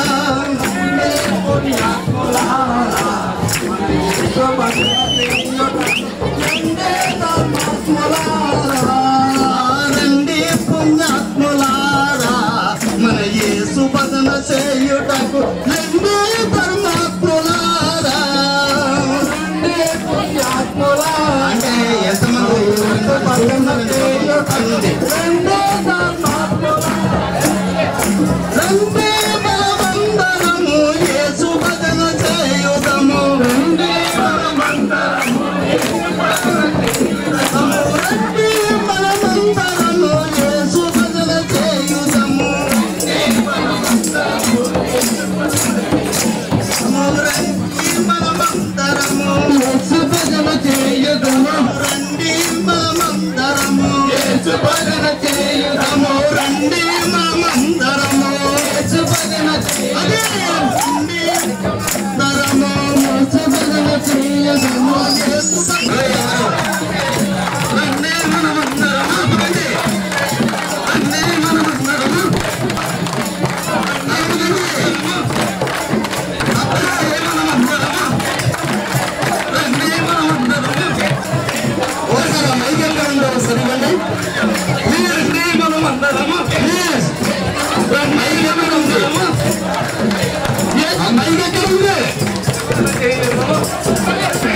పుణ్యాత్ములారా మన యేసు భజన చేయుటకు, రండి పుణ్యాత్ములారా మన యేసు భజన చేయుటకు, రండి ధర్మాత్ములారా. అంటే ఎంతమంది రండి బలవందరము యేసు భజన చేయుదము, రండి బలవందరము యేసు భజన చేయుదము, రండి మనమందరము యేసు భజన చేయుదము, రండి మనమందరము యేసు భజన చేయుదము, యేసు భజన చేయుదము, యేసు భజన రండి మనమందరము, రండి మనమందరము మైక్